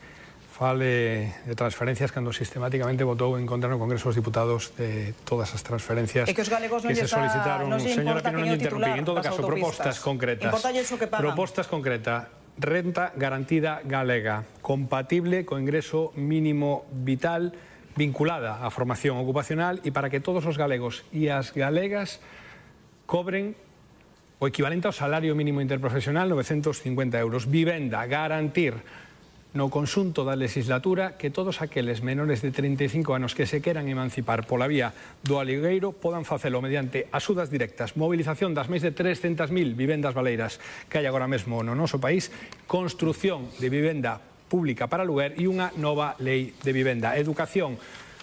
fale de transferencias cando sistemáticamente votou en contra no Congreso dos Diputados de todas as transferencias que se solicitaron. Señora Pino, non lle interrumpí. En todo caso, propostas concretas. Propostas concretas. Renta garantida galega, compatible co ingreso mínimo vital, vinculada á formación ocupacional e para que todos os galegos e as galegas cobren o equivalente ao salario mínimo interprofesional, 950 euros. Vivenda, garantir no conxunto da legislatura que todos aqueles menores de 35 anos que se queran emancipar pola vía do alugueiro podan facelo mediante axudas directas, movilización das máis de 300.000 vivendas baleiras que hai agora mesmo no noso país, construción de vivenda pública para aluguer e unha nova lei de vivenda. Educación,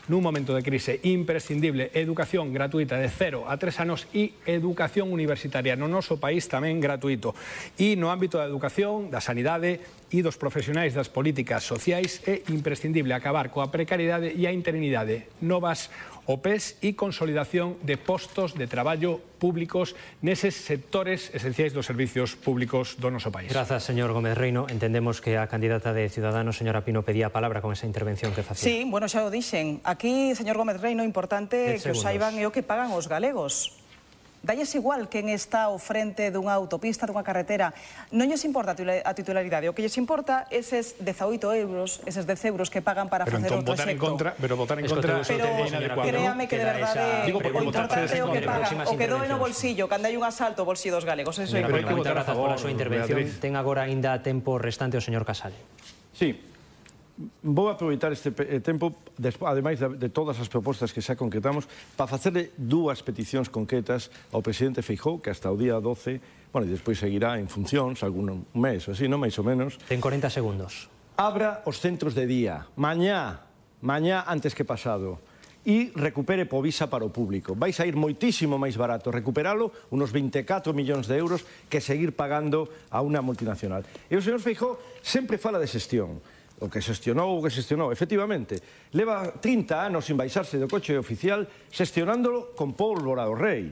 nun momento de crise imprescindible educación gratuita de 0 a 3 anos e educación universitaria no noso país tamén gratuito. E no ámbito da educación, da sanidade e dos profesionais das políticas sociais é imprescindible acabar coa precariedade e a interinidade, novas OPEs e consolidación de postos de traballo públicos neses sectores esenciais dos servicios públicos do noso país. Grazas, señor Gómez Reino. Entendemos que a candidata de Ciudadanos, señora Pino, pedía a palabra con esa intervención que facía. Sí, bueno, xa o dixen. Aquí, señor Gómez Reino, importante que o saiban é o que pagan os galegos. Dalles igual quen está ao frente dunha autopista, dunha carretera. Non lles importa a titularidade. O que lles importa eses 18 euros, eses 10 euros que pagan para facer o traxecto. Pero votar en contra é inadecuado. Créame que de verdade o importante é o que pagan, o que doe no bolsillo, cando hai un asalto, o bolsillo dos galegos. Eso é importante. Moitas grazas pola súa intervención. Ten agora aínda tempo restante o señor Casal. Sí. Vou aproveitar este tempo, ademais de todas as propostas que xa concretamos, para facerle dúas peticións concretas ao presidente Feijóo, que hasta o día 12, bueno, e despois seguirá en funcións, algún mes ou así, non máis ou menos. Ten 40 segundos. Abra os centros de día, mañá antes que pasado, e recupere Povisa para o público. Vai sair moitísimo máis barato recuperalo, unos 24 millóns de euros, que seguir pagando a unha multinacional. E o señor Feijóo sempre fala de xestión. O que xestionou, efectivamente. Leva 30 anos sin baixarse do coche oficial xestionándolo con pólvora do rei.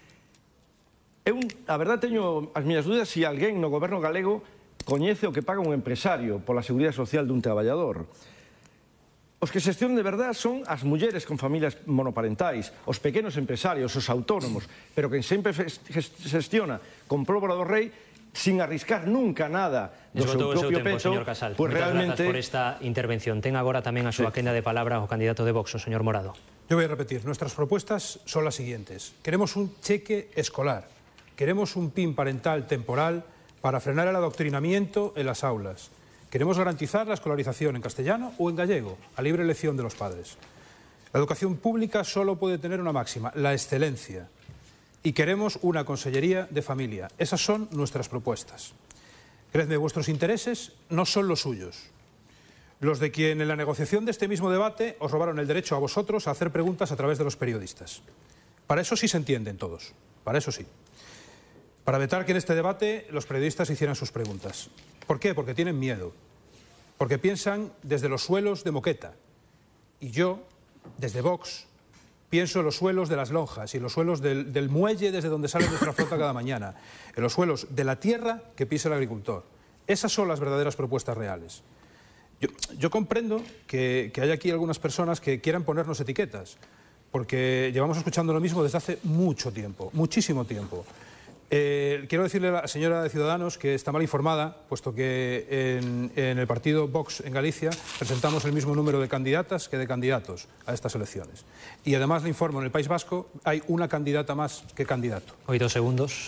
A verdade, teño as miñas dúdas se alguén no goberno galego coñece o que paga un empresario pola seguridade social dun traballador. Os que xestionan de verdade son as mulleres con familias monoparentais, os pequenos empresarios, os autónomos, pero quen sempre xestiona con pólvora do rei sin arriscar nunca nada do seu propio pecho, pues realmente... Moitas grazas por esta intervención. Ten agora tamén a súa quenda de palabra o candidato de Vox, o señor Morado. Yo voy a repetir, nuestras propuestas son las siguientes. Queremos un cheque escolar, queremos un PIN parental temporal para frenar el adoctrinamiento en las aulas. Queremos garantizar la escolarización en castellano o en gallego, a libre elección de los padres. La educación pública solo puede tener una máxima, la excelencia. Y queremos una consellería de familia. Esas son nuestras propuestas. Creedme, vuestros intereses no son los suyos. Los de quien en la negociación de este mismo debate os robaron el derecho a vosotros a hacer preguntas a través de los periodistas. Para eso sí se entienden todos, para eso sí. Para evitar que en este debate los periodistas hicieran sus preguntas. ¿Por qué? Porque tienen miedo. Porque piensan desde los suelos de Moqueta. Y yo, desde Vox, pienso en los suelos de las lonjas y en los suelos del muelle desde donde sale nuestra flota cada mañana, en los suelos de la tierra que pisa el agricultor. Esas son las verdaderas propuestas reales. Yo comprendo que hay aquí algunas personas que quieran ponernos etiquetas, porque llevamos escuchando lo mismo desde hace mucho tiempo, muchísimo tiempo. Quiero decirle a la señora de Ciudadanos que está mal informada, puesto que en el partido Vox en Galicia presentamos el mismo número de candidatas que de candidatos a estas elecciones. Y además le informo, en el País Vasco hay una candidata más que candidato. Hoy 2 segundos.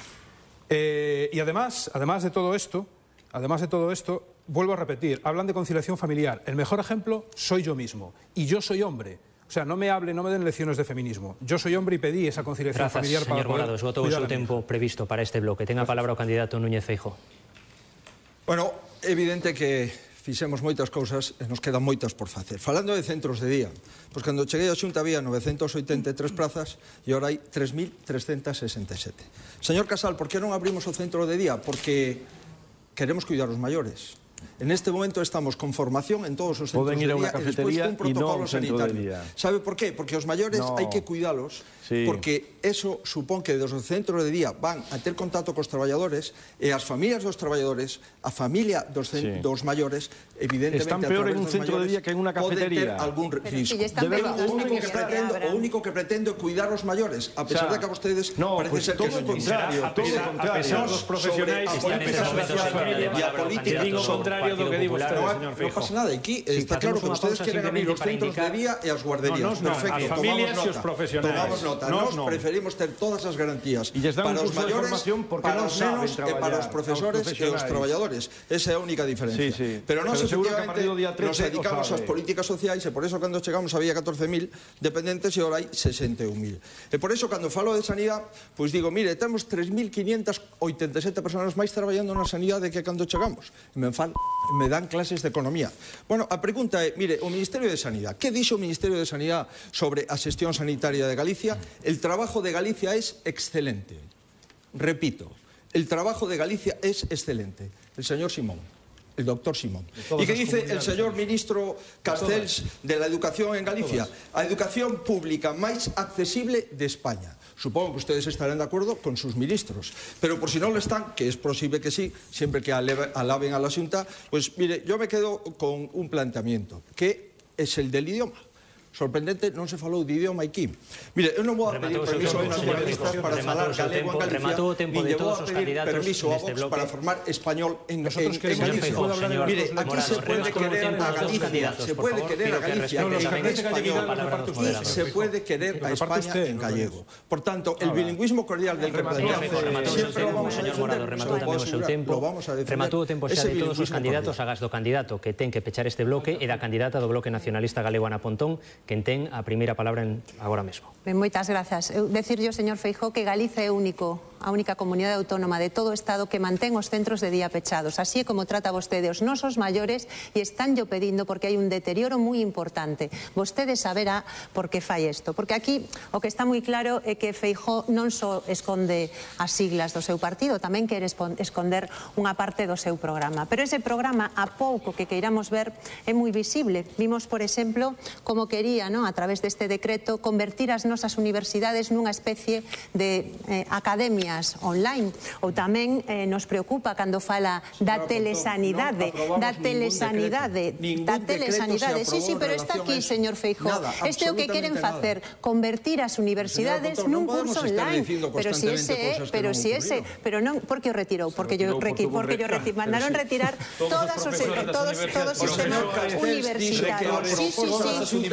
Y además de todo esto, vuelvo a repetir, hablan de conciliación familiar. El mejor ejemplo soy yo mismo. Y yo soy hombre. O sea, no me den lecciones de feminismo. Yo soy hombre y pedí esa conciliación familiar para señor Morado, esgotou o seu tempo previsto para este bloque. Ten a palabra o candidato Núñez Feijóo. Bueno, evidente que fixemos moitas cousas e nos quedan moitas por facer. Falando de centros de día, pois cando cheguei a Xunta había 983 plazas e agora hai 3.367. Señor Casal, por que non abrimos o centro de día? Porque queremos cuidar os maiores. En este momento estamos con formación en todos os centros de día e despois cun protocolo sanitario. ¿Sabe por qué? Porque os maiores hai que cuidalos, porque eso supón que dos centros de día van a ter contacto cos traballadores e as familias dos traballadores, a familia dos maiores, evidentemente están peor en un centro de día que en unha cafetería. Poden ter algún risco. O único que pretendo é cuidar os maiores, a pesar de que a vostedes parece ser que todo o contrario, a pesar dos profesionais e a política contrario do que di vostede, señor Feijóo. Non pasa nada, aquí está claro que vostedes queren abrir os centros de día e as guarderías. Perfecto, as familias e os profesionais. Tomamos nota. Nos preferimos ter todas as garantías para os maiores, para os nenos e para os profesores e os traballadores. Esa é a única diferencia. Pero nós, efectivamente, nos dedicamos ás políticas sociais e por eso, cando chegamos, había 14.000 dependentes e agora hai 61.000. E por eso, cando falo de sanidade, pois digo, mire, temos 3.587 personas máis traballando na sanidade que cando chegamos. E me fal Me dan clases de economía. Bueno, a pregunta é, mire, o Ministerio de Sanidade, que dixo o Ministerio de Sanidade sobre a xestión sanitaria de Galicia? El trabajo de Galicia es excelente. Repito, el trabajo de Galicia es excelente. El señor Simón, el doctor Simón. ¿Y qué dice el señor ministro Castells de la educación en Galicia? A educación pública máis accesible de España. Supongo que ustedes estarán de acuerdo con sus ministros, pero por si no lo están, que es posible que sí, siempre que alaben a la Xunta, pues mire, yo me quedo con un planteamiento, que es el del idioma. Sorprendente, non se falou de idioma aquí. Mire, eu non vou a pedir permiso aos nacionalistas para falar galego en Galicia, nin lle vou a pedir permiso a Vox para formar español en Galicia. Mire, aquí se puede querer a Galicia, se puede querer a Galicia en español y se puede querer a España en gallego. Por tanto, el bilingüismo cordial del que siempre lo vamos a defender. Rematou o tempo xa de todos os candidatos, agás do candidato que ten que pechar este bloque e da candidata do Bloque Nacionalista Galego, Ana Pontón, quen ten a primeira palabra agora mesmo. Moitas grazas. Decirlle ao señor Feijóo que Galicia é a única comunidade autónoma de todo o Estado que mantén os centros de día pechados. Así é como trata vostede os nosos maiores e estánllo pedindo porque hai un deterioro moi importante. Vostede saberá por que fai isto. Porque aquí o que está moi claro é que Feijóo non só esconde as siglas do seu partido, tamén quere esconder unha parte do seu programa. Pero ese programa, a pouco que queiramos ver, é moi visible. Vimos, por exemplo, como quería, a través deste decreto, convertir as nosas universidades nunha especie de academias online. Ou tamén nos preocupa cando fala da telesanidade. Sí, pero está aquí, señor Feijóo. Este é o que queren facer, convertir as universidades nun curso online. Pero si ese, non, por que o retirou? Porque mandaron retirar todos os sistemas universitarios. Sí.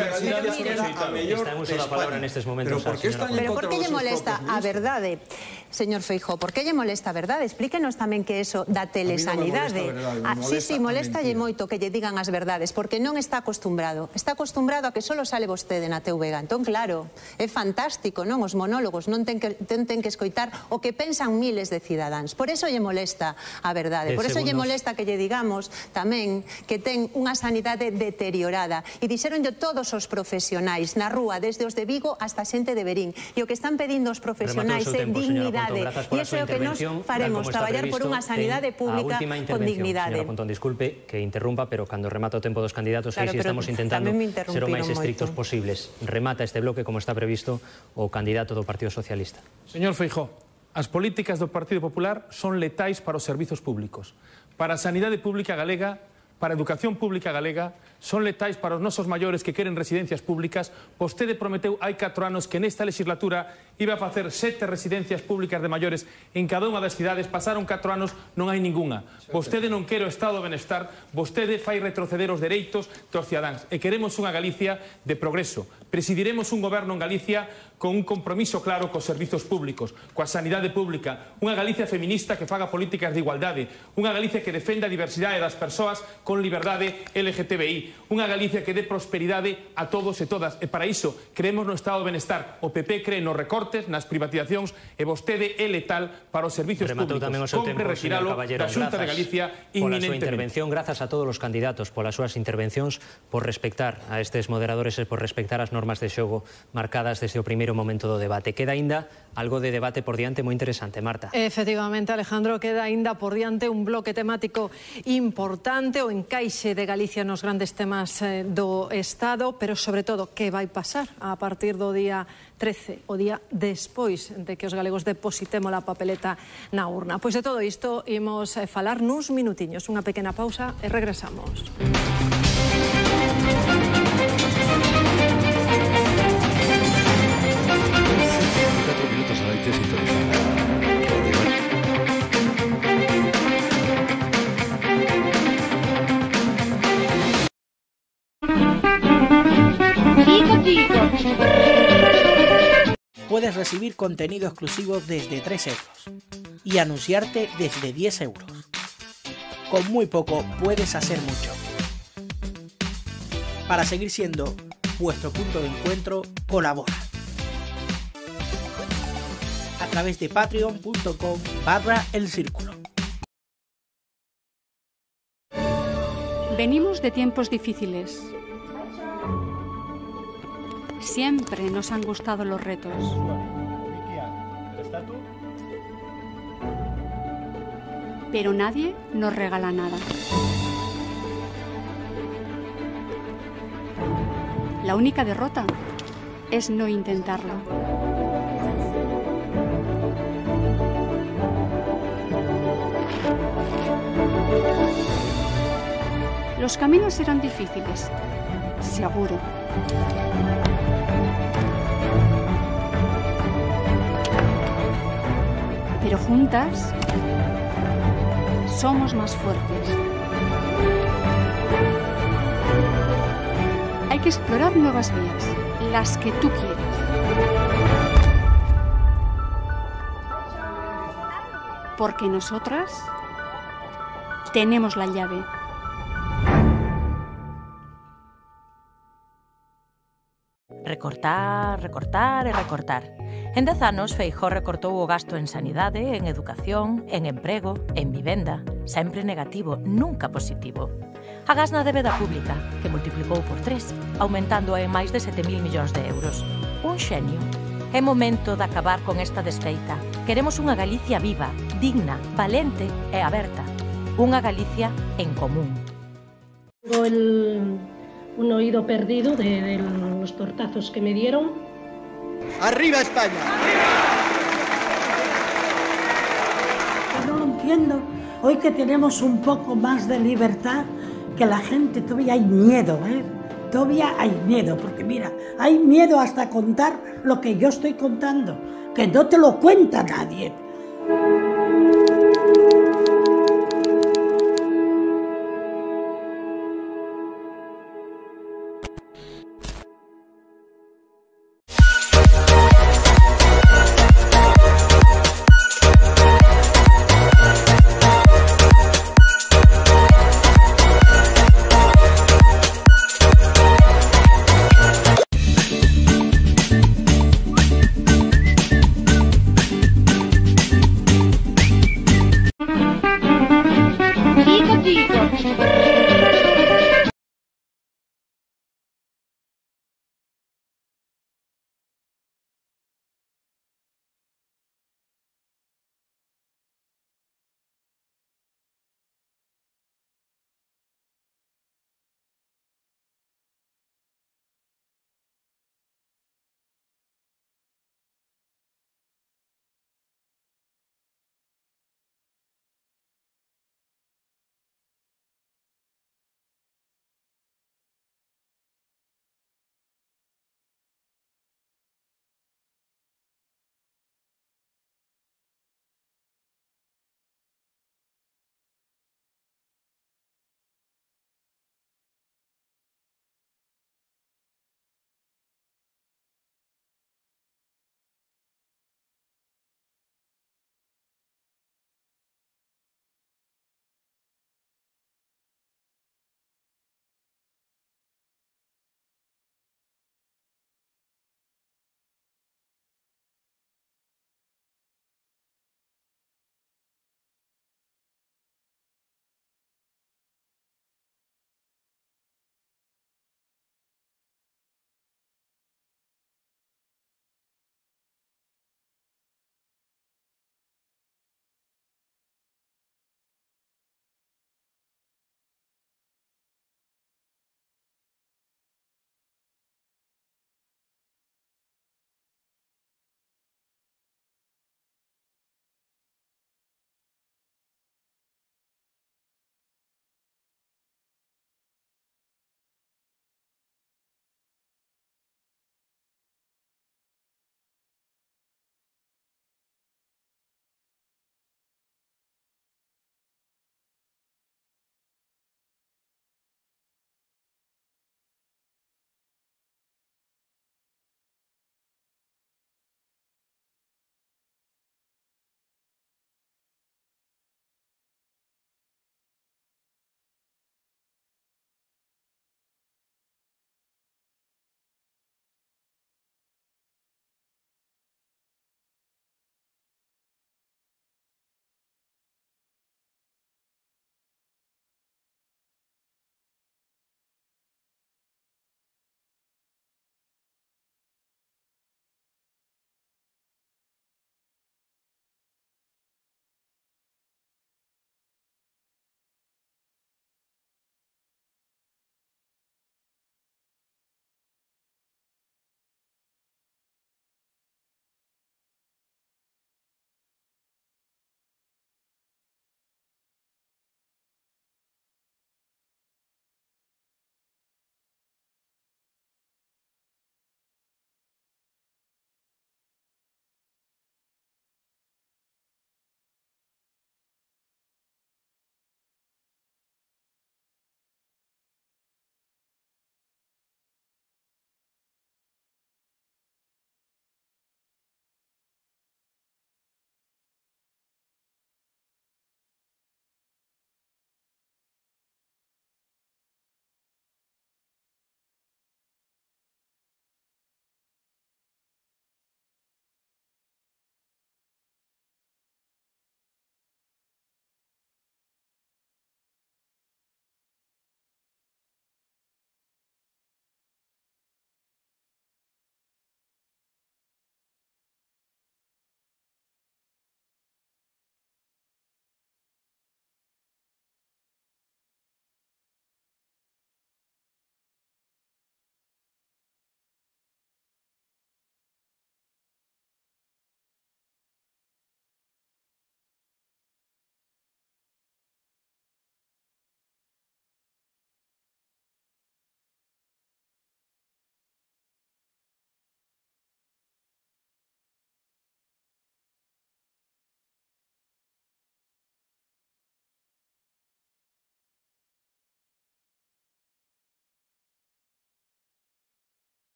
Está en uso da palabra nestes momentos. Pero por que lle molesta a verdade, señor Feijóo? Por que lle molesta a verdade? Explíquenos tamén que eso da telesanidade. Sí, moléstalle moito que lle digan as verdades, porque non está acostumbrado. Está acostumbrado a que só sale vostede na TVG. Entón, claro, é fantástico, non? Os monólogos non ten que escoitar o que pensan miles de cidadáns. Por eso lle molesta a verdade. Por eso lle molesta que lle digamos tamén que ten unha sanidade deteriorada. E dixeronlle todos os profesionais na rúa, desde os de Vigo hasta a xente de Verín. E o que están pedindo os profesionais é dignidade. E iso é o que nos faremos, traballar por unha sanidade pública con dignidade. Señora Pontón, disculpe que interrumpa, pero cando remata o tempo dos candidatos, estamos intentando ser o máis estrictos posibles. Remata este bloque como está previsto o candidato do Partido Socialista. Señor Feijóo, as políticas do Partido Popular son letais para os servizos públicos, para a sanidade pública galega, para a educación pública galega, son letais para os nosos maiores que queren residencias públicas. Vostede prometeu hai 4 anos que nesta legislatura iba a facer 7 residencias públicas de maiores en cada unha das cidades. Pasaron 4 anos, non hai ninguna. Vostede non quere o Estado de Benestar, vostede fai retroceder os dereitos dos cidadáns. E queremos unha Galicia de progreso. Presidiremos un goberno en Galicia con un compromiso claro cos servizos públicos, coa sanidade pública, unha Galicia feminista que faga políticas de igualdade, unha Galicia que defenda a diversidade das persoas con liberdade LGTBI, unha Galicia que dé prosperidade a todos e todas. E para iso creemos no Estado de Benestar. O PP cree nos recortes, nas privatizacións, e vostede é letal para os servizos públicos. Compre retiralo da Xunta de Galicia inminentemente. Grazas a todos os candidatos polas súas intervencións, por respectar a estes moderadores e por respectar as normas de xogo marcadas desde o primeiro momento do debate. Queda aínda algo de debate por diante moi interesante, Marta. Efectivamente, Alejandro, queda aínda por diante un bloque temático importante, o encaixe de Galicia nos grandes temas do Estado, pero sobre todo, que vai pasar a partir do día 13, o día despois de que os galegos depositemos a papeleta na urna. Pois de todo isto imos falar nuns minutiños, unha pequena pausa e regresamos. Puedes recibir contenido exclusivo desde 3 euros y anunciarte desde 10 euros. Con muy poco puedes hacer mucho. Para seguir siendo vuestro punto de encuentro, colabora a través de patreon.com/elcírculo. Venimos de tiempos difíciles. Siempre nos han gustado los retos. Pero nadie nos regala nada. La única derrota es no intentarlo. Los caminos serán difíciles, seguro. Pero juntas somos más fuertes. Hay que explorar nuevas vías, las que tú quieras. Porque nosotras tenemos la llave. Recortar, recortar e recortar. En 10 anos, Feijóo recortou o gasto en sanidade, en educación, en emprego, en vivenda. Sempre negativo, nunca positivo. Agás na débeda pública, que multiplicou por 3, aumentando en máis de 7.000 millóns de euros. Un xenio. É momento de acabar con esta desfeita. Queremos unha Galicia viva, digna, valente e aberta. Unha Galicia en común. Un oído perdido de los tortazos que me dieron. ¡Arriba España! No lo entiendo. Hoy que tenemos un poco más de libertad, que la gente todavía hay miedo, ¿eh? Todavía hay miedo, porque mira, hay miedo hasta contar lo que yo estoy contando, que no te lo cuenta nadie.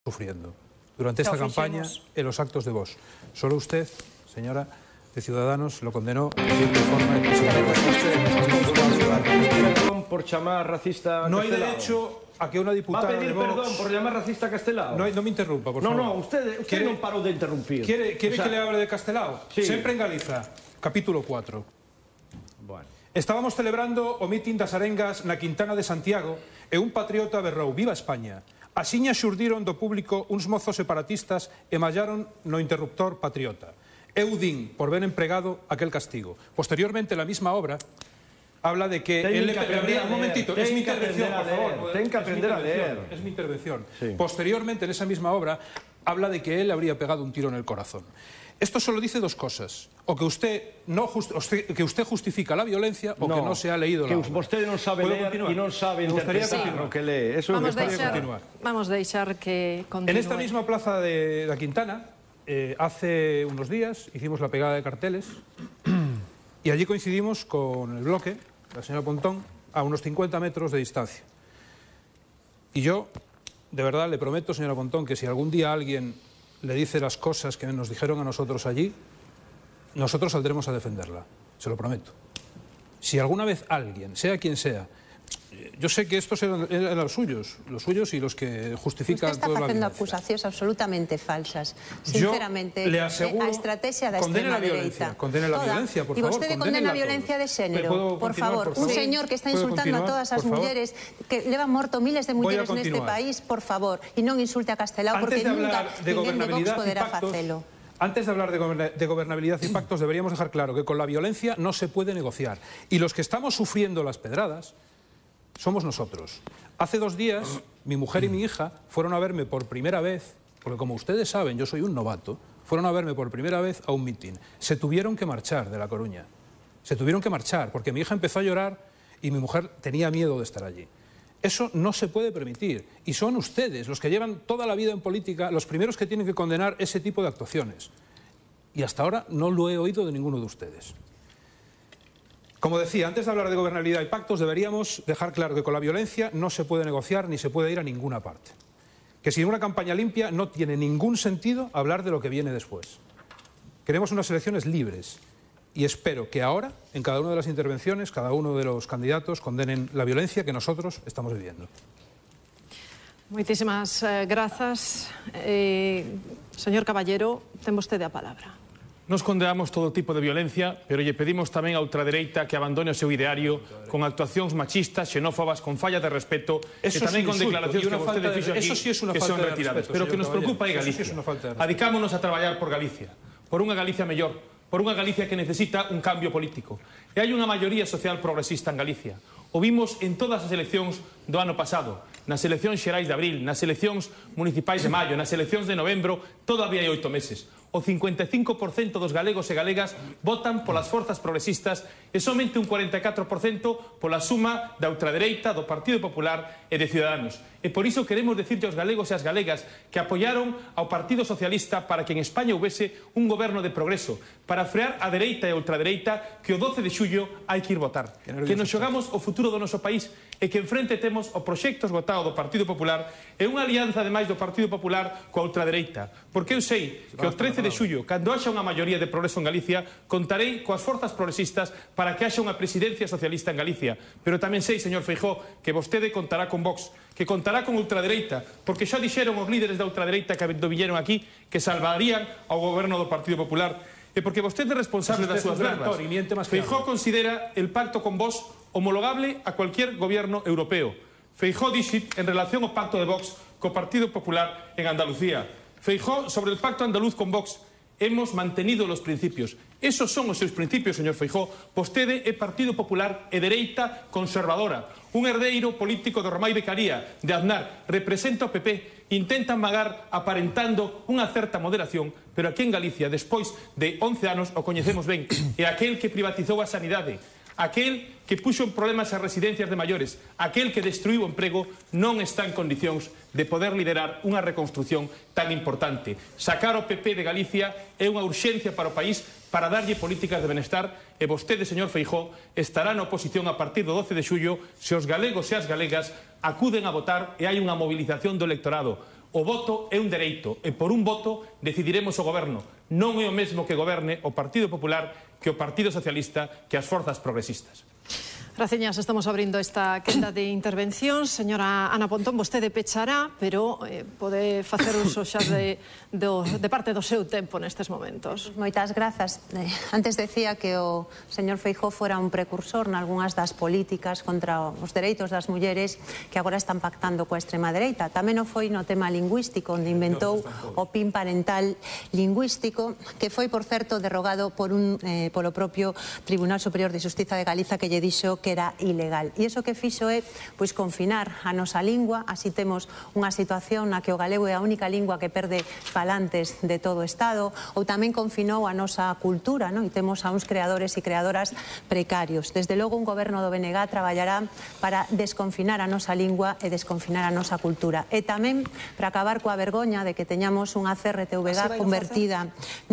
sufriendo durante esta campaña en los actos de Vox. Solo usted, señora de Ciudadanos, lo condenó de forma Perdón por llamar racista a No hay Castelao. derecho a que una diputada ¿Va a pedir de Vox... perdón por llamar racista a Castelao? No me interrumpa, por favor. No, usted non parou de interrumpir. ¿Quiere que le hable de Castelao? Sí. Sempre en Galiza, capítulo 4. Bueno. Estábamos celebrando o mitin das arengas na Quintana de Santiago e un patriota berrou Viva España. Asiña xurdiron do público uns mozos separatistas e mallaron no interruptor patriota. Eu din, por ben empregado, aquel castigo. Posteriormente, la misma obra habla de que... Un momentito, es mi intervención, por favor. Ten que aprender a leer. Es mi intervención. Sí. Posteriormente, en esa misma obra, habla de que él habría pegado un tiro en el corazón. Esto solo dice dos cosas. O que usted justifica la violencia o que no se ha leído la obra. Que vostede non sabe ler e non sabe interpretar o que lee. Eso Vamos é a deixar que continúe. En esta misma plaza de la Quintana, hace unos días hicimos la pegada de carteles y allí coincidimos con el bloque, la señora Pontón, a unos 50 metros de distancia. Y yo, de verdad, le prometo, señora Pontón, que si algún día alguien le dice las cosas que nos dijeron a nosotros allí, nosotros saldremos a defenderla. Se lo prometo. Si alguna vez alguien, sea quien sea, yo sé que estos eran los suyos y los que justifican Usted está toda la facendo violencia. acusacións absolutamente falsas. Sinceramente, le aseguro, a estrategia da extrema dereita. Condene la violencia, por y favor. vostede condena a violencia de xénero. Por favor, un señor que está insultando a todas as mulleres que levan morto miles de mulleres neste país, por favor, e non insulte a Castelao porque nunca ninguén de Vox poderá facelo. Antes de hablar de gobernabilidad y pactos, deberíamos dejar claro que con la violencia no se puede negociar. Y los que estamos sufriendo las pedradas somos nosotros. Hace 2 días, mi mujer y mi hija fueron a verme por primera vez, porque como ustedes saben, yo soy un novato, fueron a verme por primera vez a un mitin. Se tuvieron que marchar de La Coruña. Se tuvieron que marchar, porque mi hija empezó a llorar y mi mujer tenía miedo de estar allí. Eso no se puede permitir. Y son ustedes, los que llevan toda la vida en política, los primeros que tienen que condenar ese tipo de actuaciones. Y hasta ahora no lo he oído de ninguno de ustedes. Como decía, antes de hablar de gobernabilidad y pactos, deberíamos dejar claro que con la violencia no se puede negociar ni se puede ir a ninguna parte. Que sin una campaña limpia no tiene ningún sentido hablar de lo que viene después. Queremos unas elecciones libres y espero que ahora, en cada una de las intervenciones, cada uno de los candidatos condenen la violencia que nosotros estamos viviendo. Moitísimas grazas. Señor Caballero, ten vostede a palabra. Nos condenamos todo tipo de violencia, pero lle pedimos tamén a ultradereita que abandone o seu ideario con actuacións machistas, xenófobas, con falla de respeto e tamén con declaracións que vostede fixo aquí que son retiradas. Pero o que nos preocupa é Galicia. Adicámonos a traballar por Galicia, por unha Galicia mellor, por unha Galicia que necesita un cambio político. E hai unha maioría social progresista en Galicia. O vimos en todas as eleccións do ano pasado, nas eleccións xerais de abril, nas eleccións municipais de maio, nas eleccións de novembro, todavía hai 8 meses. O 55% dos galegos e galegas votan polas forzas progresistas e somente un 44% pola suma da ultradereita, do Partido Popular e de Ciudadanos. E por iso queremos decirle aos galegos e ás galegas que apoyaron ao Partido Socialista para que en España houvese un goberno de progreso, para frear a dereita e a ultradereita que o 12 de xullo hai que ir votar. Que nos xogamos o futuro do noso país e que enfrente temos o proxecto esgotado do Partido Popular e unha alianza ademais do Partido Popular coa ultradereita. Porque eu sei que o 13 de xullo, cando haxa unha maioría de progreso en Galicia, contarei coas forzas progresistas para que haxa unha presidencia socialista en Galicia. Pero tamén sei, señor Feijóo, que vostede contará con Vox, que contará con ultradereita, porque xa dixeron os líderes da ultradereita que viñeron aquí que salvarían ao goberno do Partido Popular. E porque vostede é responsable das súas verbas. Feijóo considera el pacto con Vox homologable a cualquier gobierno europeo. Feijóo dixit en relación ao pacto de Vox co Partido Popular en Andalucía. Feijóo, sobre el pacto andaluz con Vox, hemos mantenido los principios. Esos son os seus principios, señor Feijóo. Vostede é Partido Popular e dereita conservadora. Un herdeiro político do Romai Becaría, de Aznar, representa o PP, intenta amagar aparentando unha certa moderación, pero aquí en Galicia, despois de 11 anos, o coñecemos ben, é aquel que privatizou a sanidade, aquel que puxo en problemas as residencias de maiores, aquel que destruiu o emprego, non está en condicións de poder liderar unha reconstrucción tan importante. Sacar o PP de Galicia é unha urxencia para o país, para darlle políticas de benestar, e vostede, señor Feijóo, estará na oposición a partir do 12 de xullo se os galegos e as galegas acuden a votar e hai unha movilización do electorado. O voto é un dereito e por un voto decidiremos o goberno. Non é o mesmo que goberne o Partido Popular que o Partido Socialista, que as forzas progresistas. Graciñas, estamos abrindo esta quenda de intervención. Señora Ana Pontón, vostede pechará, pero pode facer uso xa de parte do seu tempo nestes momentos. Moitas grazas. Antes decía que o señor Feijóo fora un precursor nalgúnas das políticas contra os dereitos das mulleres que agora están pactando coa extrema dereita. Tamén o foi no tema lingüístico, onde inventou o PIN parental lingüístico, que foi, por certo, derrogado polo propio Tribunal Superior de Xustiza de Galiza, que lle dixo que era ilegal. E iso que fixo é confinar a nosa lingua, así temos unha situación na que o galego é a única lingua que perde falantes de todo o Estado, ou tamén confinou a nosa cultura, e temos a uns creadores e creadoras precarios. Desde logo, un goberno do BNG traballará para desconfinar a nosa lingua e desconfinar a nosa cultura. E tamén para acabar coa vergoña de que teñamos unha CRTVG convertida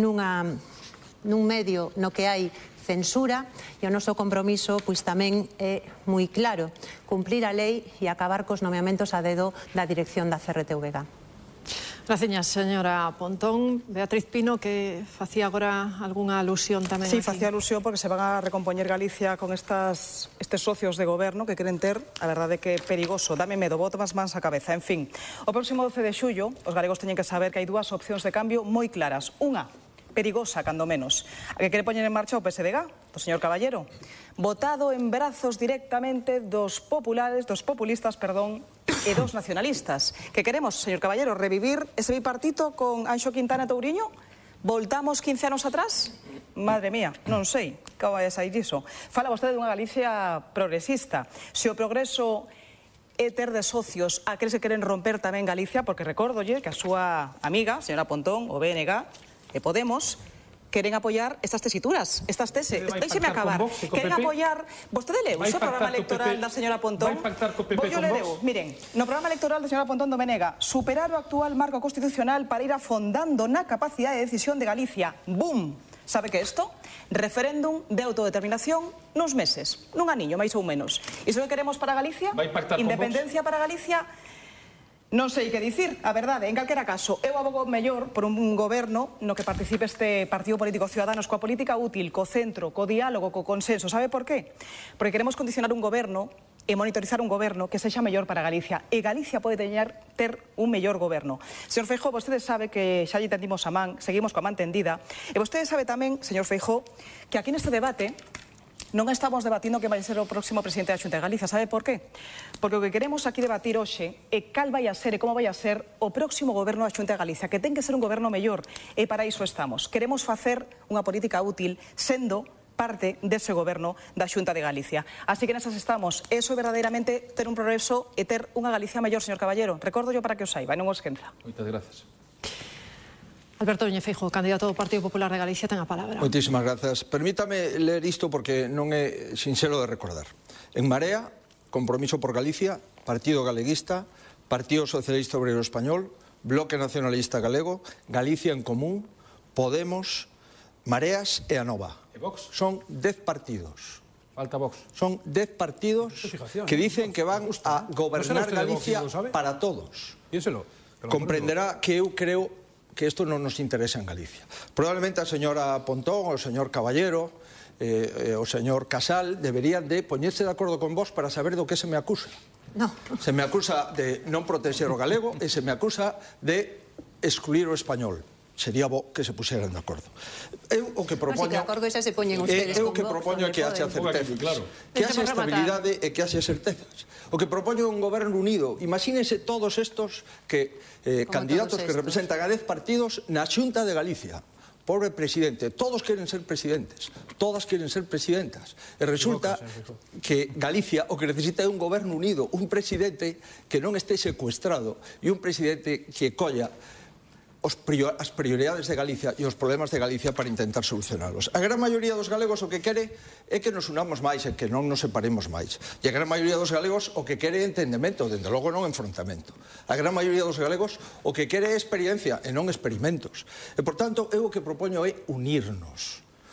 nun medio no que hai censura, e o noso compromiso tamén é moi claro: cumplir a lei e acabar cos nomeamentos a dedo da dirección da CRTVG. Graciñas, señora Pontón. Beatriz Pino, que facía agora algunha alusión tamén aquí. Sí, facía alusión porque se van a recompoñer Galicia con estes socios de goberno que queren ter, a verdade que é perigoso. Dame medo, boto máis mans a cabeza. En fin, o próximo 12 de xullo, os galegos teñen que saber que hai dúas opcións de cambio moi claras. Unha, perigosa, cando menos, a que quere poñer en marcha o PSDG, do señor Caballero, votado en brazos directamente dos populistas, e dos nacionalistas. Que queremos, señor Caballero, revivir ese bipartito con Anxo Quintana e Touriño? Voltamos 15 anos atrás? Madre mía, non sei, que vai a sair iso. Fala vostede dunha Galicia progresista. Se o progreso é ter de socios aqueles que queren romper tamén Galicia, porque recórdolle que a súa amiga, señora Pontón, o BNG, e Podemos, queren apoiar estas tesituras, estas teses. Déixeme acabar. Queren apoiar... Vostede leu o programa electoral da señora Pontón? Vou lereu. Miren, no programa electoral da señora Pontón do BNG, superar o actual marco constitucional para ir afondando na capacidade de decisión de Galicia. Bum! Sabe que isto? Referéndum de autodeterminación nuns meses, nun aniño, máis ou menos. Iso que queremos para Galicia? Independencia para Galicia? Non sei que dicir, a verdade. En calquera caso, eu abogo mellor por un goberno no que participe este Partido Político Ciudadanos coa política útil, co centro, co diálogo, co consenso. Sabe por qué? Porque queremos condicionar un goberno e monitorizar un goberno que sexa mellor para Galicia. E Galicia pode ter un mellor goberno. Señor Feijóo, vostede sabe que xa lle tendimos a man, seguimos coa man tendida. E vostede sabe tamén, señor Feijóo, que aquí neste debate non estamos debatindo que vai ser o próximo presidente da Xunta de Galicia. Sabe por qué? Porque o que queremos aquí debatir hoxe é cal vai a ser e como vai a ser o próximo goberno da Xunta de Galicia, que ten que ser un goberno mellor, e para iso estamos. Queremos facer unha política útil sendo parte dese goberno da Xunta de Galicia. Así que nesas estamos. Eso é verdadeiramente ter un progreso e ter unha Galicia mellor, señor Caballero. Recordo yo para que o saiba, non o esquenza. Moitas gracias. Alberto Núñez Feijóo, candidato do Partido Popular de Galicia, ten a palabra. Moitísimas grazas. Permítame ler isto porque non é sinxelo de recordar. En Marea, Compromiso por Galicia, Partido Galeguista, Partido Socialista Obrero Español, Bloque Nacionalista Galego, Galicia en Común, Podemos, Mareas e Anova. E Vox? Son 10 partidos. Falta Vox. Son 10 partidos que dicen que van a gobernar Galicia para todos. Comprenderá que eu creo que isto non nos interesa en Galicia. Probablemente a señora Pontón, o señor Caballero, o señor Casal deberían de poñerse de acordo con vos para saber do que se me acusa. No. Se me acusa de non protexer o galego e se me acusa de excluir o español. Sería bo que se puseran de acordo. Eu o que propoño... de acordo xa se poñen ustedes con Vox. Eu o que propoño é que haxe certezas. Que haxe estabilidade e que haxe certezas. O que propoño é un goberno unido. Imagínense todos estos candidatos que representan a 10 partidos na Xunta de Galicia. Pobre presidente, todos queren ser presidentes, todas queren ser presidentas. E resulta que Galicia o que necesita é un goberno unido, un presidente que non este secuestrado e un presidente que colla as prioridades de Galicia e os problemas de Galicia para intentar solucionalos. A gran maioría dos galegos o que quere é que nos unamos máis e que non nos separemos máis. E a gran maioría dos galegos o que quere é entendemento, dende logo non enfrontamento. A gran maioría dos galegos o que quere é experiencia e non experimentos. E, por tanto, eu o que propoño é unirnos.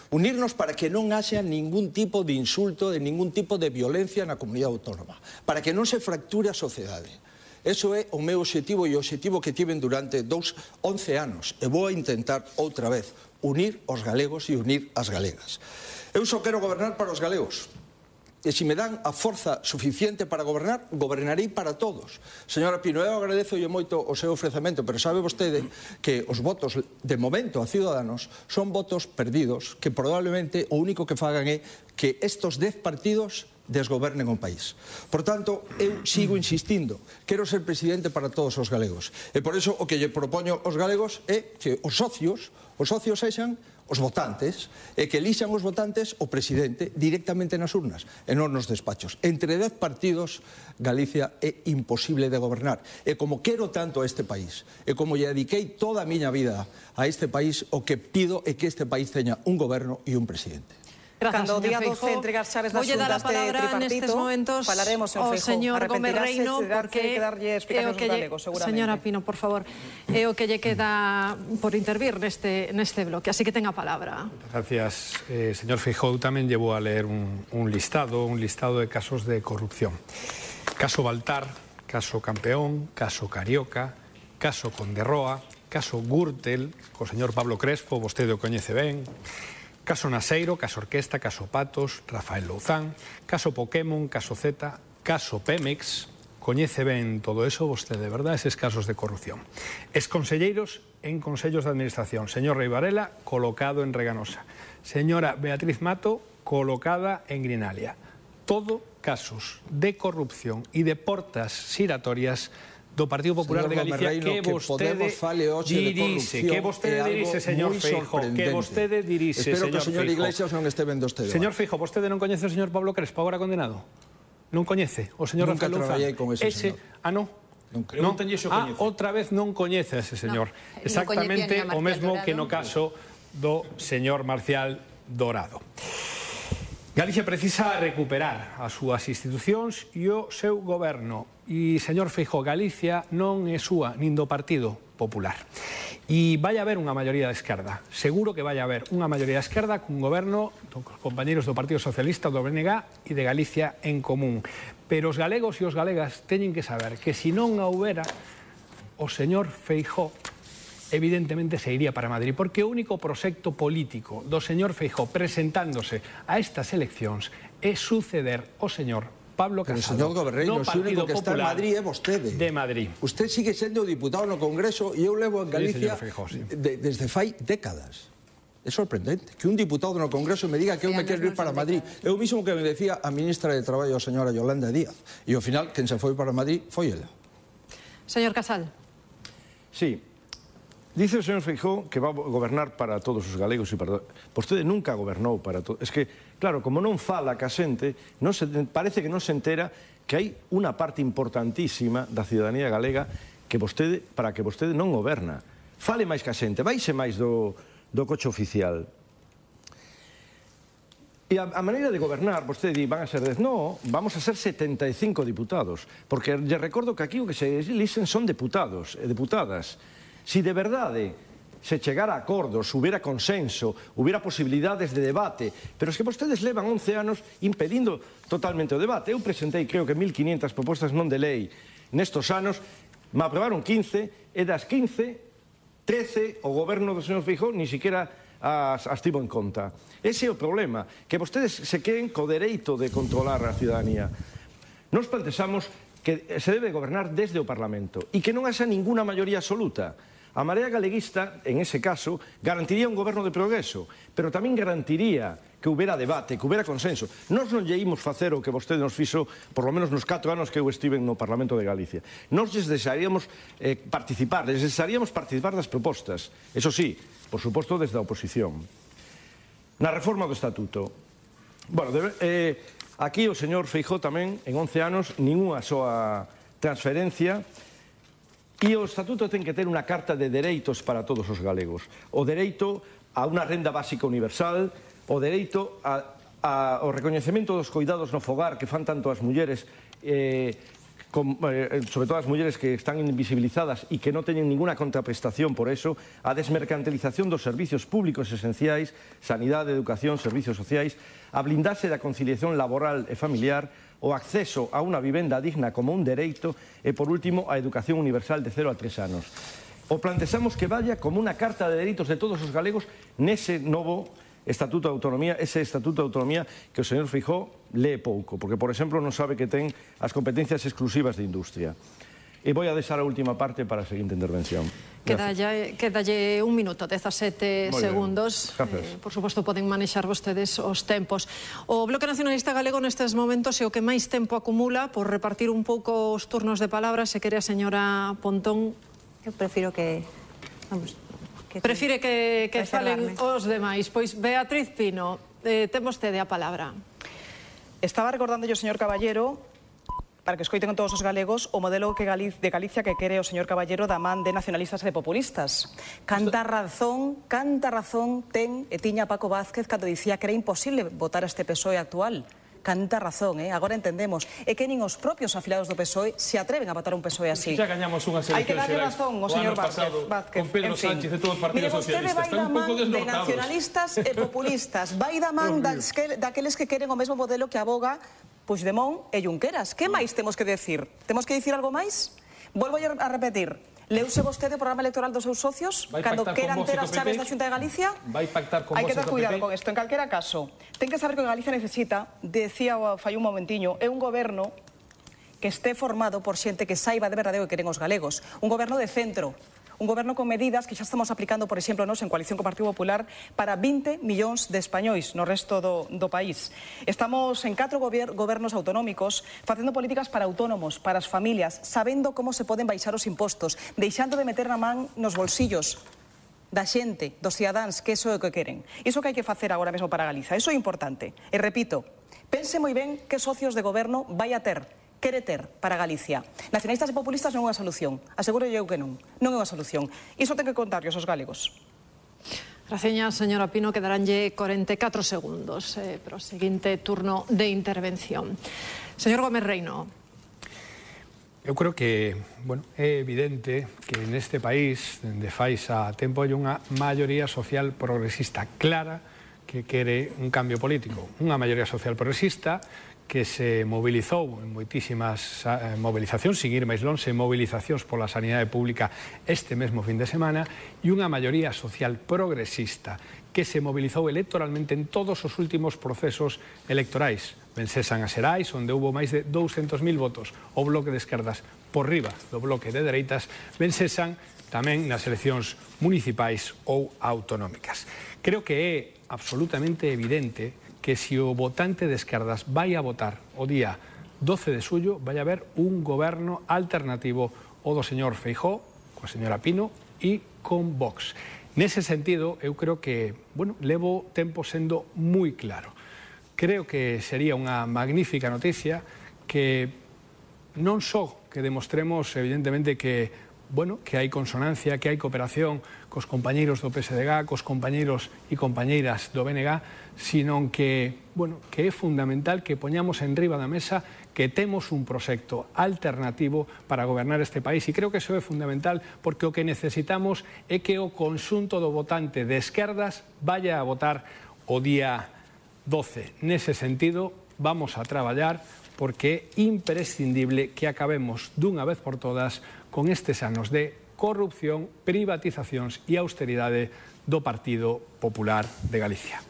Unirnos para que non haxa ningún tipo de insulto, de ningún tipo de violencia na comunidade autónoma, para que non se fracture a sociedade. Eso é o meu obxectivo e o obxectivo que tiven durante 11 anos. E vou a intentar outra vez unir os galegos e unir as galegas. Eu só quero gobernar para os galegos. E se me dan a forza suficiente para gobernar, gobernarei para todos. Señora Pino, eu agradezolle moito o seu ofrecemento, pero sabe vostede que os votos, de momento, a Ciudadanos, son votos perdidos, que probablemente o único que fagan é que estos 10 partidos desgobernen o país. Por tanto, eu sigo insistindo, quero ser presidente para todos os galegos. E por iso o que lle propoño aos galegos é que os socios sexan os votantes, e que elixan os votantes o presidente directamente nas urnas, e non nos despachos. Entre 10 partidos, Galicia é imposible de gobernar. E como quero tanto a este país, e como lle dediquei toda a miña vida a este país, o que pido é que este país teña un goberno e un presidente. Gracias, Cando o día 12 entregar chaves das Voy a dar a xuntas de palabra tripartito, nestes momentos falaremos, ao señor Gómez Reino, porque que darlle explicacións aos galegos, seguramente. Señora Pino, por favor, é o que lle queda por intervir neste bloque, así que tenga a palabra. Gracias, señor Feijóo. Tamén llevo a leer un listado de casos de corrupción. Caso Baltar, caso Campeón, caso Carioca, caso Conderroa, caso Gürtel, co señor Pablo Crespo, vostede o coñece ben, caso Naseiro, caso Orquesta, caso Patos, Rafael Louzán, caso Pokémon, caso Z, caso Pemex. Coñece ben todo eso vostede, verdad? Eses casos de corrupción. Exconselleiros en consellos de administración. Señor Rei Varela, colocado en Reganosa. Señora Beatriz Mato, colocada en Grinalia. Todo casos de corrupción e de portas xiratorias do Partido Popular de Galicia que vostede dirixe, señor Feijóo, que vostede dirixe, señor Feijóo. Espero que o señor Iglesias non este vendo este debate. Señor Feijóo, vostede non coñece o señor Pablo Crespo, agora condenado? Non coñece o señor Rafael Louzán? Nunca traballei con ese señor. Ah, non? Non teñese o coñece. Outra vez non coñece a ese señor. Exactamente o mesmo que no caso do señor Marcial Dorado. Galicia precisa recuperar as súas institucións e o seu goberno. E, señor Feijóo, Galicia non é súa nin do Partido Popular. E vai haber unha maioría de esquerda. Seguro que vai haber unha maioría de esquerda cun goberno dos compañeros do Partido Socialista, do BNG e de Galicia en común. Pero os galegos e os galegas teñen que saber que se non houbera, o señor Feijóo evidentemente se iría para Madrid, porque o único proxecto político do señor Feijóo presentándose a estas eleccións é suceder o señor Pablo Casado. Pero, señor Goberreiro, o único que está en Madrid é vostede. De Madrid. Usted sigue sendo diputado no Congreso e eu levo en Galicia desde fai décadas. É sorprendente que un diputado no Congreso me diga que eu me quero ir para Madrid. É o mismo que me decía a ministra de Traballo, a señora Yolanda Díaz. E ao final, quen se foi para Madrid foi ela. Señor Casal. Sí. Dice o señor Feijóo que va a gobernar para todos os galegos e para... Vostede nunca gobernou para todos. Es que, claro, como non fala ca xente, parece que non se entera que hai unha parte importantísima da ciudadanía galega para que vostede non goberna. Fale máis ca xente, vaixe máis do coche oficial. E a maneira de gobernar, vostede di, van a ser 10, no, vamos a ser 75 diputados, porque lle recordo que aquí o que se elixen son deputados e deputadas. Si de verdade se chegara a acordos, hubiera consenso, hubiera posibilidades de debate, pero es que vostedes levan 11 anos impedindo totalmente o debate. Eu presentei, creo que 1.500 propostas non de lei nestos anos, me aprobaron 15, e das 15, 13, o goberno do señor Feijóo ni siquiera as tivo en conta. Ese é o problema, que vostedes se queden co dereito de controlar a ciudadanía. Nos plantexamos que se debe gobernar desde o Parlamento e que non haxa ninguna maioría absoluta. A Marea Galeguista, en ese caso, garantiría un goberno de progreso, pero tamén garantiría que houbera debate, que houbera consenso. Nós non lle imos facer o que vostede nos fixo, por lo menos nos 4 anos que eu estive no Parlamento de Galicia. Nós lles desearíamos participar das propostas, eso sí, por suposto desde a oposición. Na reforma do Estatuto. Bueno, aquí o señor Feijóo tamén, en 11 anos, ninguna soa transferencia. E o Estatuto ten que ter unha carta de dereitos para todos os galegos. O dereito a unha renda básica universal, o dereito ao recoñecemento dos cuidados no fogar que fan tanto as mulleres sobre todo as mulleres que están invisibilizadas e que non teñen ninguna contraprestación por eso, a desmercantilización dos servicios públicos esenciais, sanidade, educación, servicios sociais, a blindarse da conciliación laboral e familiar, o acceso a unha vivenda digna como un dereito e, por último, a educación universal de 0 a 3 anos. O plantexamos que vaya como unha carta de dereitos de todos os galegos nese novo Estatuto de Autonomía, ese Estatuto de Autonomía que o señor Feijóo lee pouco, porque, por exemplo, non sabe que ten as competencias exclusivas de industria. E vou a deixar a última parte para a seguinte intervención. Quedalle un minuto, 17 segundos. Por suposto, poden manexar vostedes os tempos. O Bloque Nacionalista Galego nestes momentos é o que máis tempo acumula por repartir un pouco os turnos de palabras. Se quere a señora Pontón... Eu prefiro que... Vamos... Prefire que falen os demais. Pois, Beatriz Pino, ten vostede a palabra. Estaba recordando yo, señor Caballero, para que escoiten todos os galegos, o modelo de Galicia que quere o señor Caballero da man de nacionalistas e de populistas. Canta razón ten e tiña Paco Vázquez cando dicía que era imposible votar a este PSOE actual. Canta razón, agora entendemos. É que nin os propios afiliados do PSOE se atreven a votar un PSOE así. Xa gañamos unhas eleccións xerais. Hai que darle razón ao señor Vázquez. Con Pedro Sánchez e todo o Partido Socialista. Están un pouco desnortados. De nacionalistas e populistas. Vai da man daqueles que queren o mesmo modelo que aboga Puigdemont e Junqueras. Que máis temos que decir? Temos que dicir algo máis? Volvo a repetir. Leuse vostede o programa electoral dos seus socios cando queran ter as chaves da Xunta de Galicia? Vai pactar con vos e co PP? Hai que ter cuidado con isto. En calquera caso, ten que saber que Galicia necesita, decía fai un momentiño, é un goberno que este formado por xente que saiba de verdade o que queren os galegos. Un goberno de centro. Un goberno con medidas que xa estamos aplicando, por exemplo, nos en coalición co Partido Popular para 20 millóns de españois no resto do país. Estamos en 4 gobernos autonómicos facendo políticas para autónomos, para as familias, sabendo como se poden baixar os impostos, deixando de meter na man nos bolsillos da xente, dos cidadáns, que iso é o que queren. Iso que hai que facer agora mesmo para Galiza. Iso é importante. E repito, pense moi ben que socios de goberno vai a ter, quere ter para Galicia. Nacionalistas e populistas non é unha solución. Aseguro eu que non. Non é unha solución. Iso ten que contarlle aos galegos. Graciña, señora Pino, quedaránlle 44 segundos para o seguinte turno de intervención. Señor Gómez Reino. Eu creo que, bueno, é evidente que neste país, dende fai xa tempo, hai unha maioría social progresista clara que quere un cambio político. Unha maioría social progresista que se mobilizou en moitísimas movilizacións, sin ir máis lonxe, movilizacións pola sanidade pública este mesmo fin de semana, e unha maioría social progresista que se mobilizou electoralmente en todos os últimos procesos electorais. Vencesan as Xerais, onde houve máis de 200.000 votos, o bloque de esquerdas por riba do bloque de dereitas, vencesan tamén nas eleccións municipais ou autonómicas. Creo que é absolutamente evidente que se o votante de esquerdas vai a votar o día 12 de xullo, vai a haber un goberno alternativo ao do señor Feijóo, coa señora Pino e con Vox. Nese sentido, eu creo que, bueno, levo tempo sendo moi claro. Creo que sería unha magnífica noticia que non só que demostremos, evidentemente, que, bueno, que hai consonancia, que hai cooperación cos compañeiros do PSDG, cos compañeiros e compañeiras do BNG, sino que, bueno, que é fundamental que poñamos en riba da mesa que temos un proxecto alternativo para gobernar este país, e creo que iso é fundamental porque o que necesitamos é que o conxunto do votante de esquerdas vaya a votar o día 12. Nese sentido, vamos a traballar porque é imprescindible que acabemos dunha vez por todas con estes anos de corrupción, privatizacións e austeridade do Partido Popular de Galicia.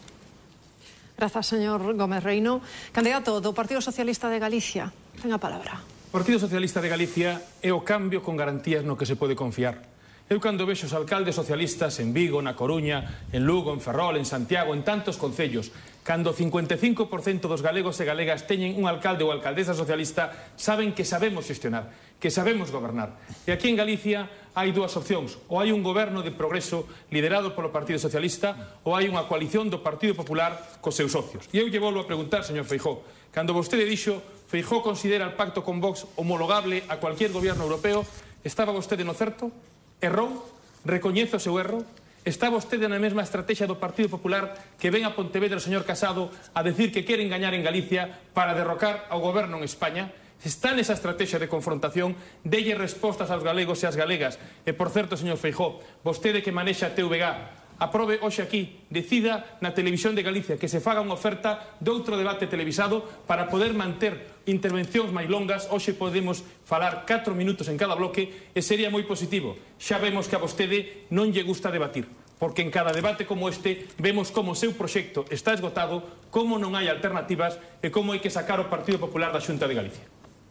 Grazas, señor Gómez Reino. Candidato do Partido Socialista de Galicia, ten a palabra. O Partido Socialista de Galicia é o cambio con garantías no que se pode confiar. Eu cando vexo os alcaldes socialistas en Vigo, na Coruña, en Lugo, en Ferrol, en Santiago, en tantos concellos, cando o 55% dos galegos e galegas teñen un alcalde ou alcaldesa socialista, saben que sabemos xestionar, que sabemos gobernar. E aquí en Galicia hai dúas opcións. Ou hai un goberno de progreso liderado polo Partido Socialista ou hai unha coalición do Partido Popular cos seus socios. E eu lle volvo a preguntar, señor Feijóo, cando vostede dixo Feijóo considera o pacto con Vox homologable a cualquier goberno europeo, estaba vostede no certo? Errou? Recoñece o seu erro? Está vostede na mesma estrategia do Partido Popular que ven a Pontevedra o señor Casado a decir que queren gañar en Galicia para derrocar ao goberno en España? está nesa estrategia de confrontación, delle respostas aos galegos e ás galegas. E, por certo, señor Feijóo, vostede que manexa a TVG, aprobe hoxe aquí, decida na Televisión de Galicia que se faga unha oferta de outro debate televisado para poder manter intervencións máis longas. Hoxe podemos falar 4 minutos en cada bloque e sería moi positivo. Xa vemos que a vostede non lle gusta debatir, porque en cada debate como este vemos como o seu proxecto está esgotado, como non hai alternativas e como hai que sacar o Partido Popular da Xunta de Galicia.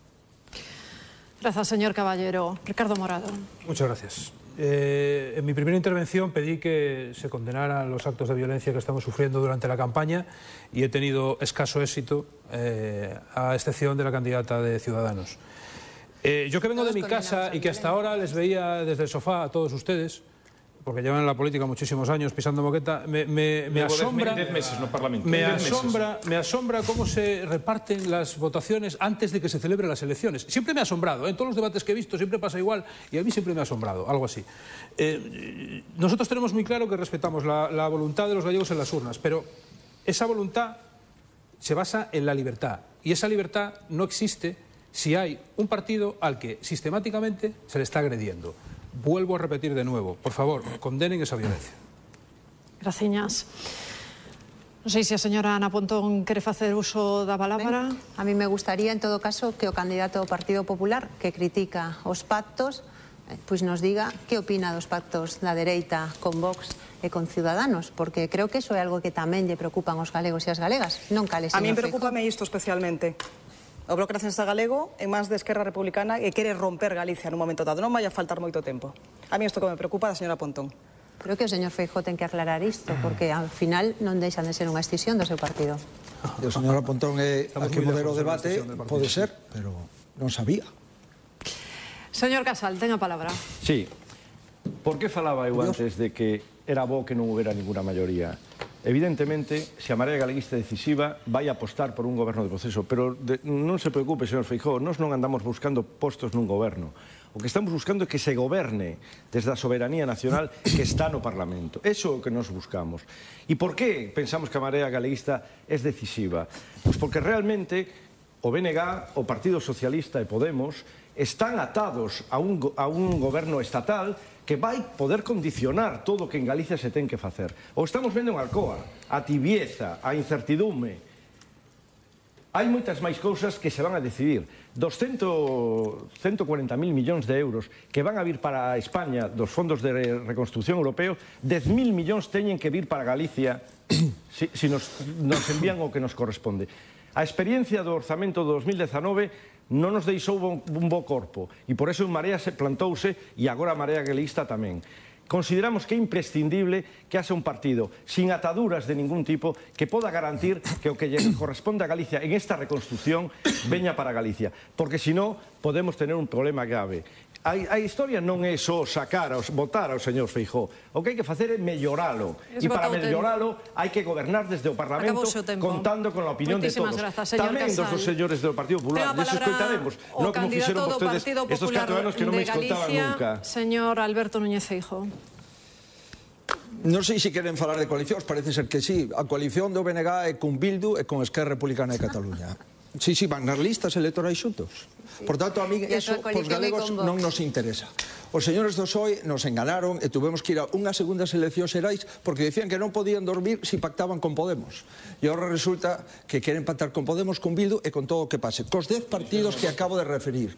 Gracias, señor Caballero. Ricardo Morado. Muchas gracias. En mi primera intervención pedí que se condenaran los actos de violencia que estamos sufriendo durante la campaña y he tenido escaso éxito, a excepción de la candidata de Ciudadanos. Yo que vengo de mi casa y que hasta ahora les veía desde el sofá a todos ustedes, porque llevan en la política muchísimos años pisando moqueta, me asombra, 10 meses no Parlamento. me asombra cómo se reparten las votaciones antes de que se celebren las elecciones. Siempre me ha asombrado, en todos los debates que he visto siempre pasa igual y a mí siempre me ha asombrado, algo así. Nosotros tenemos muy claro que respetamos la voluntad de los gallegos en las urnas, pero esa voluntad se basa en la libertad y esa libertad no existe si hay un partido al que sistemáticamente se le está agrediendo. Vuelvo a repetir de nuevo, por favor, condenen esa violencia. Graciñas. Non sei se a señora Ana Pontón quere facer uso da palabra. A mí me gustaría, en todo caso, que o candidato do Partido Popular, que critica os pactos, pois nos diga que opina dos pactos da dereita con Vox e con Ciudadanos, porque creo que iso é algo que tamén lle preocupan os galegos e as galegas. Non cale, señor A mí Feijóo. preocúpame isto especialmente. O Bloque Nacionalista Galego é máis de Esquerra Republicana e quere romper Galicia nun momento dado. Non vai a faltar moito tempo. A mí isto que me preocupa da señora Pontón. Creo que o señor Feijóo ten que aclarar isto, porque ao final non deixan de ser unha escisión do seu partido. E o señora Pontón é a que modera o debate, pode ser, pero non sabía. Señor Casal, ten a palabra. Sí. Por que falaba eu antes de que era bo que non houbera ninguna maioría? Evidentemente, se a Marea Galeguista decisiva vai apostar por un goberno de proceso, pero non se preocupe, señor Feijóo, nós non andamos buscando postos nun goberno. O que estamos buscando é que se goberne desde a soberanía nacional que está no Parlamento. Eso é o que nos buscamos. E por que pensamos que a Marea Galeguista é decisiva? Pois porque realmente o BNG, o Partido Socialista e Podemos están atados a un goberno estatal que vai poder condicionar todo o que en Galicia se ten que facer. O estamos vendo en Alcoa, a tibieza, a incertidume. Hai moitas máis cousas que se van a decidir. 140.000 millóns de euros que van a vir para España dos fondos de reconstrucción europeo, 10.000 millóns teñen que vir para Galicia si nos envían o que nos corresponde. A experiencia do orzamento do 2019 non nos deixou un bo corpo e por eso en Marea se plantouse e agora a Marea Galeguista tamén. Consideramos que é imprescindible que haxa un partido sin ataduras de ningún tipo que poda garantir que o que lle corresponde a Galicia en esta reconstrucción veña para Galicia, porque senón podemos tener un problema grave. A historia non é só votar ao señor Feijóo. O que hai que facer é melloralo. E para melloralo hai que gobernar desde o Parlamento contando con a opinión de todos. Tamén dos señores do Partido Popular. Les escoitaremos. Non como fixeron vostedes estos 4 anos que non me escoitaban nunca. Señor Alberto Núñez Feijóo. Non sei se queren falar de coalicións, parece ser que sí. A coalición do BNG é con Bildu e con Esquerra Republicana de Cataluña. Sí, van nas listas electorais xuntos. Por tanto, a mí eso, pos galegos, non nos interesa. Os señores do PSOE nos enganaron e tuvemos que ir a unhas segundas eleccións xerais porque decían que non podían dormir se pactaban con Podemos. E agora resulta que queren pactar con Podemos, con Bildu e con todo o que pase. Cos 10 partidos que acabo de referir.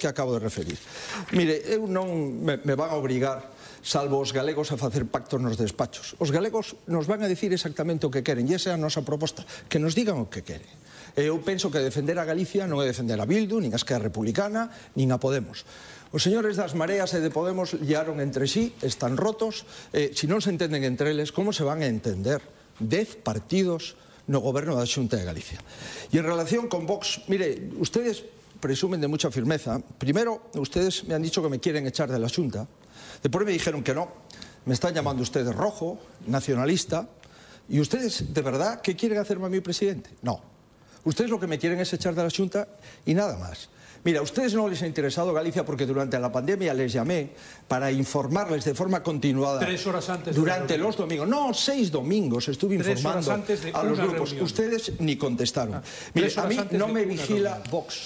Mire, eu non me van a obrigar, salvo os galegos, a facer pactos nos despachos. Os galegos nos van a dicir exactamente o que queren e esa é a nosa proposta, que nos digan o que queren. Eu penso que defender a Galicia non é defender a Bildu, nin a Esquerra Republicana, nin a Podemos. Os señores das Mareas e de Podemos liaron entre sí, están rotos, se non se entenden entre eles, como se van a entender 10 partidos no goberno da Xunta de Galicia? E en relación con Vox, mire, ustedes presumen de mucha firmeza. Primero, ustedes me han dicho que me quieren echar de la Xunta, después me dijeron que no, me están llamando ustedes rojo, nacionalista, y ustedes, ¿de verdad, qué quieren hacerme a mí presidente? No. Ustedes lo que me quieren es echar de la Xunta y nada más. Mira, a ustedes no les ha interesado Galicia porque durante la pandemia les llamé para informarles de forma continuada. 3 horas antes durante los domingos. No, 6 domingos estuve informando a los grupos. Ustedes ni contestaron. Mire, a mí no me vigila Vox.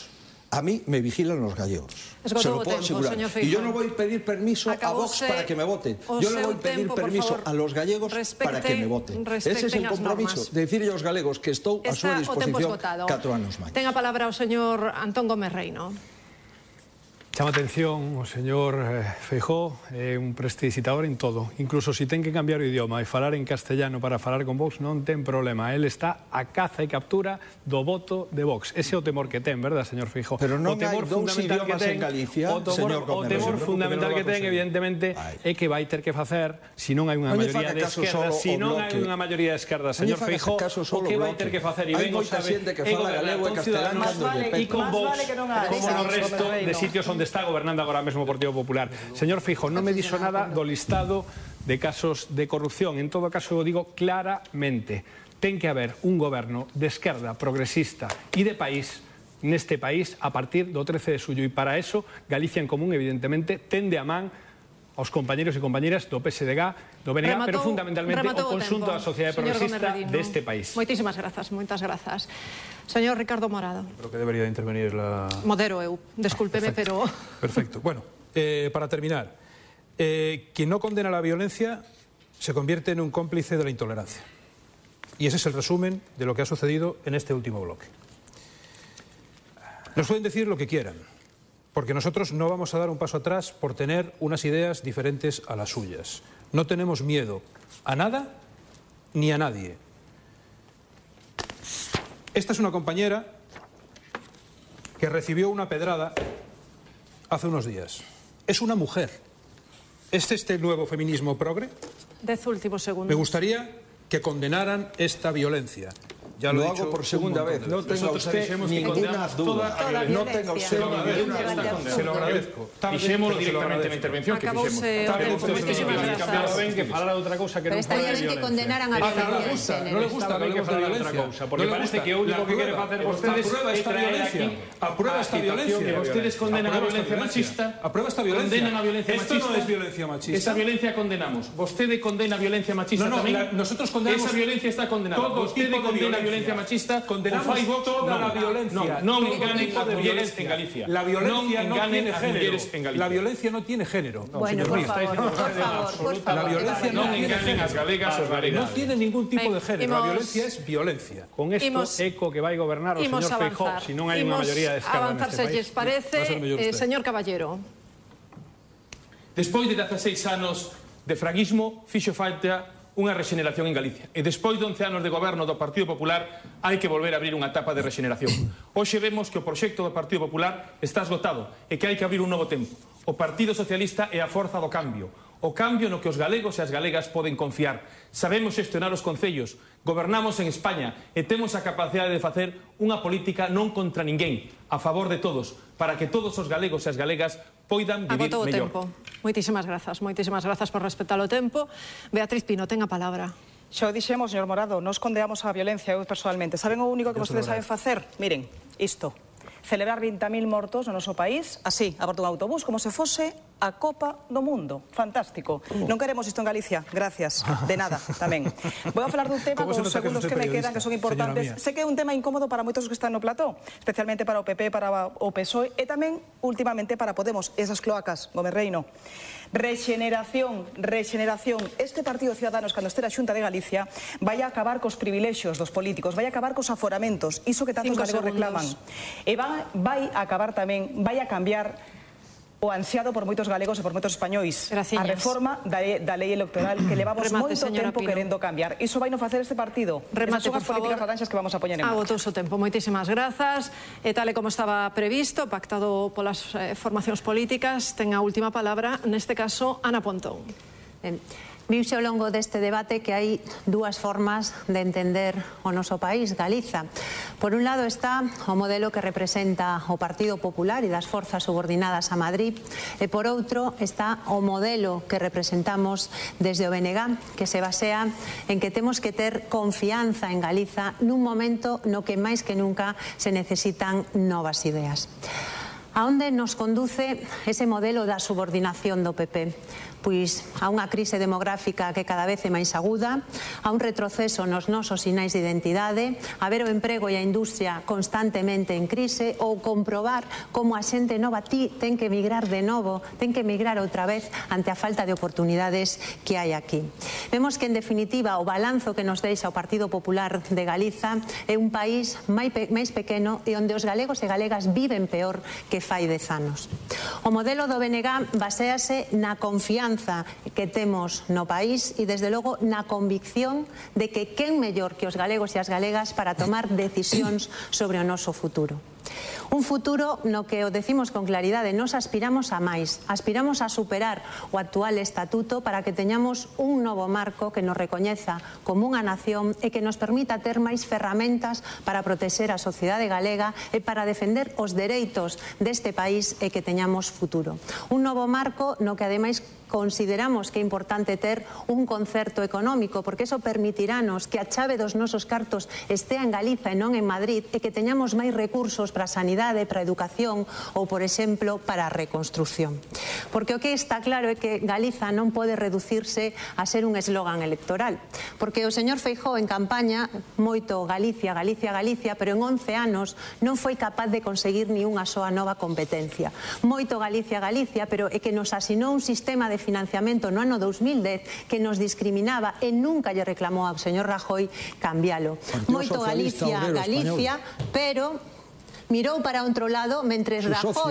A mí me vigilan los gallegos. Se lo puedo asegurar. Y yo no voy a pedir permiso a Vox para que me voten. Yo le voy a pedir permiso a los gallegos para que me voten. Ese es el compromiso, de decirle aos galegos que estou a súa disposición 4 anos máis. Ten a palabra o señor Antón Gómez Reino. Chama atención o señor Feijóo, é un prestidigitador en todo. Incluso se ten que cambiar o idioma e falar en castellano para falar con Vox, non ten problema. El está a caza e captura do voto de Vox. Ese é o temor que ten, verdad, señor Feijóo? Pero non hai dous idiomas en Galicia, señor Gómez. O temor fundamental que ten, evidentemente, é que vai ter que facer, se non hai unha maioría de esquerda, se non hai unha maioría de esquerda, señor Feijóo, o que vai ter que facer, e ben o sabe, é gobernar con Ciudadanos e con Vox, como no resto de sitios onde está gobernando agora mesmo o Partido Popular. Señor Feijóo, non me dixo nada do listado de casos de corrupción. En todo caso, o digo claramente. Ten que haber un goberno de esquerda progresista e de país neste país a partir do 13 de xullo. E para eso, Galicia en Común, evidentemente, tende a man aos compañeros e compañeras do PSDG, do BNG, pero fundamentalmente o conxunto da sociedade progresista deste país. Moitísimas grazas, moitas grazas. Señor Ricardo Morado. Creo que debería intervenir la... Modero eu, descúlpeme, pero... Perfecto. Bueno, para terminar, quien no condena la violencia se convierte en un cómplice de la intolerancia. Y ese es el resumen de lo que ha sucedido en este último bloque. Nos pueden decir lo que quieran, porque nosotros no vamos a dar un paso atrás por tener unas ideas diferentes a las suyas. No tenemos miedo a nada ni a nadie. Esta es una compañera que recibió una pedrada hace unos días. Es una mujer. ¿Es este el nuevo feminismo progre? 10 últimos segundos. Me gustaría que condenaran esta violencia. Ya lo hago por segunda vez. No tenga usted ninguna duda. No tenga usted ninguna duda. Se lo agradezco. Dixémolo directamente na intervención que fixemos. Ben que falar outra cousa que non fala de violencia. Pero estaría ben que condenaran a violencia. No le gusta que hablemos de violencia. Porque parece que o único que quere facer vostedes é traer aquí aprueba esta violencia. Vostedes condenan a violencia machista. Aprueba esta violencia. Condenan a violencia machista. Esto no es violencia machista. Esta violencia condenamos. Vostede condena a violencia machista tamén. Nosotros condenamos. Esa violencia está condenada. Vostede condena a violencia machista. Condenamos toda la violencia. Non enganen a mulleres en Galicia. La violencia no tiene género. La violencia no tiene género. Bueno, por favor. La violencia no enganen as galegas os galegos. No tiene ningún tipo de género. La violencia es violencia. Con esto eco que vai gobernar o señor Feijóo, se non hai unha maioría de esquerda neste país. Avanzar, se lles parece, señor Caballero. Despois de 16 anos de fraguismo, fixo falta unha rexeneración en Galicia. E despois de 11 anos de goberno do Partido Popular, hai que volver a abrir unha etapa de rexeneración. Hoxe vemos que o proxecto do Partido Popular está esgotado e que hai que abrir un novo tempo. O Partido Socialista é a forza do cambio. O cambio no que os galegos e as galegas poden confiar. Sabemos xestionar os concellos, gobernamos en España e temos a capacidade de facer unha política non contra ninguén, a favor de todos, para que todos os galegos e as galegas poidan vivir mellor. Moitísimas grazas por respetar o tempo. Beatriz Pino, ten a palabra. Xa o dixemos, señor Morado, nos condeamos a violencia, eu personalmente. Saben o único que vostedes saben facer? Miren, isto. Celebrar 20.000 mortos no noso país, así, a bordo dun autobús, como se fose a Copa do Mundo. Fantástico. Non queremos isto en Galicia, gracias. De nada, tamén. Vou a falar dun tema dos segundos que me quedan, que son importantes. Sé que é un tema incómodo para moitos que están no plató, especialmente para o PP, para o PSOE, e tamén, últimamente, para Podemos, esas cloacas, Gómez Reino. Rexeneración. Este Partido Ciudadanos, cando este a Xunta de Galicia, vai a acabar cos privilexios dos políticos, vai a acabar cos aforamentos, iso que tantos galegos reclaman. E vai a acabar tamén, vai a cambiar o ansiado por moitos galegos e por moitos españois. A reforma da lei electoral que levamos moito tempo querendo cambiar. Iso vai non facer este partido. Remate, por favor. Esas son as políticas laranxas que vamos a poñer en marcha. Agotou o tempo. Moitísimas grazas. E tal e como estaba previsto, pactado polas formacións políticas, ten a última palabra, neste caso, Ana Pontón. Viuse ao longo deste debate que hai dúas formas de entender o noso país, Galiza. Por un lado está o modelo que representa o Partido Popular e das forzas subordinadas a Madrid, e por outro está o modelo que representamos desde o BNG, que se basea en que temos que ter confianza en Galiza nun momento no que máis que nunca se necesitan novas ideas. A onde nos conduce ese modelo da subordinación do PP? Pois a unha crise demográfica que cada vez é máis aguda, a un retroceso nos nosos sinais de identidade, a ver o emprego e a industria constantemente en crise ou comprobar como a xente nova ten que emigrar de novo, ten que emigrar outra vez ante a falta de oportunidades que hai aquí. Vemos que, en definitiva, o balanzo que nos deixa o Partido Popular de Galiza é un país máis pequeno e onde os galegos e galegas viven peor que fai 10 anos. O modelo do BNG baséase na confianza que temos no país e, desde logo, na convicción de que quen mellor que os galegos e as galegas para tomar decisións sobre o noso futuro. Un futuro no que, o decimos con claridade, nos aspiramos a máis, aspiramos a superar o actual estatuto para que teñamos un novo marco que nos recoñeza como unha nación e que nos permita ter máis ferramentas para protexer a sociedade galega e para defender os dereitos deste país e que teñamos futuro. Un novo marco no que, ademais, consideramos que é importante ter un concerto económico, porque iso permitirános que a chave dos nosos cartos estea en Galiza e non en Madrid e que teñamos máis recursos para a sanidade, para a educación ou, por exemplo, para a reconstrucción. Porque o que está claro é que Galiza non pode reducirse a ser un eslogan electoral, porque o señor Feijóo en campaña moito Galicia, Galicia, Galicia, pero en 11 anos non foi capaz de conseguir ni unha soa nova competencia. Moito Galicia, Galicia, pero é que nos asinou un sistema de financiamento no ano 2010 que nos discriminaba e nunca lle reclamou ao señor Rajoy cambialo. Moito Galicia, Galicia, pero mirou para outro lado mentres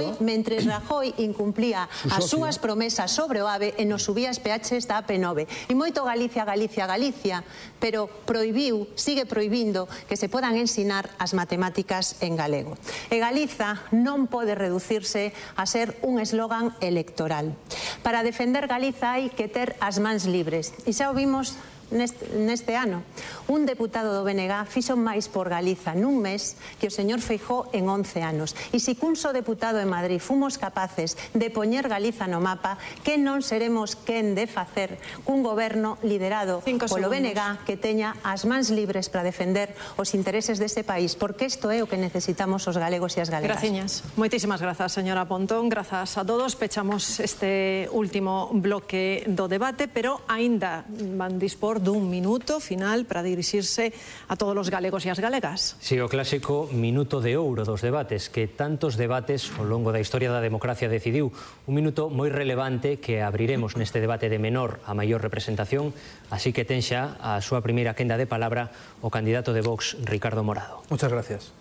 Rajoy incumplía as súas promesas sobre o AVE e nos subía as peaches da AP9. E moito Galicia, Galicia, Galicia, pero proibiu, sigue proibindo que se podan ensinar as matemáticas en galego. E Galiza non pode reducirse a ser un eslogan electoral. Para defender Galiza hai que ter as mans libres. E xa o vimos neste ano. Un deputado do BNG fixo máis por Galiza nun mes que o señor Feijóo en 11 anos. E se cun só deputado en Madrid fomos capaces de poñer Galiza no mapa, que non seremos quen de facer cun goberno liderado polo BNG que teña as mans libres para defender os intereses deste país, porque isto é o que necesitamos os galegos e as galegas. Graciñas. Moitísimas grazas, señora Pontón. Grazas a todos. Pechamos este último bloque do debate, pero aínda van dispor dun minuto final para dirixirse a todos os galegos e as galegas. Si, o clásico minuto de ouro dos debates, que tantos debates ao longo da historia da democracia decidiu. Un minuto moi relevante que abriremos neste debate de menor a maior representación, así que ten xa a súa primeira quenda de palabra o candidato de Vox, Ricardo Morado. Muchas gracias.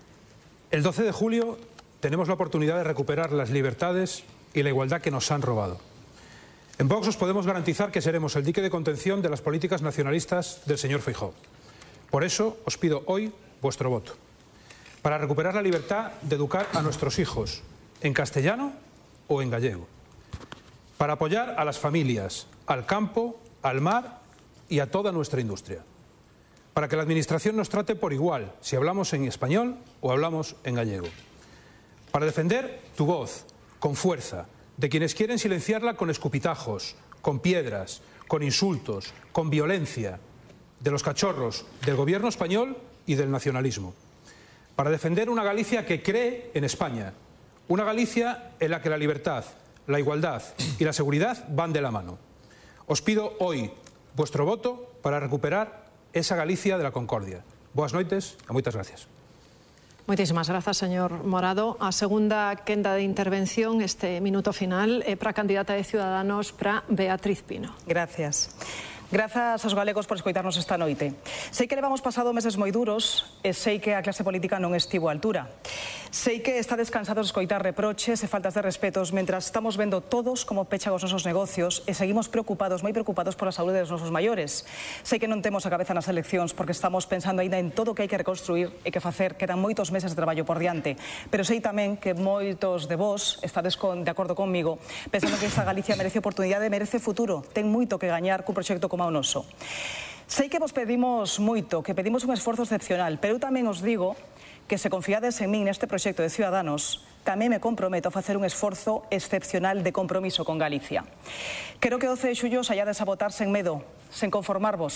El 12 de julio tenemos la oportunidad de recuperar las libertades y la igualdad que nos han robado. En Vox os podemos garantizar que seremos el dique de contención de las políticas nacionalistas del señor Feijóo. Por eso os pido hoy vuestro voto, para recuperar la libertad de educar a nuestros hijos en castellano o en gallego, para apoyar a las familias, al campo, al mar y a toda nuestra industria, para que la administración nos trate por igual si hablamos en español o hablamos en gallego, para defender tu voz con fuerza, de quienes quieren silenciarla con escupitajos, con piedras, con insultos, con violencia, de los cachorros del gobierno español y del nacionalismo. Para defender una Galicia que cree en España, una Galicia en la que la libertad, la igualdad y la seguridad van de la mano. Os pido hoy vuestro voto para recuperar esa Galicia de la concordia. Boas noites e moitas gracias. Moitísimas grazas, señor Morado. A segunda quenda de intervención, este minuto final, é para a candidata de Ciudadanos, para Beatriz Pino. Gracias. Grazas aos galegos por escoitarnos esta noite. Sei que levamos pasado meses moi duros e sei que a clase política non estivo á altura. Sei que estades cansados de escoitar reproches e faltas de respetos mentras estamos vendo todos como pechan os nosos negocios e seguimos preocupados, moi preocupados pola saúde dos nosos maiores. Sei que non temos a cabeza nas eleccións porque estamos pensando aínda en todo o que hai que reconstruir e que facer, quedan moitos meses de traballo por diante. Pero sei tamén que moitos de vós estades de acordo conmigo pensando que esta Galicia merece oportunidade, merece futuro, ten moito que gañar cun proxecto como o noso. Sei que vos pedimos moito, que pedimos un esforzo excepcional, pero eu tamén os digo que se confiades en min neste proxecto de Ciudadanos, tamén me comprometo a facer un esforzo excepcional de compromiso con Galicia. Quero que o 12 de xullo saiades a votar sen medo, sen conformarvos,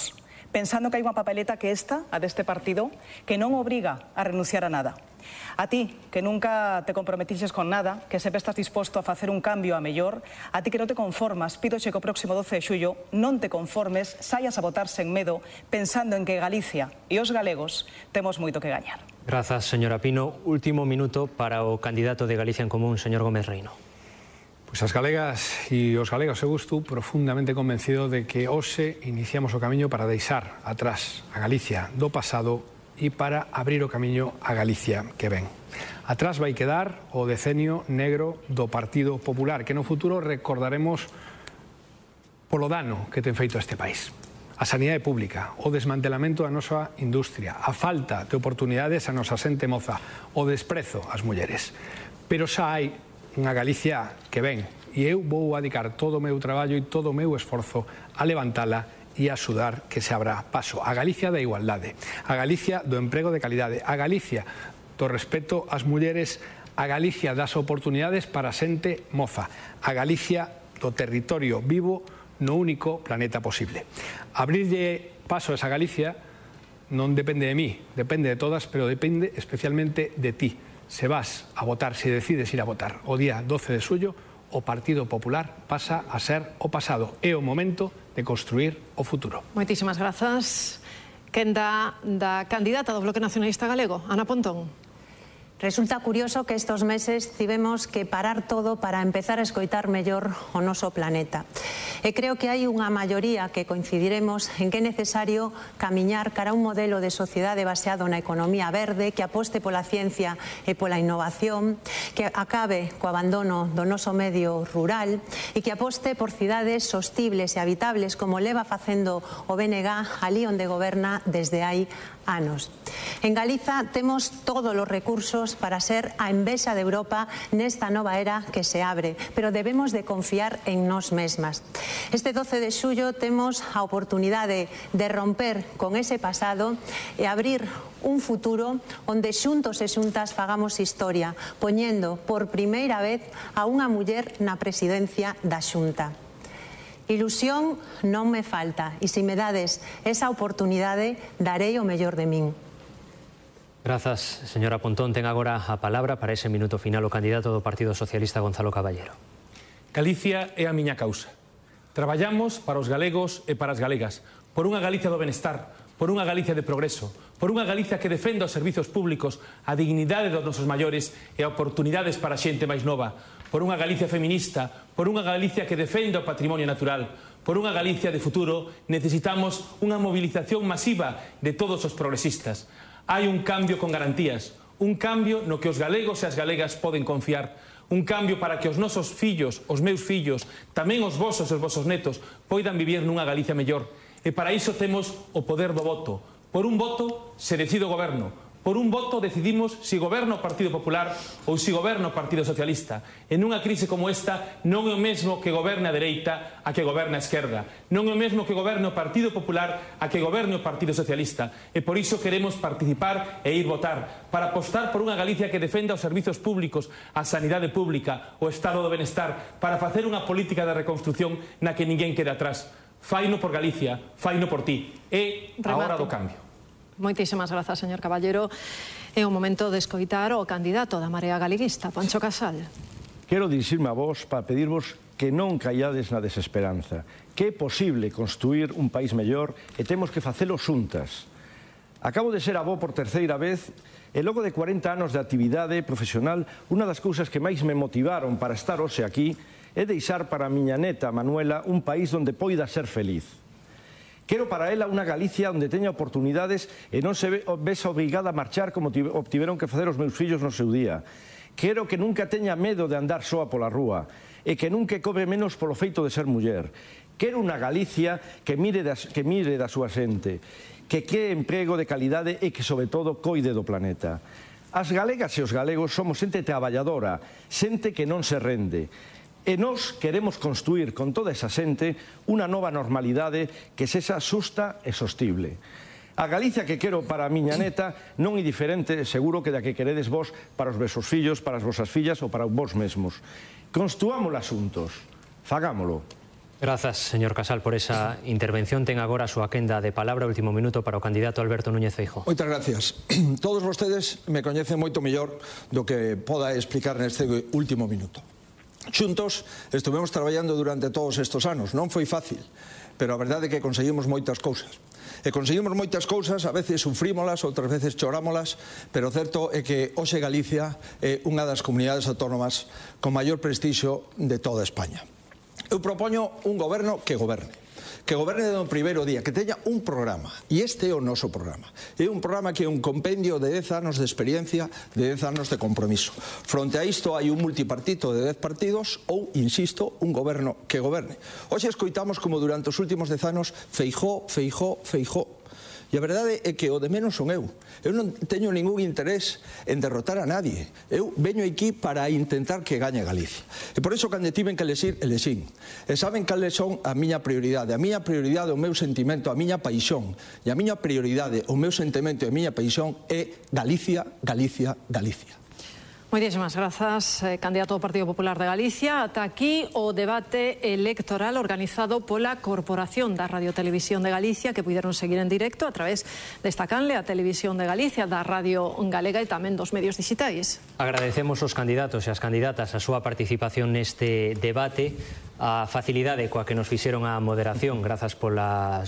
pensando que hai unha papeleta que esta, a deste partido, que non obriga a renunciar a nada. A ti, que nunca te comprometixes con nada, que sempre estás disposto a facer un cambio a mellor, a ti que non te conformas, pídoche que o próximo 12 de xullo non te conformes, saias a votar sen medo, pensando en que Galicia e os galegos temos moito que gañar. Grazas, señora Pino. Último minuto para o candidato de Galicia en Común, señor Gómez Reino. Pois as galegas e os galegos, eu estou profundamente convencido de que hoxe iniciamos o camiño para deixar atrás a Galicia do pasado e para abrir o camiño a Galicia que ven. Atrás vai quedar o decenio negro do Partido Popular, que no futuro recordaremos polo dano que ten feito a este país. A sanidade pública, o desmantelamento da nosa industria, a falta de oportunidades a nosa xente moza, o desprezo ás mulleres. Pero xa hai unha Galicia que ven, e eu vou dedicar todo o meu traballo e todo o meu esforzo a levantala e a axudar que se abra paso. A Galicia da igualdade, a Galicia do emprego de calidade, a Galicia do respeto ás mulleres, a Galicia das oportunidades para a xente moza, a Galicia do territorio vivo no único planeta posible. Abrirlle paso a esa Galicia non depende de mí, depende de todas, pero depende especialmente de ti. Se vas a votar, se decides ir a votar o día 12 de xullo, o Partido Popular pasa a ser o pasado. É o momento de construir o futuro. Moitísimas grazas. Quen da candidata do Bloque Nacionalista Galego, Ana Pontón. Resulta curioso que estos meses tivemos que parar todo para empezar a escoitar mellor o noso planeta. E creo que hai unha maioría que coincidiremos en que é necesario camiñar cara a un modelo de sociedade baseado na economía verde, que aposte pola ciencia e pola innovación, que acabe co abandono do noso medio rural e que aposte por cidades sostibles e habitables como leva facendo o BNG ali onde goberna desde hai anos. En Galiza temos todos os recursos para ser a envexa de Europa nesta nova era que se abre, pero debemos de confiar en nós mesmas. Este 12 de xullo temos a oportunidade de romper con ese pasado e abrir un futuro onde xuntos e xuntas fagamos historia, poñendo por primeira vez a unha muller na presidencia da Xunta. Ilusión non me falta e se me dades esa oportunidade darei o mellor de min. Grazas, señora Pontón. Ten agora a palabra para ese minuto final o candidato do Partido Socialista, Gonzalo Caballero. Galicia é a miña causa. Traballamos para os galegos e para as galegas, por unha Galicia do benestar, por unha Galicia de progreso, por unha Galicia que defenda os servizos públicos, a dignidade dos nosos maiores e a oportunidades para a xente máis nova, por unha Galicia feminista, por unha Galicia que defenda o patrimonio natural, por unha Galicia de futuro. Necesitamos unha movilización masiva de todos os progresistas. Hai un cambio con garantías, un cambio no que os galegos e as galegas poden confiar, un cambio para que os nosos fillos, os meus fillos, tamén os vosos e os vosos netos poidan vivir nunha Galicia mellor. E para iso temos o poder do voto. Por un voto se decide o goberno. Por un voto decidimos se goberna o Partido Popular ou se goberna o Partido Socialista. En unha crise como esta non é o mesmo que goberne a dereita a que goberne a esquerda. Non é o mesmo que goberne o Partido Popular a que goberne o Partido Socialista. E por iso queremos participar e ir votar, para apostar por unha Galicia que defenda os servizos públicos, a sanidade pública, o estado do benestar, para facer unha política de reconstrucción na que ninguén quede atrás. Faino por Galicia, faino por ti. É a hora do cambio. Moitísimas grazas, señor Caballero. É o momento de escoitar o candidato da Marea Galeguista, Pancho Casal. Quero dirixirme a vos para pedirvos que non callades na desesperanza, que é posible construir un país mellor e temos que facelo xuntas. Acabo de ser avó por terceira vez e logo de 40 anos de actividade profesional, unha das cousas que máis me motivaron para estar hoxe aquí é deixar para a miña neta Manuela un país onde poida ser feliz. Quero para ela unha Galicia onde teña oportunidades e non se vese obrigada a marchar como obtiveron que facer os meus fillos no seu día. Quero que nunca teña medo de andar soa pola rúa e que nunca cobre menos polo feito de ser muller. Quero unha Galicia que mire da súa xente, que quere emprego de calidade e que, sobre todo, coide do planeta. As galegas e os galegos somos xente traballadora, xente que non se rende. E nós queremos construir con toda esa xente unha nova normalidade que sexa xusta e sostible. A Galicia que quero para a miña neta non é diferente, seguro, que da que queredes vos para os vosos fillos, para as vosas fillas ou para vos mesmos. Construámola xuntos, fagámolo. Grazas, señor Casal, por esa intervención. Ten agora a súa quenda de palabra, último minuto para o candidato Alberto Núñez Feijóo. Moitas gracias. Todos vostedes me coñecen moito mellor do que poda explicar neste último minuto. Xuntos estuvemos traballando durante todos estes anos. Non foi fácil, pero a verdade é que conseguimos moitas cousas. E conseguimos moitas cousas, a veces sufrímolas, outras veces chorámolas, pero o certo é que hoxe Galicia é unha das comunidades autónomas con maior prestixio de toda España. Eu propoño un goberno que governe desde o primeiro día, que teña un programa, e este é o noso programa. É un programa que é un compendio de 10 anos de experiencia, de 10 anos de compromiso. Fronte a isto hai un multipartito de 10 partidos ou, insisto, un goberno que governe. Hoxe escoitamos como durante os últimos 10 anos Feijóo, Feijóo, Feijóo. E a verdade é que o de menos son eu. Eu non teño ningún interés en derrotar a nadie. Eu veño aquí para intentar que gañe Galicia. E por iso, cando tiven que elexir, elexín. E saben cales son a miña prioridade? A miña prioridade, o meu sentimento, a miña paixón. E a miña prioridade, o meu sentimento e a miña paixón é Galicia, Galicia, Galicia. Moitísimas grazas, candidato do Partido Popular de Galicia. Ata aquí o debate electoral organizado pola Corporación da Radio Televisión de Galicia, que puideron seguir en directo a través desta canle, a Televisión de Galicia, da Radio Galega e tamén dos medios digitais. Agradecemos aos candidatos e as candidatas a súa participación neste debate, a facilidade coa que nos fixeron a moderación, grazas polo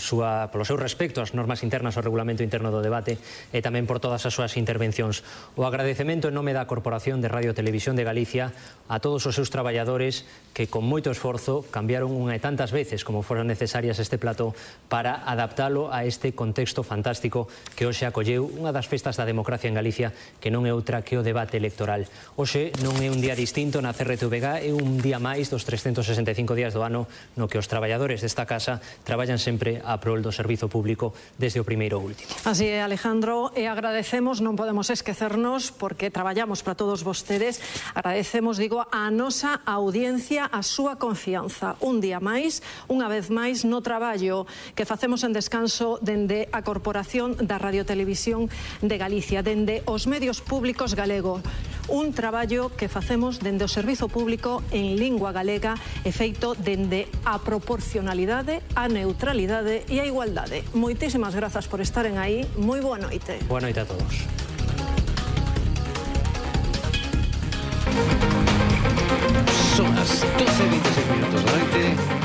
seu respecto ás normas internas ao regulamento interno do debate e tamén por todas as súas intervencións. O agradecemento en nome da Corporación de Radio Televisión de Galicia a todos os seus traballadores que con moito esforzo cambiaron unha e tantas veces como foran necesarias este plató para adaptalo a este contexto fantástico que hoxe acolleu unha das festas da democracia en Galicia, que non é outra que o debate electoral. Hoxe non é un día distinto na CRTVG, é un día máis dos 365 días do ano no que os traballadores desta casa traballan sempre a prol do servizo público desde o primeiro ao último. Así é, Alejandro, e agradecemos, non podemos esquecernos, porque traballamos para todos vostedes, agradecemos, digo, a nosa audiencia, a súa confianza. Un día máis, unha vez máis, no traballo que facemos en descanso dende a Corporación da Radio Televisión de Galicia, dende os medios públicos galegos. Un traballo que facemos dende o servizo público en lingua galega e feito dende a proporcionalidade, a neutralidade e a igualdade. Moitísimas grazas por estaren aí. Moi boa noite. Boa noite a todos. Son as 12:26 minutos da noite.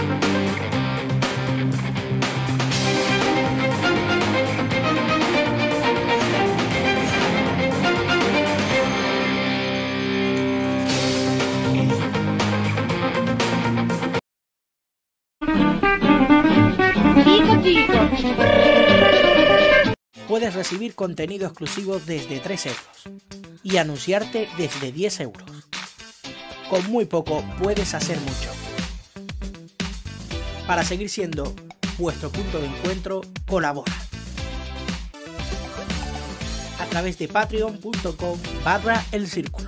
Puedes recibir contenido exclusivo desde 3 euros y anunciarte desde 10 euros. Con muy poco puedes hacer mucho. Para seguir siendo vuestro punto de encuentro, colabora a través de patreon.com/El Círculo.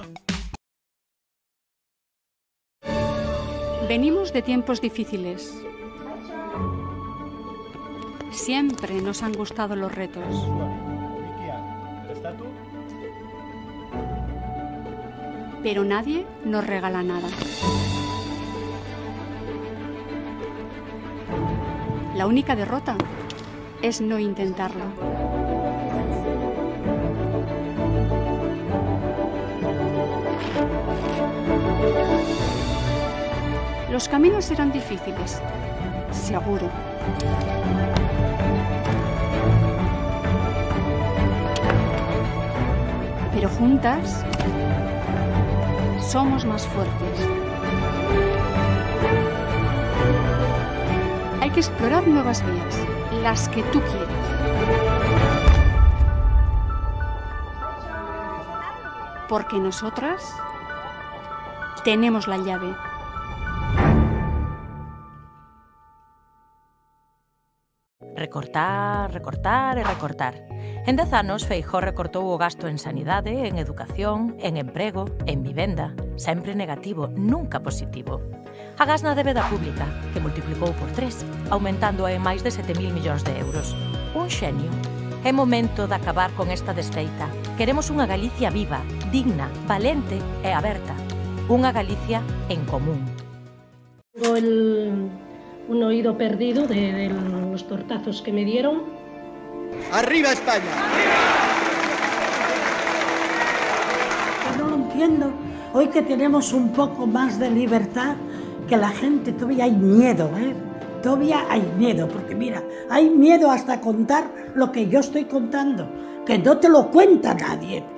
Venimos de tiempos difíciles. Siempre nos han gustado los retos. Pero nadie nos regala nada. La única derrota es no intentarlo. Los caminos serán difíciles, seguro. Pero juntas somos más fuertes. Hay que explorar nuevas vías, las que tú quieras. Porque nosotras tenemos la llave. Recortar, recortar e recortar. En 10 anos, Feijóo recortou o gasto en sanidade, en educación, en emprego, en vivenda. Sempre negativo, nunca positivo. Agás na débeda pública, que multiplicou por 3, aumentando en máis de 7.000 millóns de euros. Un xenio. É momento de acabar con esta desfeita. Queremos unha Galicia viva, digna, valente e aberta. Unha Galicia en común. un oído perdido de los tortazos que me dieron. ¡Arriba España! No lo entiendo. Hoy que tenemos un poco más de libertad, que la gente todavía hay miedo, Todavía hay miedo, porque mira, hay miedo hasta contar lo que yo estoy contando, que no te lo cuenta nadie.